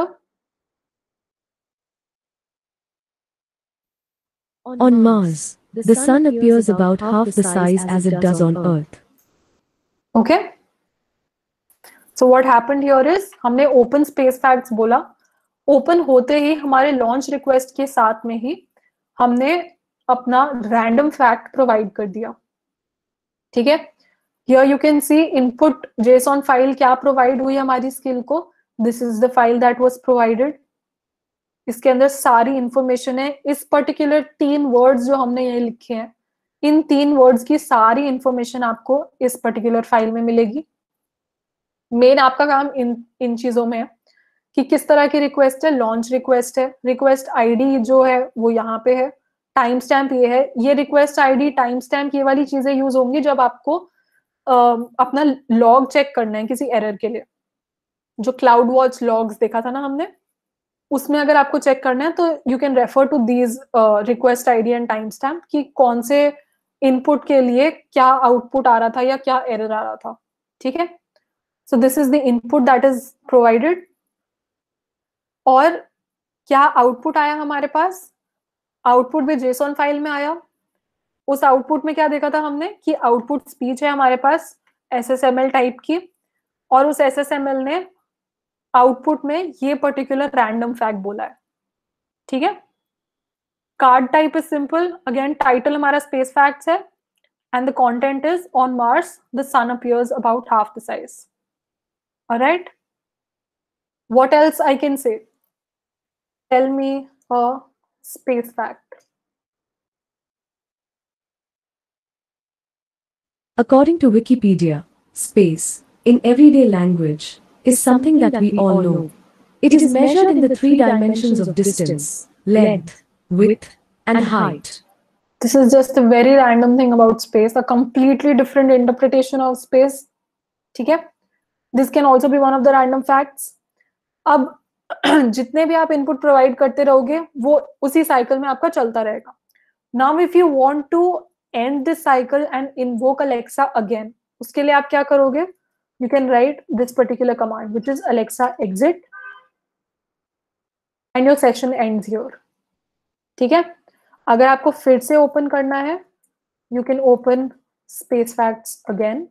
On Mars, the sun appears about half the size as it does on Earth. Okay. So what happened here is हमने open space facts बोला, open होते ही हमारे launch request के साथ में ही हमने अपना random fact provide कर दिया। ठीक है, here you can see input JSON file क्या provide हुई हमारी skill को, this is the file that was provided। इसके अंदर सारी इंफॉर्मेशन है। इस पर्टिकुलर तीन वर्ड्स जो हमने ये लिखे हैं, इन तीन वर्ड्स की सारी इंफॉर्मेशन आपको इस पर्टिकुलर फाइल में मिलेगी। मेन आपका काम इन इन चीजों में है कि किस तरह की रिक्वेस्ट है, लॉन्च रिक्वेस्ट है, रिक्वेस्ट आईडी जो है वो यहाँ पे है, टाइम स्टैम्प ये है। ये रिक्वेस्ट आईडी, टाइम स्टैम्प, ये वाली चीजें यूज होंगी जब आपको आ, अपना लॉग चेक करना है किसी एरर के लिए। जो क्लाउड वॉच लॉग्स देखा था ना हमने, उसमें अगर आपको चेक करना है तो you can refer to these request ID and time stamp कि कौन से इनपुट के लिए क्या आउटपुट आ रहा था या क्या एरर आ रहा था। ठीक है, so this is the input that is provided. और क्या आउटपुट आया हमारे पास? आउटपुट भी जेसॉन फाइल में आया। उस आउटपुट में क्या देखा था हमने कि आउटपुट स्पीच है हमारे पास एसएसएमएल टाइप की, और उस एसएसएमएल ने आउटपुट में ये पर्टिकुलर रैंडम फैक्ट बोला है। ठीक है, card type is simple, again title हमारा स्पेस फैक्ट्स है, and the content is, on Mars, the sun appears about half the size. All right? What else I can say? Tell me a space fact. According to Wikipedia, space, in everyday language, is something that we all know. It is measured in the three dimensions of distance, length, width, and height. This is just a very random thing about space, a completely different interpretation of space. ठीक है? This can also be one of the random facts. अब जितने भी आप input provide करते रहोगे वो उसी साइकिल में आपका चलता रहेगा. Now if you want to end this cycle and invoke Alexa again, उसके लिए आप क्या करोगे? You can write this particular command, which is Alexa exit, and your session ends here. ठीक है? अगर आपको फिर से ओपन करना है, you can open space facts again.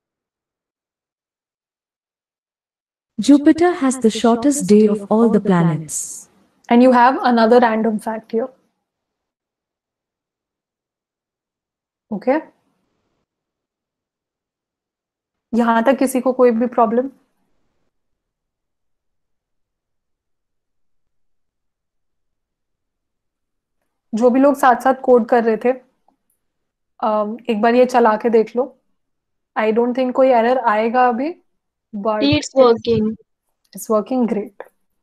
Jupiter has the shortest day of all the planets. And you have another random fact here. Okay? यहां तक किसी को कोई भी प्रॉब्लम? जो भी लोग साथ साथ कोड कर रहे थे, एक बार ये चला के देख लो. आई डोंट थिंक कोई एरर आएगा अभी, but It's working. It's working great.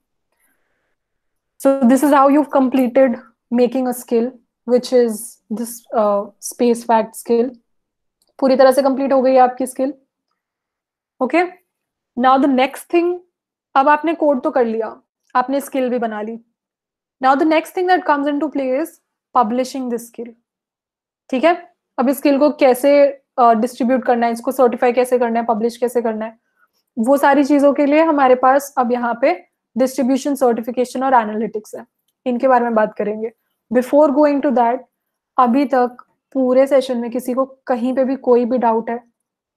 So this is how you've completed making a skill, which is this uh, space fact skill. पूरी तरह से complete हो गई आपकी skill. Okay. Now the next thing, अब आपने कोड तो कर लिया, आपने skill भी बना ली. Now the next thing that comes into play is publishing this skill. ठीक है? अब इस skill को कैसे डिस्ट्रीब्यूट uh, करना है, इसको सर्टिफाई कैसे करना है, पब्लिश कैसे करना है, वो सारी चीजों के लिए हमारे पास अब यहाँ पे डिस्ट्रीब्यूशन, सर्टिफिकेशन और एनालिटिक्स है. इनके बारे में बात करेंगे. बिफोर गोइंग टू दैट, अभी तक पूरे सेशन में किसी को कहीं पे भी कोई भी डाउट है?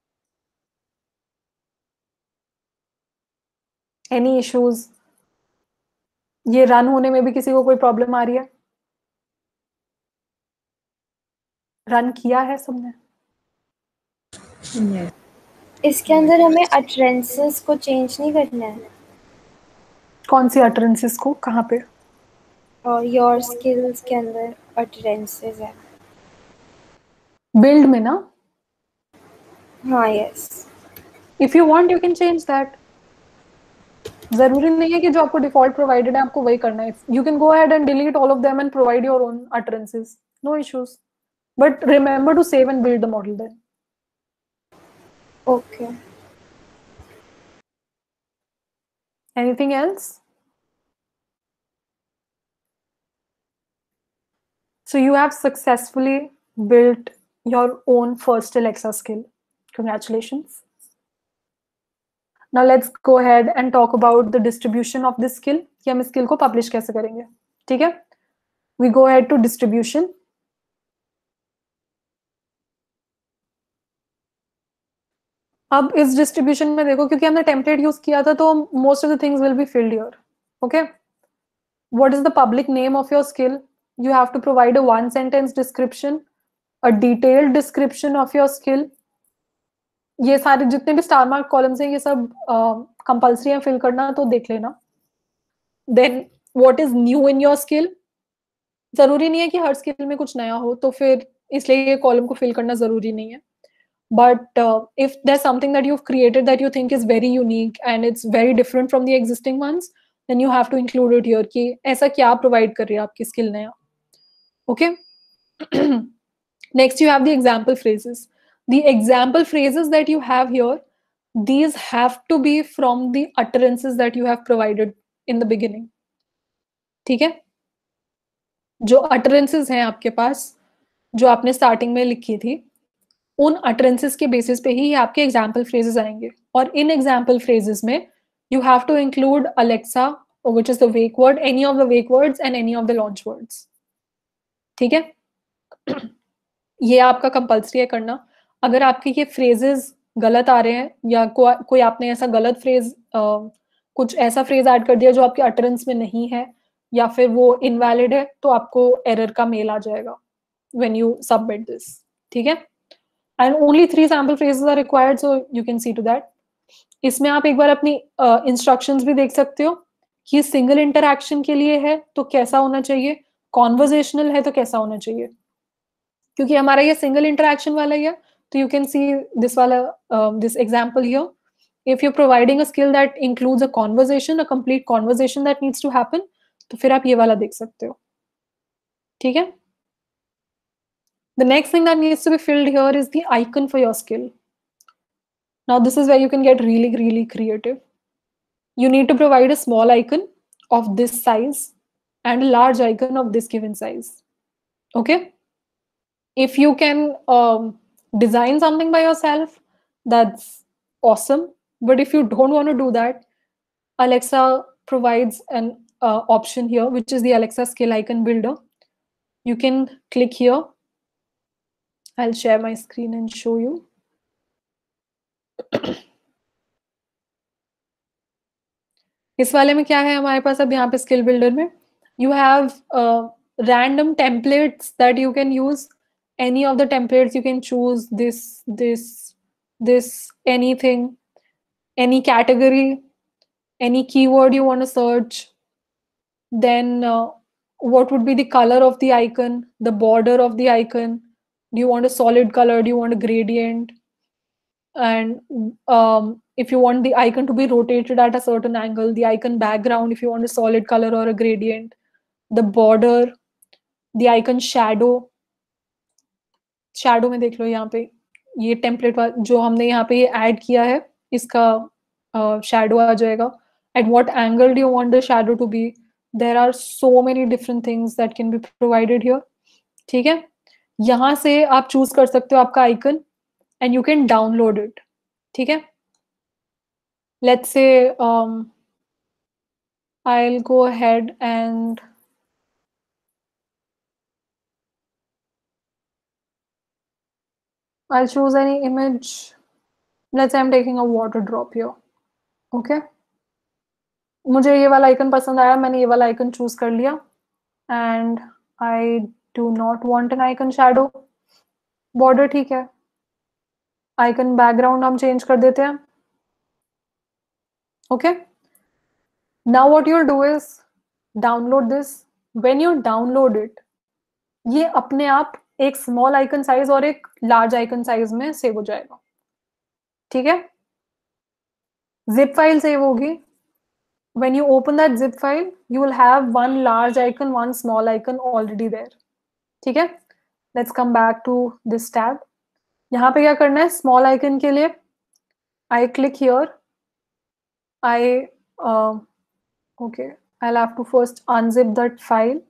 Any issues? ये रन होने में भी किसी को कोई प्रॉब्लम आ रही है? रन किया है सबने? yes. इसके अंदर हमें अटरेंसेस को चेंज नहीं करना है. कौन सी अटरेंसेस को? कहाँ पे? और योर स्किल्स के अंदर अटरेंसेस है. बिल्ड में ना? हाँ, yes. If you want you can change that. जरूरी नहीं है कि जो आपको डिफॉल्ट प्रोवाइडेड है आपको वही करना है. You can go ahead and delete all of them and provide your own utterances. No issues. But remember to save and build the model then. Okay. Anything else? So you have successfully built your own first Alexa skill. Congratulations. Now let's go ahead and talk about the distribution of this skill. कि हम इस skill को publish कैसे करेंगे? ठीक है? We go ahead to distribution. अब इस डिस्ट्रीब्यूशन में देखो, क्योंकि हमने टेम्पलेट यूज किया था तो most of the things will be filled here. Okay. What is the public name of your skill? You have to provide a one sentence description, a detailed description of your skill. ये सारे जितने भी star mark columns हैं ये सब compulsory है fill करना, तो देख लेना. Then what is new in your skill? जरूरी नहीं है कि हर स्किल में कुछ नया हो, तो फिर इसलिए ये कॉलम को फिल करना जरूरी नहीं है. But uh, if there's something that you've created that you think is very unique and it's very different from the existing ones, then you have to include it here कि ऐसा क्या provide कर रही है आपकी skill नया. Okay. Next you have the example phrases. The example phrases that you have here, these have to be from the utterances that you have provided in the beginning. ठीक है? जो utterances हैं आपके पास, जो आपने starting में लिखी थी, उन अटरेंसेस के बेसिस पे ही आपके एग्जाम्पल फ्रेजेस आएंगे. और इन एग्जाम्पल फ्रेजेस में you have to include Alexa, which is the wake word, any of the wake words and any of the launch words. ठीक है? ये आपका कंपल्सरी है करना. अगर आपके ये फ्रेजेस गलत आ रहे हैं या को, कोई आपने ऐसा गलत फ्रेज uh, कुछ ऐसा फ्रेज ऐड कर दिया जो आपके अटरेंस में नहीं है या फिर वो इनवैलिड है, तो आपको एरर का मेल आ जाएगा व्हेन यू सबमिट दिस. ठीक है? and only three sample phrases are required, so you can see to that. इसमें आप एक बार अपनी इंस्ट्रक्शंस uh, भी देख सकते हो कि सिंगल इंटरैक्शन के लिए है तो कैसा होना चाहिए, कॉन्वर्जेशनल है तो कैसा होना चाहिए. क्योंकि हमारा ये सिंगल इंटरैक्शन वाला ही है, तो यू कैन सी दिस वाला this example here. If you're providing a skill that includes a conversation, a complete conversation that needs to happen, तो फिर आप ये वाला देख सकते हो. ठीक है? The next thing that needs to be filled here is the icon for your skill. Now this is where you can get really, really creative. You need to provide a small icon of this size and a large icon of this given size. Okay? If you can um, design something by yourself, that's awesome. But if you don't want to do that, Alexa provides an uh, option here, which is the Alexa Skill Icon Builder. You can click here. I'll share my screen and show you. इस वाले में क्या है हमारे पास अब यहाँ पे स्किल बिल्डर में you have uh, random templates that you can use. Any of the templates you can choose, this, this, this, anything, any category, any keyword you want to search. Then uh, what would be the color of the icon, the border of the icon? Do you want a solid color? Do you want a gradient? And um, if you want the icon to be rotated at a certain angle, the icon background, if you want a solid color or a gradient, the border, the icon shadow. Shadow में देख लो यहाँ पे ये template जो हमने यहाँ पे add किया है इसका shadow आ जाएगा. At what angle do you want the shadow to be? There are so many different things that can be provided here. ठीक है, यहाँ से आप चूज कर सकते हो आपका icon and you can download it. ठीक है, let's say um, I'll go ahead and I'll choose any image. Let's say I'm taking a water drop here. Okay. मुझे ये वाला आइकन पसंद आया, मैंने ये वाला आइकन चूज कर लिया. And I do not want an icon shadow. Border ठीक है. Icon background हम change कर देते हैं. Okay. Now what you'll do is download this. When you download it, ये अपने आप एक small icon size और एक large icon size में सेव हो जाएगा. ठीक है, zip file सेव होगी. When you open that zip file, you will have one large icon, one small icon already there. ठीक है, let's come back to this tab. यहाँ पे क्या करना है, small icon के लिए I click here. I uh, okay, I'll have to first unzip that file.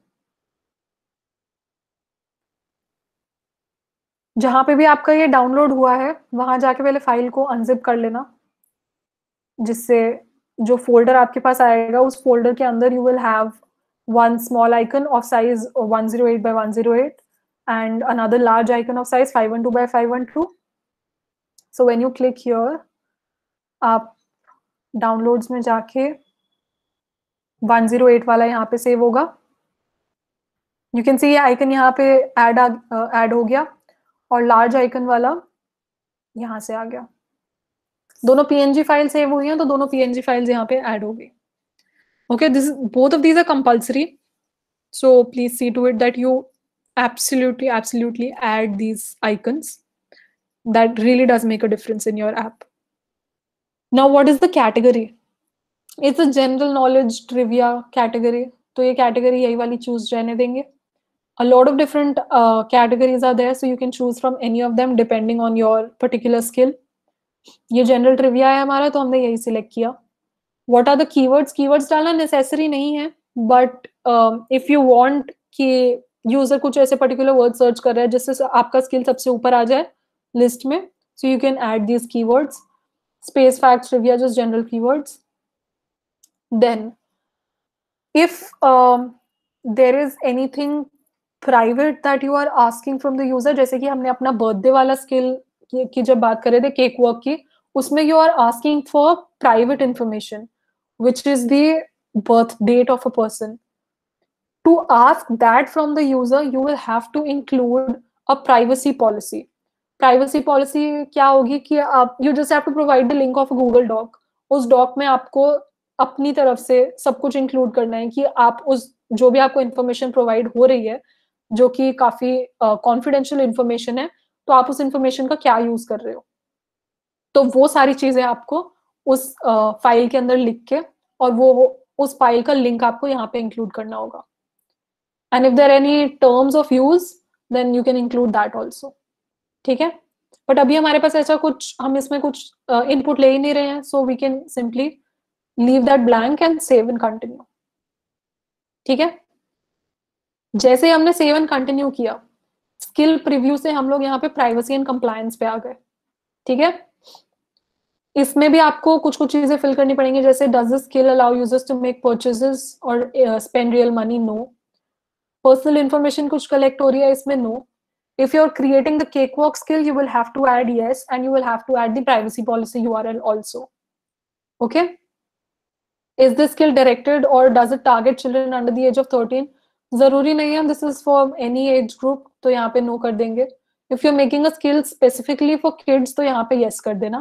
जहाँ पे भी आपका ये डाउनलोड हुआ है वहां जाके पहले फाइल को अनजिप कर लेना, जिससे जो फोल्डर आपके पास आएगा उस फोल्डर के अंदर you will have one small icon of size one oh eight by one oh eight and another large icon of size five twelve by five twelve. So when you click here, आप downloads में जाके one oh eight वाला यहाँ पे save होगा. You can see ये icon यहाँ पे ऐड ऐड हो गया और लार्ज आइकन वाला यहाँ से आ गया. दोनों पीएनजी फाइल सेव हुई हैं तो दोनों पीएनजी फाइल्स यहाँ पे ऐड हो गई. Okay, this both of these are compulsory, so please see to it that you absolutely absolutely add these icons. That really does make a difference in your app. Now what is the category? It's a general knowledge trivia category, तो ये category यही वाली choose रहने देंगे. A lot of different uh, categories are there, so you can choose from any of them depending on your particular skill. ये general trivia है हमारा, तो हमने यही select किया. What are the keywords? Keywords डालना necessary नहीं है, but um, if you want कि यूजर कुछ ऐसे पर्टिकुलर वर्ड सर्च कर रहा है जिससे आपका स्किल सबसे ऊपर आ जाए लिस्ट में, so you can add these keywords. Space, facts, trivia, just general keywords. Then if there is anything private that you are asking from the user, जैसे कि हमने अपना बर्थडे वाला स्किल की, की जब बात कर रहे थे केक वर्क की, उसमें you are asking for private information which is the birth date of a person. To ask that from the user, you will have to include a privacy policy. Privacy policy क्या होगी कि आप you just have to provide the link of Google doc, उस doc में आपको अपनी तरफ से सब कुछ इंक्लूड करना है कि आप उस जो भी आपको इन्फॉर्मेशन प्रोवाइड हो रही है जो कि काफी कॉन्फिडेंशियल uh, इंफॉर्मेशन है, तो आप उस इंफॉर्मेशन का क्या यूज कर रहे हो, तो वो सारी चीजें आपको उस फाइल uh, के अंदर लिख के और वो, वो उस फाइल का लिंक आपको यहाँ पे इंक्लूड करना होगा. And if there any terms of use then you can include that also. ठीक है, बट अभी हमारे पास ऐसा कुछ, हम इसमें कुछ इनपुट uh, ले ही नहीं रहे हैं, so we can simply leave that blank and save and continue. ठीक है, जैसे ही हमने सेव एंड कंटिन्यू किया, स्किल प्रीव्यू से हम लोग यहाँ पे प्राइवेसी एंड कंप्लायंस पे आ गए. ठीक है, इसमें भी आपको कुछ कुछ चीजें फिल करनी पड़ेंगी, जैसे does this skill allow users to make purchases और spend real money? No. Personal information कुछ कलेक्ट हो रही है इसमें? No. If you're creating the cakewalk skill, you will have to add yes, and you will have to add the privacy policy U R L also. Okay? Is this skill directed or does it target children under the age of thirteen? जरूरी नहीं है, this is for any age group, तो यहाँ पे no कर देंगे. If you're making a skill specifically for kids, तो यहाँ पे yes कर देना.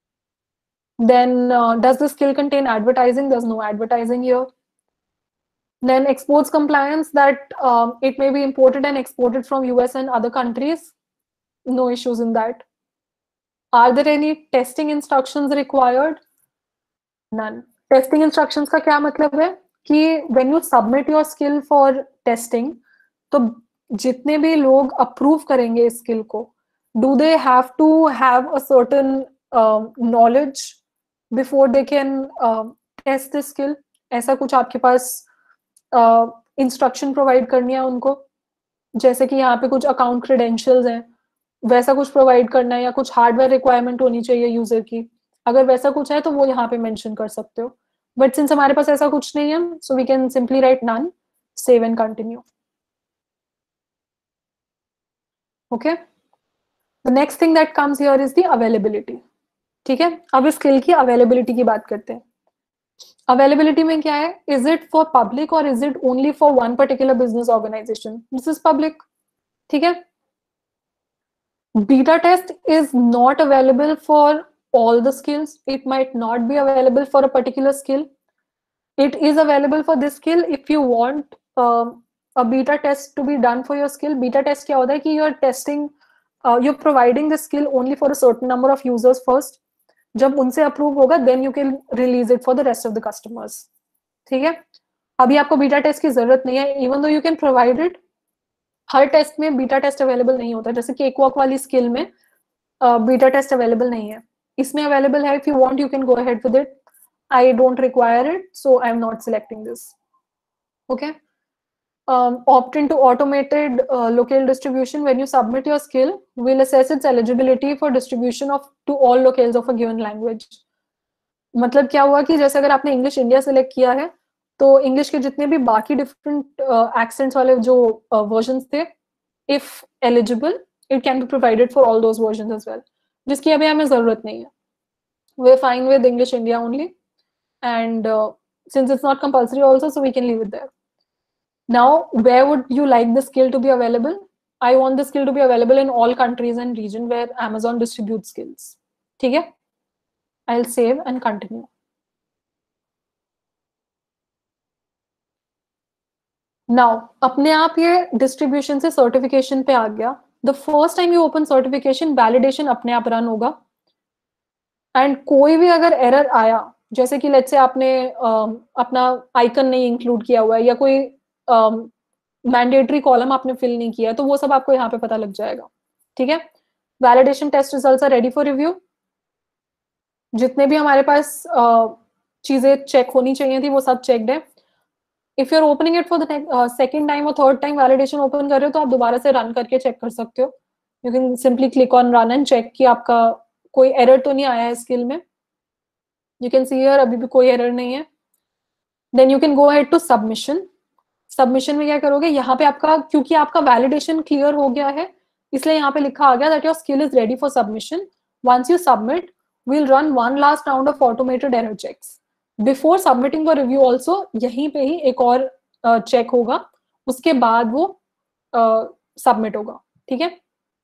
Then uh, does the skill contain advertising? There's no advertising here. Then exports compliance, that um, it may be imported and exported from U S and other countries. No issues in that. Are there any testing instructions required? None. Testing instructions का क्या मतलब है कि when you submit your skill for testing, तो जितने भी लोग approve करेंगे इस skill को, do they have to have a certain uh, knowledge before they can uh, test this skill? ऐसा कुछ आपके पास इंस्ट्रक्शन uh, प्रोवाइड करनी है उनको, जैसे कि यहाँ पे कुछ अकाउंट क्रेडेंशियल्स हैं, वैसा कुछ प्रोवाइड करना है, या कुछ हार्डवेयर रिक्वायरमेंट होनी चाहिए यूजर की, अगर वैसा कुछ है तो वो यहाँ पे मेंशन कर सकते हो. बट सिंस हमारे पास ऐसा कुछ नहीं है, so we can simply write none, save and continue. Okay, the next thing that comes here is the availability. ठीक है, अब इस स्किल की अवेलेबिलिटी की बात करते हैं. अवेलेबिलिटी में क्या है? इज इट फॉर पब्लिक और is it only for one particular business organization? This is public. ठीक है, beta test is not available for all the skills. It might not be available for a particular skill. It is available for this skill if you want uh, a beta test to be done for your skill. Beta test क्या होता है कि you're testing, uh, you're providing the skill only for a certain number of users first. जब उनसे approve होगा then you can release it for the rest of the customers. ठीक है, अभी आपको बीटा टेस्ट की जरूरत नहीं है, even though you can provide it. हर टेस्ट में बीटा टेस्ट अवेलेबल नहीं होता, जैसे केकवॉक वाली स्किल में बीटा टेस्ट अवेलेबल नहीं है, इसमें अवेलेबल है. If you want you can go ahead with it. I don't require it, so I am not selecting this. Okay, opt into automated uh, local distribution. When you submit your skill, we'll assess its eligibility for distribution of to all locales of a given language. मतलब क्या हुआ कि जैसे अगर आपने English India select किया है, तो इंग्लिश के जितने भी बाकी डिफरेंट एक्सेंट्स वाले जो वर्जन्स थे, if eligible, it can be provided for all those versions as well, जिसकी अभी हमें जरूरत नहीं है. We are fine with English India only, and since it's not compulsory also, so we can leave it there. Now, where would you like the skill to be available? I want the skill to be available in all countries and region where Amazon distributes skills. ठीक है? I'll save and continue. Now, अपने आप ये distribution से certification पे आ गया. The first time you open certification, validation अपने आप run होगा. And कोई भी अगर error आया, जैसे कि let's say आपने uh, अपना icon नहीं include किया हुआ है, या कोई मैंडेटरी uh, कॉलम आपने फिल नहीं किया, तो वो सब आपको यहाँ पे पता लग जाएगा. ठीक है, validation test results are ready for review. जितने भी हमारे पास uh, चीजें चेक होनी चाहिए थी वो सब चेकड है. If you are opening it for the second time और थर्ड टाइम वैलिडेशन ओपन कर रहे हो, तो आप दोबारा से रन करके चेक कर सकते हो. You can simply click on run and check कि आपका कोई एरर तो नहीं आया है स्किल में. यू कैन सी हियर अभी भी कोई एरर नहीं है. Then you can go ahead to submission. Submission में क्या करोगे, यहाँ पे आपका, क्योंकि आपका वैलिडेशन क्लियर हो गया है, इसलिए यहाँ पे लिखा आ गया that your skill is ready for submission. Once you submit, we'll run one last round of automated error checks before submitting for review. Also यहीं पे ही एक और चेक uh, होगा, उसके बाद वो सबमिट uh, होगा. ठीक है,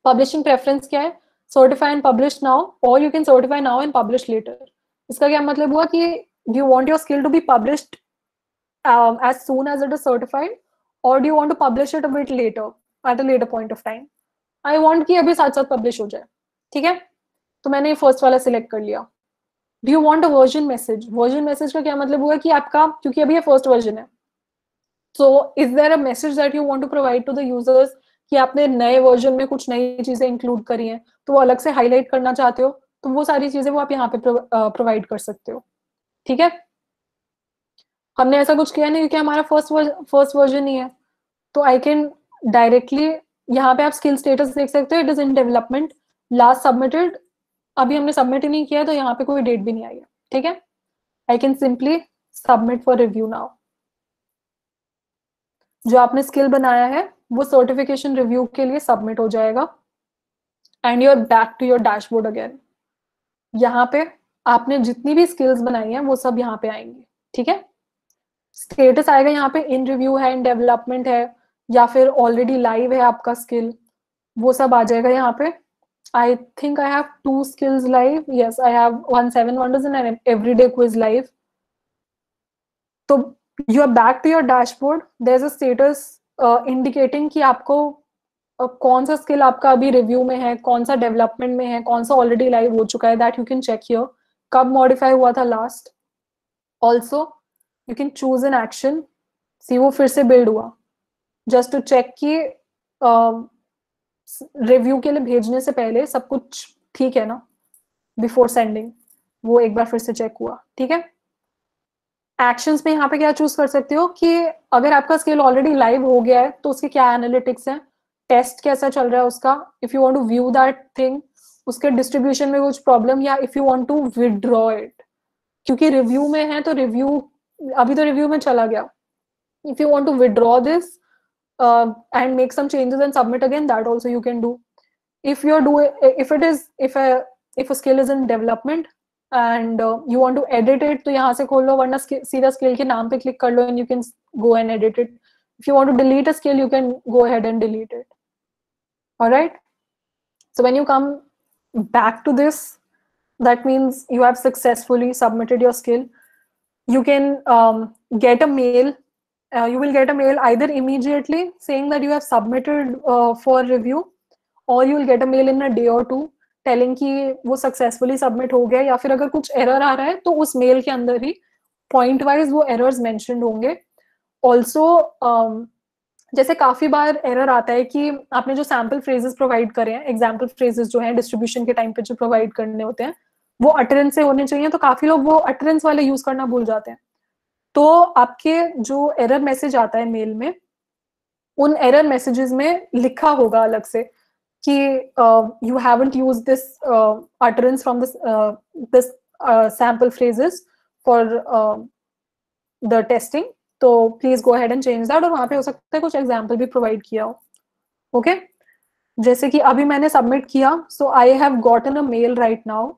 पब्लिशिंग प्रेफरेंस क्या है? सर्टिफाई एंड पब्लिश नाउ, और you can certify now and publish later. इसका क्या मतलब हुआ कि do you want your skill to be published um, as soon as it is certified, or do you want to publish it a bit later, at a later point of time? I want कि अभी साथ साथ publish हो जाए. ठीक है, तो मैंने फर्स्ट वाला सिलेक्ट कर लिया. Do you want a version message? Version message का क्या मतलब हुआ कि आपका, क्योंकि अभी ये फर्स्ट वर्जन है, so is there a message that you want to provide to the users कि आपने नए वर्जन में कुछ नई चीजें इंक्लूड करी हैं, तो वो अलग से हाईलाइट करना चाहते हो, तो वो सारी चीजें वो आप यहाँ पे प्रोवाइड कर सकते हो. ठीक है, हमने ऐसा कुछ किया नहीं क्योंकि हमारा फर्स्ट फर्स्ट वर्जन ही है, तो आई कैन डायरेक्टली यहाँ पे आप स्किल स्टेटस देख सकते हो, it is in development, last submitted, अभी हमने सबमिट ही नहीं किया, तो यहाँ पे कोई डेट भी नहीं आई है. ठीक है, I can simply submit for review now. जो आपने स्किल बनाया है वो सर्टिफिकेशन रिव्यू के लिए सबमिट हो जाएगा, and you are back to your dashboard again. यहाँ पे आपने जितनी भी स्किल्स बनाई हैं वो सब यहाँ पे आएंगे. ठीक है, स्टेटस आएगा यहाँ पे, इन रिव्यू है, इन डेवलपमेंट है, या फिर ऑलरेडी लाइव है आपका स्किल, वो सब आ जाएगा यहाँ पे. I think I have two skills live. Yes, I have one seven wonders and everyday quiz live. तो you are back to your dashboard. There is a status indicating कि आपको uh, कौन सा स्किल आपका अभी रिव्यू में है, कौन सा डेवलपमेंट में है, कौन सा ऑलरेडी लाइव हो चुका है, that you can check here. कब मॉडिफाई हुआ था last. Also you can choose an action, see वो फिर से बिल्ड हुआ, जस्ट टू चेक कि रिव्यू uh, के लिए भेजने से पहले सब कुछ ठीक है ना, बिफोर सेंडिंग, वो एक बार फिर से चेक हुआ. ठीक है, एक्शंस में यहाँ पे क्या चूज कर सकते हो कि अगर आपका स्किल ऑलरेडी लाइव हो गया है तो उसके क्या एनालिटिक्स हैं, टेस्ट कैसा चल रहा है उसका, if you want to view that thing, उसके डिस्ट्रीब्यूशन में कुछ प्रॉब्लम, या if you want to withdraw it, क्योंकि रिव्यू में है तो रिव्यू अभी तो रिव्यू में चला गया. If you want to withdraw this and make some changes and submit again, that also you can do. If you are do if it is if if a skill is in development and you want to edit it, तो यहाँ से खोल लो, वरना सीधा skill के नाम पे click कर लो and you can go and edit it. If you want to delete a skill, you can go ahead and delete it. All right, so when you come back to this, that means you have successfully submitted your skill. You can um, get a mail, uh, you will get a mail either immediately saying that you have submitted uh, for review, or you will get a mail in a day or two telling कि वो successfully submit हो गया, या फिर अगर कुछ error आ रहा है तो उस mail के अंदर ही point wise वो errors mentioned होंगे. Also um, जैसे काफी बार एरर आता है कि आपने जो सैम्पल फ्रेजेस प्रोवाइड करे हैं, एग्जाम्पल फ्रेजेस जो हैं डिस्ट्रीब्यूशन के टाइम पे जो प्रोवाइड करने होते हैं, वो अटरेंस से होने चाहिए, तो काफी लोग वो अटरेंस वाले यूज करना भूल जाते हैं. तो आपके जो एरर मैसेज आता है मेल में, उन एरर मैसेजेस में लिखा होगा अलग से कि you haven't used this utterance from this this sample phrases for the testing, तो please go ahead and change that. और वहां पे हो सकता है कुछ एग्जांपल भी प्रोवाइड किया हो. Okay okay? जैसे कि अभी मैंने सबमिट किया, so I have gotten a mail right now.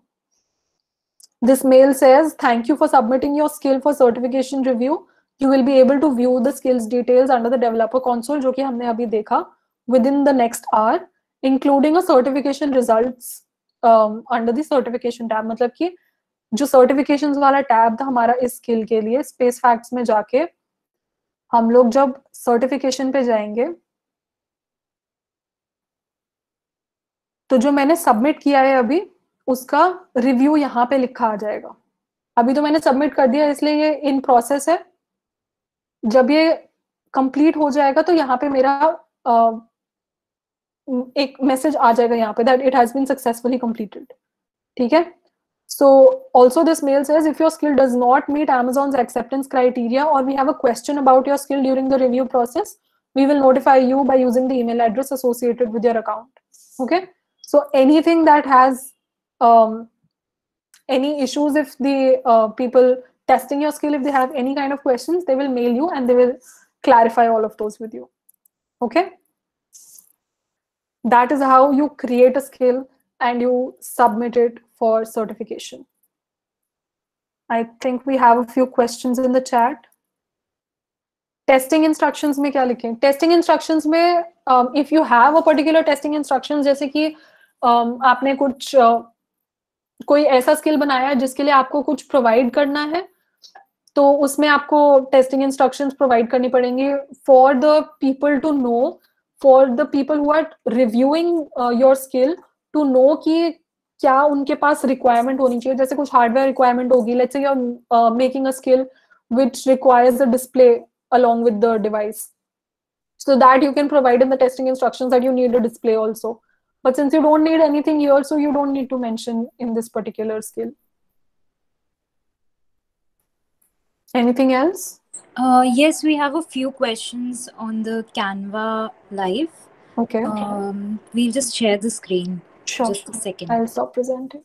This mail says thank you for submitting your skill for certification review. You will be able to view the skills details under the developer console, जो कि हमने अभी देखा, within the next hour, including a certification results under the certification tab. मतलब कि जो certification वाला tab था हमारा इस स्किल के लिए, स्पेस फैक्ट्स में जाके हम लोग जब सर्टिफिकेशन पे जाएंगे तो जो मैंने सबमिट किया है अभी, उसका रिव्यू यहाँ पे लिखा आ जाएगा. अभी तो मैंने सबमिट कर दिया इसलिए ये इन प्रोसेस है. जब ये कंप्लीट हो जाएगा तो यहाँ पे मेरा आ, एक मैसेज आ जाएगा यहाँ पे that it has been successfully completed. ठीक है, so also this mail says if your skill does not meet Amazon's acceptance criteria, or we have a question about your skill during the review process, we will notify you by using the email address associated with your account. Okay, so anything that has um, any issues, if the uh, people testing your skill, if they have any kind of questions, they will mail you and they will clarify all of those with you. Okay, that is how you create a skill and you submit it for certification. I think we have a few questions in the chat. Testing instructions में क्या लिखें? Testing instructions में um, if you have a particular testing instructions, जैसे कि um, आपने कुछ uh, कोई ऐसा स्किल बनाया जिसके लिए आपको कुछ प्रोवाइड करना है, तो उसमें आपको टेस्टिंग इंस्ट्रक्शंस प्रोवाइड करनी पड़ेंगी for the people to know, for the people who are reviewing your skill to know कि क्या उनके पास रिक्वायरमेंट होनी चाहिए. जैसे कुछ हार्डवेयर रिक्वायरमेंट होगी, let's say you are making a skill which requires a display along with the device, so that you can provide in the testing instructions that you need a display also. But since you don't need anything here, so you don't need to mention in this particular skill. Anything else? Uh, yes, we have a few questions on the Canva live. Okay. Um, we'll just share the screen. Sure. Just a second. I'll stop presenting.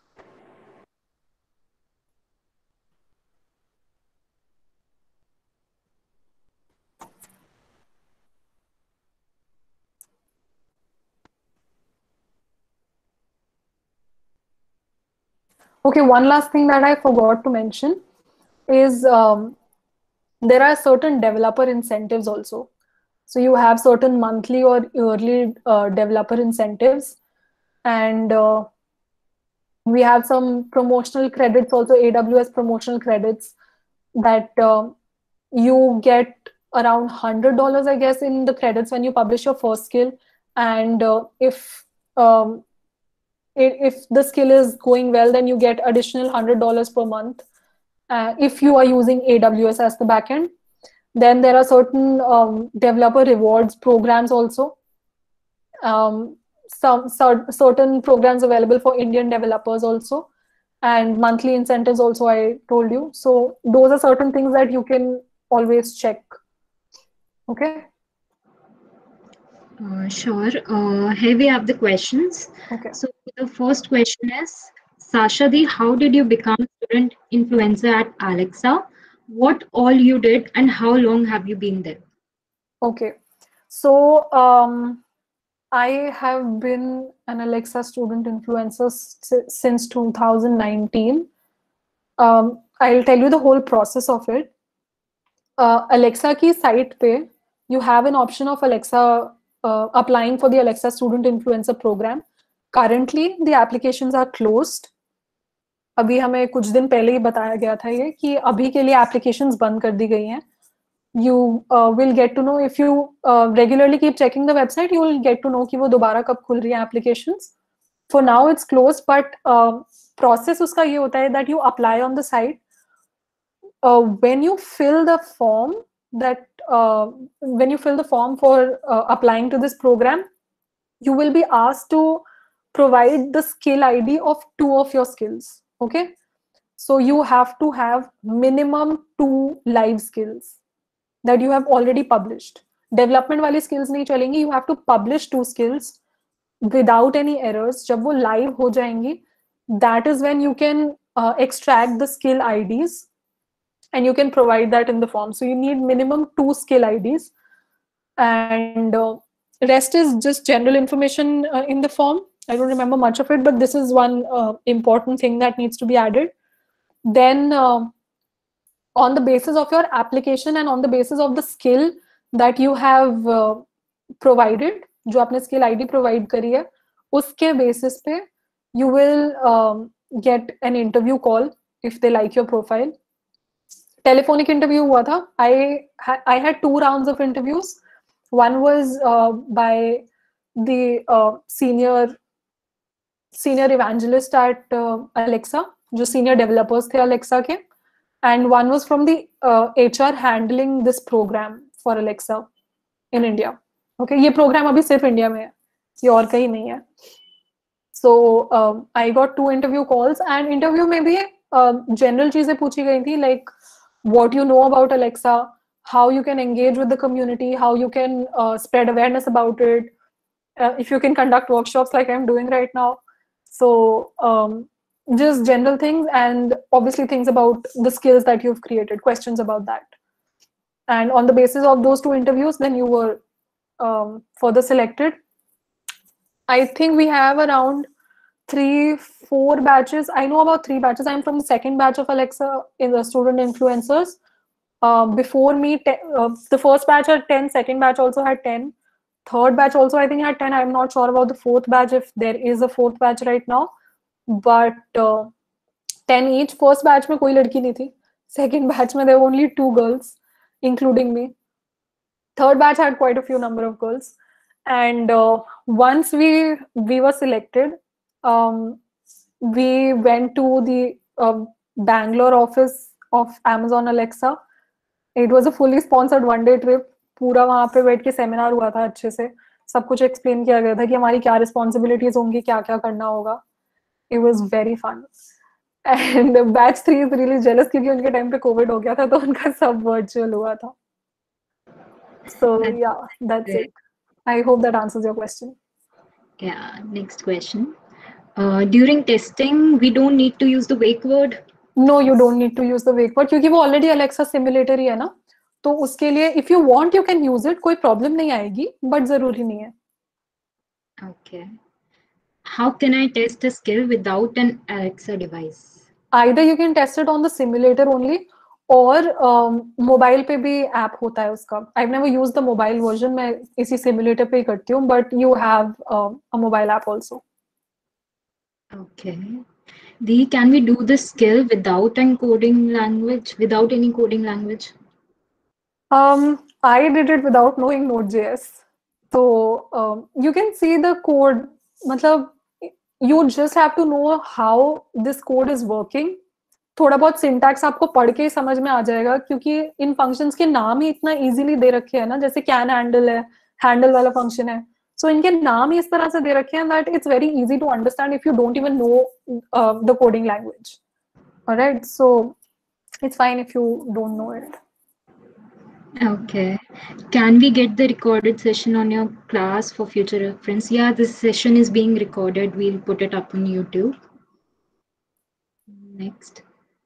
Okay, one last thing that I forgot to mention is um, there are certain developer incentives also. So you have certain monthly or yearly uh, developer incentives, and uh, we have some promotional credits also, A W S promotional credits, that uh, you get around one hundred dollars, I guess, in the credits when you publish your first skill. And uh, if um, if the skill is going well, then you get additional one hundred dollars per month uh, if you are using A W S as the backend. Then there are certain um, developer rewards programs also. Um, some cer- certain programs available for Indian developers also, and monthly incentives also, I told you. So those are certain things that you can always check. Okay. Uh, sure. Uh, here we have the questions. Okay. So the first question is, Sasha Di, how did you become a student influencer at Alexa? What all you did and how long have you been there? Okay. So um, I have been an Alexa student influencer s- since two thousand nineteen. Um, I'll tell you the whole process of it. Uh, Alexa की site पे you have an option of Alexa uh, applying for the Alexa student influencer program. Currently, the applications are closed. अभी हमें कुछ दिन पहले ही बताया गया था ये कि अभी के लिए applications बंद कर दी गई हैं. You uh, will get to know if you uh, regularly keep checking the website, you will get to know कि वो दोबारा कब खुल रही हैं applications. For now, it's closed, but uh, process उसका ये होता है that you apply on the site. Uh, when you fill the form that uh, when you fill the form for uh, applying to this program, you will be asked to provide the skill I D of two of your skills. Okay, so you have to have minimum two live skills that you have already published. Development वाली skills नहीं चलेंगी. You have to publish two skills without any errors. जब वो live हो जाएंगी, that is when you can uh, extract the skill I Ds and you can provide that in the form. So you need minimum two skill I Ds, and uh, rest is just general information uh, in the form. I don't remember much of it, but this is one uh, important thing that needs to be added. Then uh, on the basis of your application and on the basis of the skill that you have uh, provided, जो आपने skill I D provide करी है, उसके basis पे you will um, get an interview call if they like your profile. Telephonic interview हुआ था. I I had two rounds of interviews. One was uh, by the uh, senior senior evangelist at uh, Alexa, जो senior developers थे Alexa के, and one was from the uh, H R handling this program for Alexa in India. Okay, ये program अभी सिर्फ India में है, ये और कहीं नहीं है. So um, I got two interview calls, and interview में भी uh, general चीजें पूछी गई थी, like what you know about Alexa, how you can engage with the community, how you can uh, spread awareness about it, uh, if you can conduct workshops like I'm doing right now. So um, just general things, and obviously things about the skills that you've created, questions about that. And on the basis of those two interviews, then you were um, further selected. I think we have around three, four batches. I know about three batches. I'm from the second batch of Alexa in the student influencers. Uh, before me, te- uh, the first batch had ten, second batch also had ten. third batch also I think had ten. I'm not sure about the fourth batch, if there is a fourth batch right now, but uh, ten each. First batch में कोई लड़की नहीं थी. Second batch में there were only two girls, including me. Third batch had quite a few number of girls, and uh, once we we were selected, um, we went to the uh, Bangalore office of Amazon Alexa. It was a fully sponsored one day trip. पूरा वहाँ पे बैठ के seminar हुआ था, अच्छे से सब कुछ एक्सप्लेन किया गया था कि हमारी क्या रिस्पॉन्सिबिलिटीज होंगी, क्या क्या करना होगा. It was very fun. And batch three is really jealous क्योंकि उनके टाइम पे कोविड हो गया था, तो उनका सब वर्चुअल हुआ था. So yeah, that's it. I hope that answers your question. Yeah, next question. Uh, during testing, we don't need to use the wake word. No, you don't need to use the wake word क्योंकि वो already Alexa simulator ही है ना, तो उसके लिए if you want you can use it, कोई problem नहीं आएगी, but जरूरी नहीं है. Okay. How can I test a skill without an Alexa device? Either you can test it on the simulator only, or um, mobile पे भी app होता है उसका. I've never used the mobile version, मैं इसी simulator पे ही करती हूँ, but you have uh, a mobile app also. Okay. Dee, can we do the skill without any coding language, without any coding language? Um, I did it without knowing Node.js. So um, you can see the code. मतलब you just have to know how this code is working. थोड़ा बहुत syntax आपको पढ़ के समझ में आ जाएगा क्योंकि इन functions के नाम ही इतना easily दे रखे हैं ना, जैसे can handle है, handle वाला function है. So इनके नाम ही इस तरह से दे रखे हैं that it's very easy to understand if you don't even know uh, the coding language. Alright, so it's fine if you don't know it. Okay. Can we get the recorded session on your class for future reference? Yeah, this session is being recorded. We'll put it up on YouTube. Next.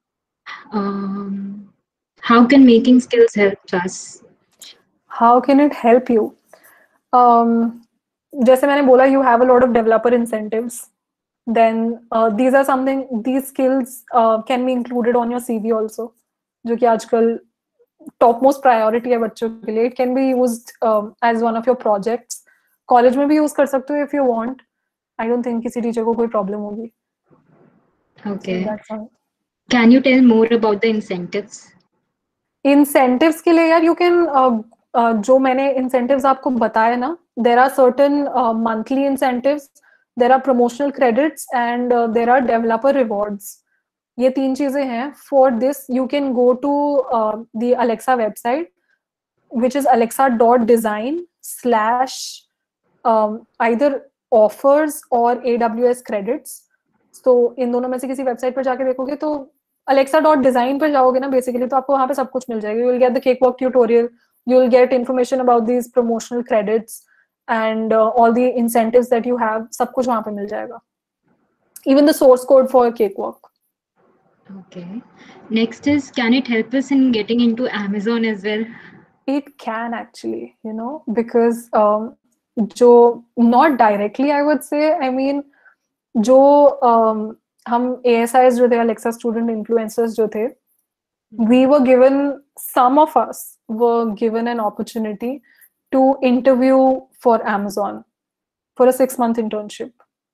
Um, how can making skills help us? How can it help you? Um, जैसे मैंने बोला, you have a lot of developer incentives. Then uh, these are something, these skills uh, can be included on your C V also, जो कि आजकल topmost priority है बच्चों के लिए. It can be used um, as one of your projects. College में भी use कर सकते हो if you want. I don't think किसी teacher को कोई problem होगी. Okay. So that's all. Can you tell more about the incentives? Incentives के लिए यार, you can uh, uh, जो मैंने incentives आपको बताया ना, there are certain uh, monthly incentives, there are promotional credits, and uh, there are developer rewards. ये तीन चीजें हैं. For this, you can go to uh, the Alexa website, which is alexa.design slash um, either offers or A W S credits. So इन दोनों में से किसी website पर जाके देखोगे तो alexa.design पर जाओगे ना बेसिकली, तो आपको वहाँ पे सब कुछ मिल जाएगा. You will get the cakewalk tutorial, you will get information about these promotional credits and uh, all the incentives that you have. सब कुछ वहाँ पे मिल जाएगा. Even the source code for cakewalk. Okay. Next is, can it help us in getting into Amazon as well? It can actually, you know, because um, जो not directly I would say, I mean, जो um, हम A S Is जो थे, Alexa student influencers जो थे, we were given, some of us were given an opportunity to interview for Amazon for a six month internship.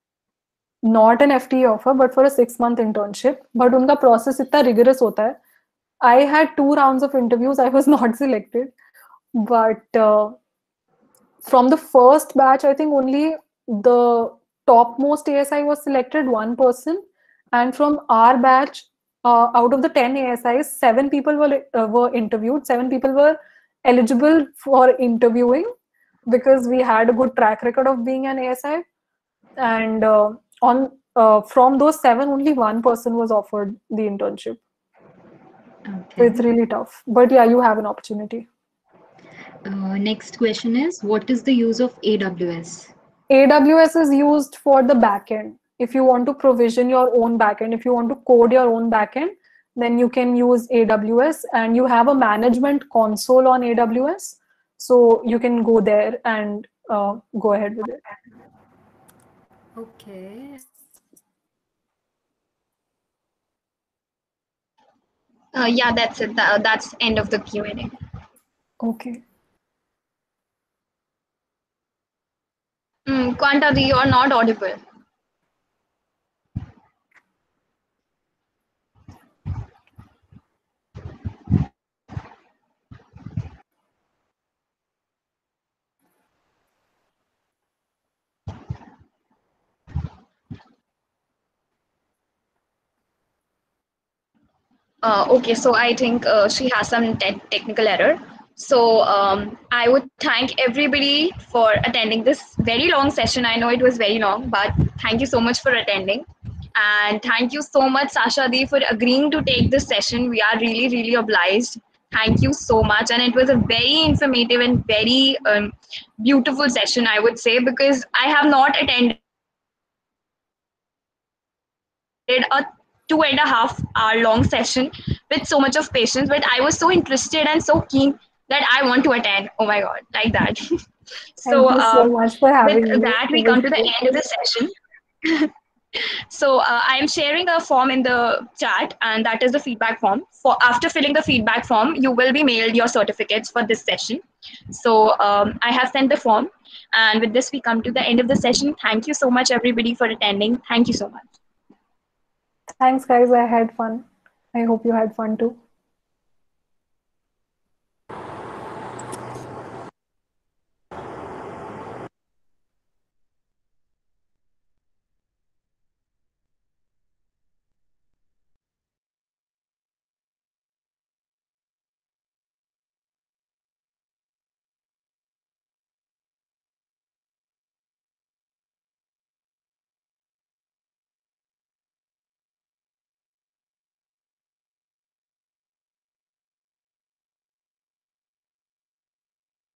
Not an F T E offer, but for a six month internship. But उनका process इतना rigorous होता है. I had two rounds of interviews. I was not selected. But uh, from the first batch, I think only the topmost A S I was selected, one person. And from our batch, uh, out of the ten A S Is, seven people were, uh, were interviewed. Seven people were eligible for interviewing because we had a good track record of being an A S I. And uh, on uh, from those seven, only one person was offered the internship. Okay. So it's really tough. But yeah, you have an opportunity. Uh, next question is, what is the use of A W S? A W S is used for the backend. If you want to provision your own backend, if you want to code your own backend, then you can use A W S, and you have a management console on A W S. So you can go there and uh, go ahead with it. Okay. Uh, yeah, that's it. That, that's end of the Q and A. Okay. Quanta, you are not audible. Uh, okay, so I think uh, she has some te- technical error. So um, I would thank everybody for attending this very long session. I know it was very long, but thank you so much for attending. And thank you so much, Sasha Di, for agreeing to take this session. We are really, really obliged. Thank you so much. And it was a very informative and very um, beautiful session, I would say, because I have not attended a two and a half hour long session with so much of patience, but I was so interested and so keen that I want to attend. Oh my God, like that. So Thank you so um, much for with having me. that, we It come was to the great. end of the session. So uh, I am sharing a form in the chat, and that is the feedback form. For after filling the feedback form, you will be mailed your certificates for this session. So um, I have sent the form, and with this, we come to the end of the session. Thank you so much, everybody, for attending. Thank you so much. Thanks, guys. I had fun. I hope you had fun too.